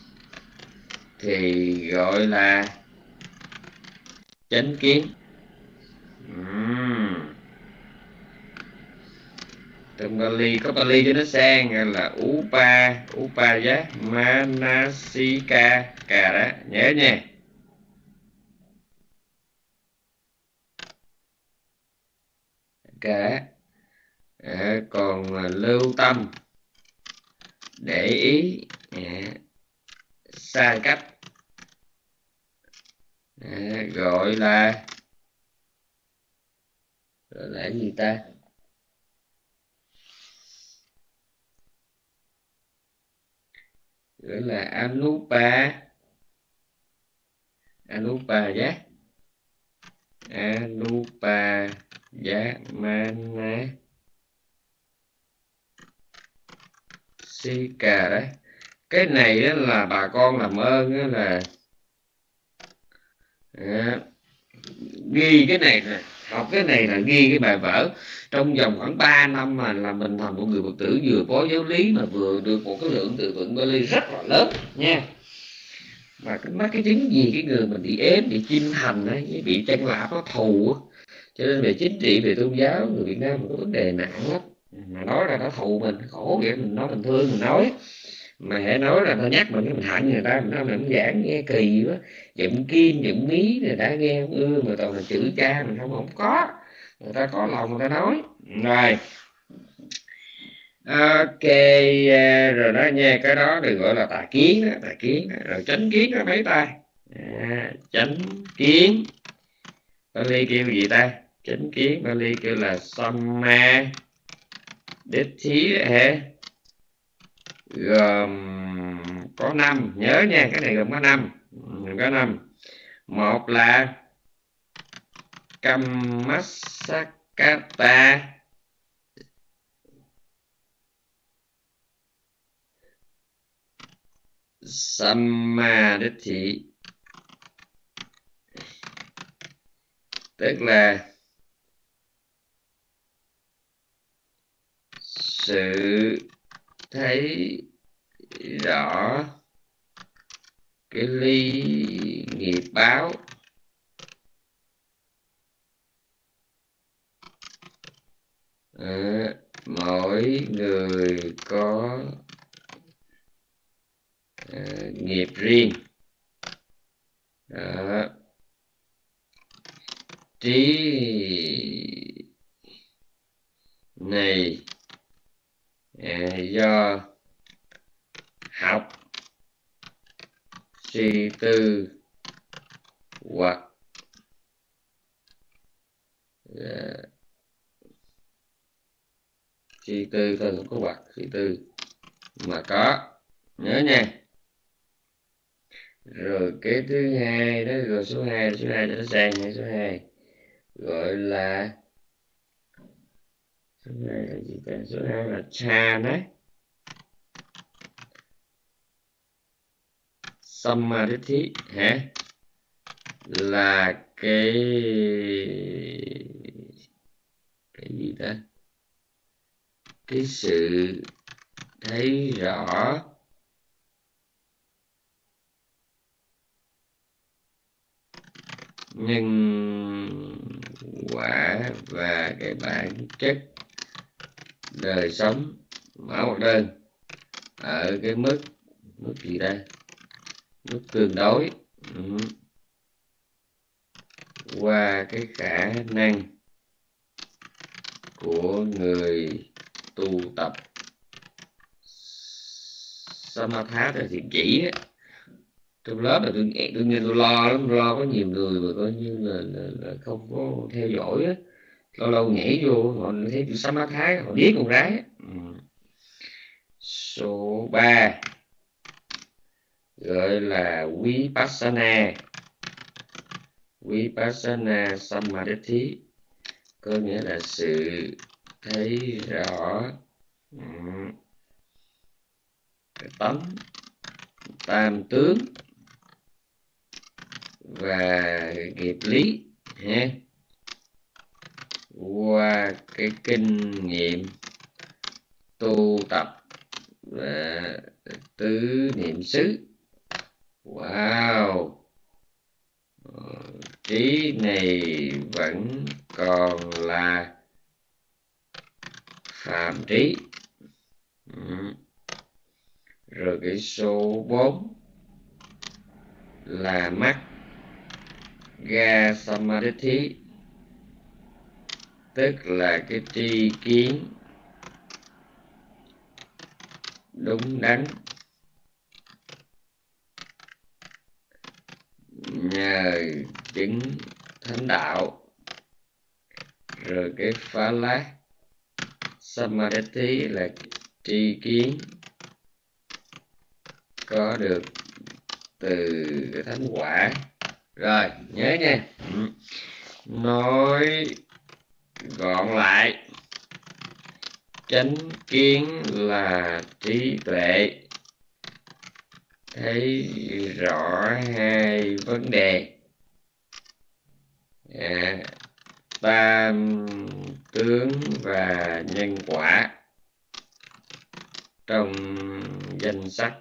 thì gọi là chánh kiến. Trong Bali có Bali cho nó sang là Upaya Manasika cà đó, nhớ nha. Cả còn lưu tâm để ý sai cách gọi là gì ta? Gọi là Anupa. Anupa Anupa Yamana Sika đấy. Cái này đó là bà con làm ơn đó là ghi cái này nè, học cái này là ghi cái bài vở trong vòng khoảng 3 năm mà là mình thành một người Phật tử, vừa có giáo lý mà vừa được một cái lượng từ vựng Bali rất là lớn nha. Mà cái mắc cái chứng gì cái người mình bị ếm, bị chinh thành ấy, bị chân lạp nó thù, cho nên về chính trị, về tôn giáo người Việt Nam có vấn đề nặng lắm. Mà nói ra nó thù mình khổ vậy, mình nói mình thương mình nói, mà hãy nói là nó nhắc mình cái mình hận người ta, mình nói mình giảng nghe kỳ quá, dựng kim dựng mí này đã nghe không ưa, mà toàn là chữ cha mình không có, người ta có lòng người ta nói rồi. Ok, rồi đó nha, cái đó được gọi là tà kiến đó, tà kiến đó. Rồi chánh kiến nó mấy ta? Chánh kiến Bali kêu gì ta? Chánh kiến Bali kêu là Samma Ditti hả? Gồm có 5, nhớ nha, cái này gồm có 5. Có 5. Một là Kammasakata Samadhi, tức là sự thấy rõ cái ly nghiệp báo mỗi người có nghiệp riêng. Trí này do học, suy tư hoặc suy tư thôi, không có hoặc suy tư mà có, nhớ nha. Rồi cái thứ hai đó, rồi số 2 cho nó sang hay số 2 gọi là số 2 là gì ta? Số 2 là cha đấy, Samadhi hả? Là cái gì ta? Cái sự thấy rõ nhân quả và cái bản chất đời sống mã một đơn ở cái mức gì ta? Mức tương đối qua cái khả năng của người tu tập Samatha là thiền chỉ á. Trong lớp là đương nhiên tôi lo lắm, lo có nhiều người mà coi như là không có theo dõi á, lâu lâu nhảy vô họ thấy chữ Samatha họ biết con gái. Số 3 gọi là Vipassana, Vipassana Samadhi, có nghĩa là sự thấy rõ cái tánh tam tướng và nghiệp lý ha, qua cái kinh nghiệm tu tập và tứ niệm xứ. Wow, trí này vẫn còn là phàm trí. Rồi cái số 4 là Magga Samadhi, tức là cái tri kiến đúng đắn nhờ chứng thánh đạo. Rồi cái Phala Samadhi là tri kiến có được từ cái thánh quả. Rồi nhớ nha. Nói gọn lại, chánh kiến là trí tuệ, thấy rõ hai vấn đề, tam tướng và nhân quả trong danh sách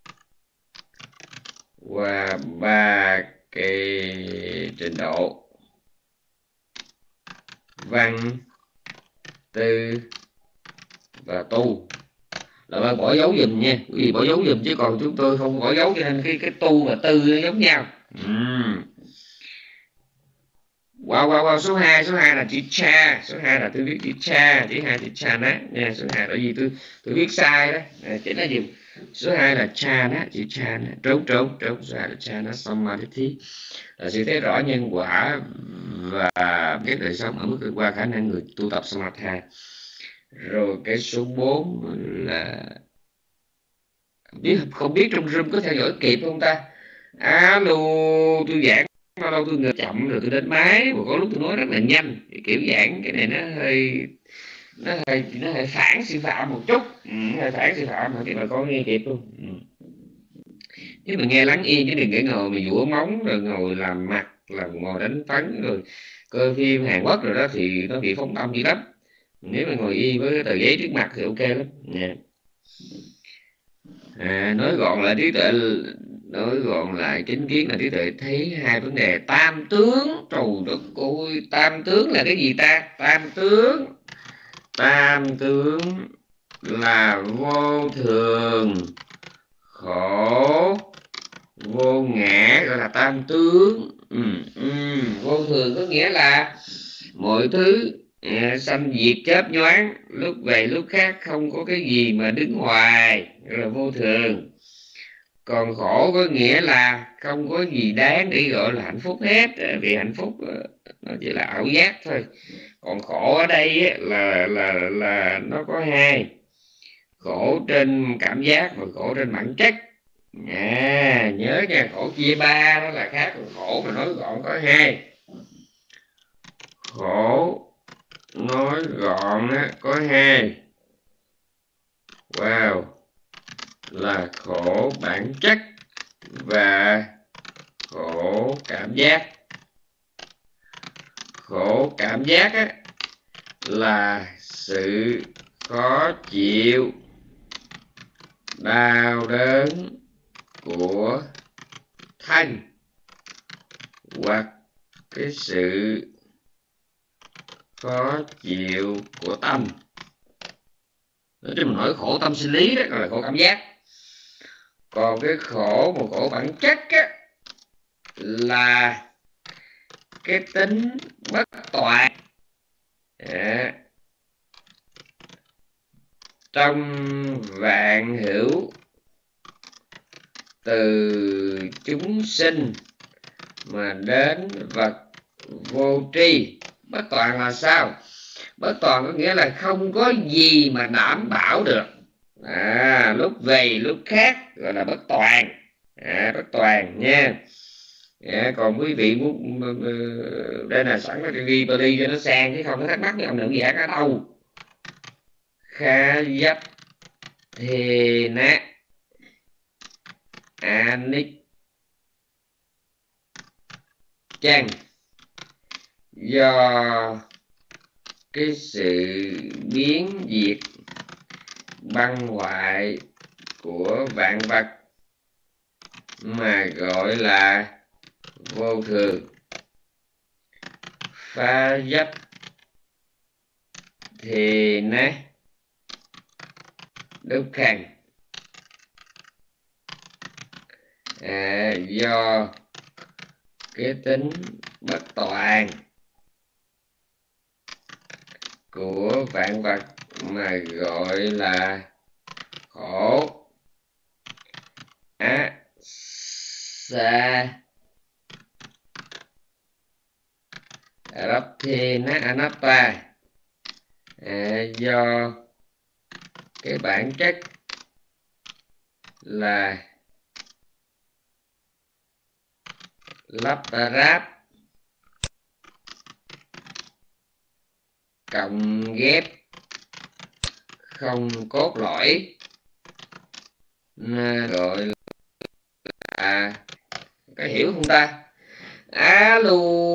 qua 3 cái trình độ: văn, tư và tu. Là bạn bỏ dấu dùm nha, quý vị bỏ dấu dùm, chứ còn chúng tôi không bỏ dấu, cho nên cái tu và tư nó giống nhau. Wow. Số 2 là chữ cha, số 2 là tôi viết chữ cha, chữ 2 chữ cha nát nha. Số 2 tại vì tôi viết sai đó, chính là gì? Số 2 là cha nát, chữ cha nát, trống. Số 2 là cha nát samadhi, là sự thấy rõ nhân quả và biết đời sống ở mức qua khả năng người tu tập samatha. Rồi cái số 4 là không biết trong room có theo dõi kịp không ta? Alo, tôi giảng lâu tôi ngờ chậm rồi tôi đến máy, mà có lúc tôi nói rất là nhanh, kiểu giảng cái này nó hơi phản sư phạm một chút, hơi phản sư phạm mà các bà con nghe kịp luôn. Nếu mà nghe lắng yên chứ đừng để ngồi mà vũa móng rồi ngồi làm mặt, làm ngồi đánh phấn rồi coi phim Hàn Quốc rồi đó thì nó bị phóng tâm dữ lắm. Nếu mà ngồi yên với cái tờ giấy trước mặt thì ok lắm nha. Nói gọn lại trí tuệ, nói gọn lại chính kiến là trí tuệ thấy hai vấn đề tam tướng. Trời đất ơi, tam tướng là cái gì ta? Tam tướng là vô thường, khổ, vô ngã, gọi là tam tướng. Vô thường có nghĩa là mọi thứ sanh diệt chớp nhoáng, lúc về lúc khác, không có cái gì mà đứng hoài, gọi là vô thường. Còn khổ có nghĩa là không có gì đáng để gọi là hạnh phúc hết, vì hạnh phúc nó chỉ là ảo giác thôi. Còn khổ ở đây là nó có hai: khổ trên cảm giác và khổ trên bản chất. Nhớ nha, khổ chia ba đó là khác, còn khổ mà nói gọn có hai. Khổ nói gọn có hai. Wow, là khổ bản chất và khổ cảm giác. Khổ cảm giác là sự khó chịu, đau đớn của thân hoặc cái sự khó chịu của tâm. Nói chung mình nói khổ tâm sinh lý đó là khổ cảm giác. Còn cái khổ một khổ bản chất là cái tính bất toàn trong vạn hữu từ chúng sinh mà đến vật vô tri. Bất toàn là sao? Bất toàn có nghĩa là không có gì mà đảm bảo được, lúc về lúc khác, gọi là bất toàn. Bất toàn nha. Còn quý vị muốn đây là sẵn nó ghi Bali cho nó sang, chứ không có thắc mắc với ông nữ giảng ở đâu. Kha dấp thề nát anik chăng, do cái sự biến diệt băng hoại của vạn vật mà gọi là vô thường. Pha dấp thì nát đúc khăn, do cái tính bất toàn của vạn vật mà gọi là khổ. Sa Rabthena Anatta, do cái bản chất là lắp ráp cộng ghép không cốt lõi gọi là có hiểu không ta? Alo.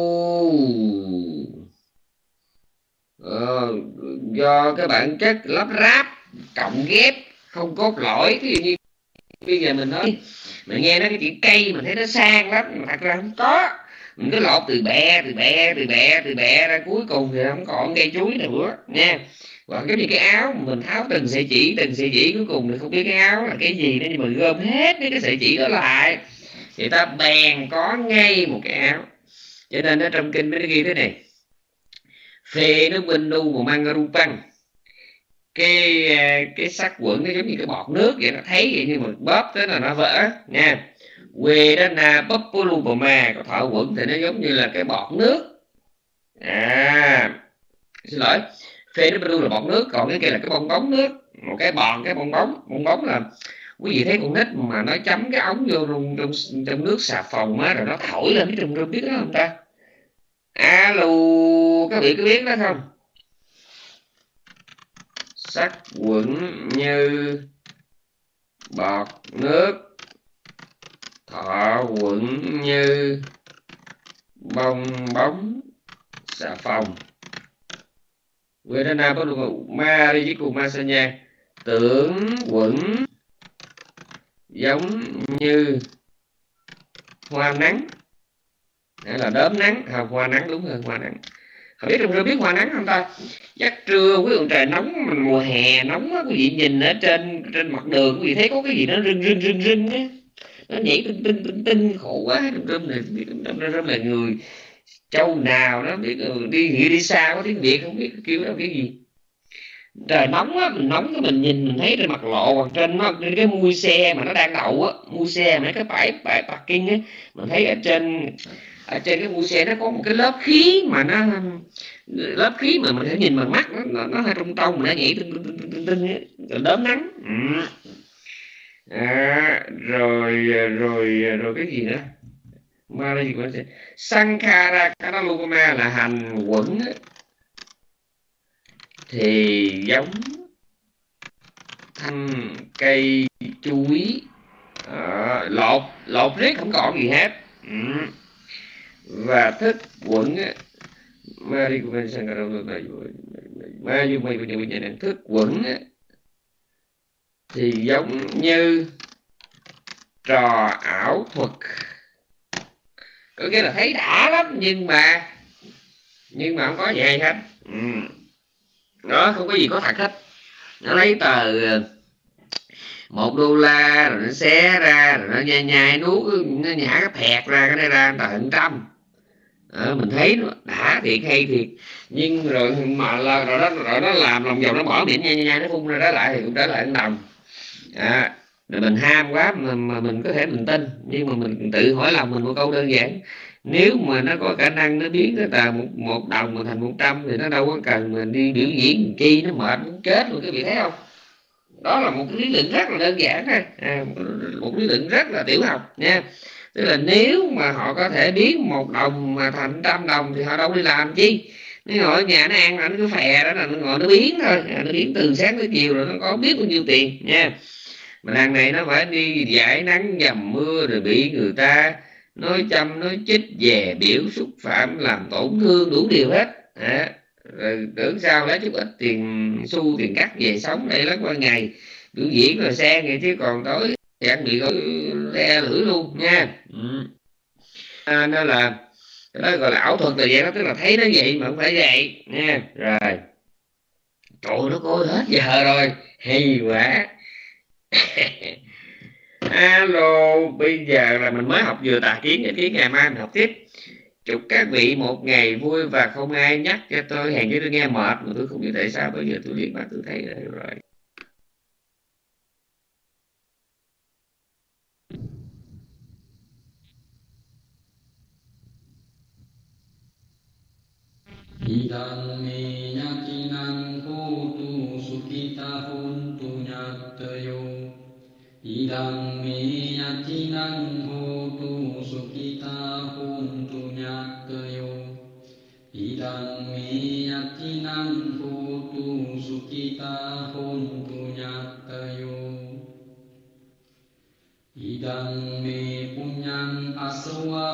Do cái bản chất lắp ráp cộng ghép không cốt lõi. Ví dụ như bây giờ mình nói, mình nghe nói cái chữ cây mình thấy nó sang lắm, mà thật ra không có. Mình cứ lột từ bẹ ra, cuối cùng thì không còn cây chuối nữa nha. Còn cái gì cái áo mình tháo từng sợi chỉ cuối cùng thì không biết cái áo là cái gì nữa, nhưng mà gom hết cái sợi chỉ đó lại thì ta bèn có ngay một cái áo. Cho nên ở trong kinh mới ghi thế này: phê nó bên nu mà mang ru băng, cái sắc quẩn nó giống như cái bọt nước vậy, nó thấy vậy nhưng mà bóp tới là nó vỡ nha. Quê đó na bóp lu bò ma, có thọ quẩn thì nó giống như là cái bọt nước. Xin lỗi, phê nó bên nu là bọt nước, còn cái kia là cái bong bóng nước, một cái bong bóng là quý vị thấy con nít mà nó chấm cái ống vô trong nước xà phòng á, rồi nó thổi lên cái rung biết đó không ta? Alo, các vị có biết đó không? Sắc quẩn như bọt nước, thọ quẩn như bong bóng xà phòng. Vedana bất luận ma đi với cùng ma sa nha, tưởng quẩn giống như hoa nắng, hay là đốm nắng, hoa nắng đúng hơn, hoa nắng. Không biết trong biết hoa nắng không ta? Chắc trưa quý vị trời nóng, mùa hè nóng á, quý vị nhìn ở trên mặt đường quý vị thấy có cái gì nó rưng á, nó nhảy tinh khổ quá. Trong là người châu nào nó biết đi xa có tiếng Việt không biết kêu đó cái gì. Trời nóng á, mình nóng cái mình nhìn mình thấy trên mặt lộ, trên cái mui xe mà nó đang đậu á, mui xe mấy cái bãi parking á, mình thấy ở trên cái mui xe nó có một cái lớp khí mà mình phải nhìn bằng mắt nó hơi trong mà nó nhảy tinh đốm nắng. Rồi cái gì nữa ma là gì của Sankhara Kanalukama là hành quẩn thì giống thanh cây chuối, lột riết không còn gì hết. Và thức quẩn thức quẩn thì giống như trò ảo thuật, có nghĩa là thấy đã lắm nhưng mà không có gì hay hết. Nó không có gì có thật hết. Nó lấy tờ $1 rồi nó xé ra, rồi nó nhai nuốt, nó nhả cái phẹt ra, cái này ra tờ 100. Mình thấy nó đã thiệt hay thiệt, nhưng rồi mà rồi nó làm lòng vòng, nó bỏ miệng nhai nó phun ra đó lại thì cũng trở lại 1 đồng. Rồi mình ham quá mà mình có thể mình tin, nhưng mà mình tự hỏi lòng mình một câu đơn giản: nếu mà nó có khả năng nó biến cái tờ 1 đồng mà thành 100 thì nó đâu có cần mình đi biểu diễn chi, nó mệt muốn chết luôn, các vị thấy không? Đó là một cái lý luận rất là đơn giản thôi, một lý luận rất là tiểu học nha. Tức là nếu mà họ có thể biến 1 đồng mà thành 100 đồng thì họ đâu đi làm chi. Nếu ngồi ở nhà nó ăn là nó cứ phè đó, là nó ngồi nó biến thôi, nó biến từ sáng tới chiều rồi nó có biết bao nhiêu tiền nha. Mà đằng này nó phải đi giải nắng dầm mưa, rồi bị người ta nói chăm nói chích về biểu xúc phạm làm tổn thương đủ điều hết. Rồi tưởng sao lấy chút ít tiền xu tiền cắt về sống đây lắm, qua ngày biểu diễn rồi xe ngày chứ còn tối thì ăn bị le lưỡi luôn nha. Nên là đó gọi là ảo thuật thời gian đó, tức là thấy nó vậy mà không phải vậy nha. Rồi trời nó coi hết giờ rồi, hay quá. Alo, bây giờ là mình mới học vừa tà kiến, ngày mai mình học tiếp. Chúc các vị một ngày vui và không ai nhắc cho tôi, hèn cho tôi nghe mệt mà tôi không biết tại sao bây giờ tôi liếc mắt tôi thấy rồi. Idang me yakinang hotu sukita hontu nyatayo. Idang me yakinang hotu sukita hontu nyatayo. Idang me yakinang sukita hontu nyattayo. Idang me punyang aswa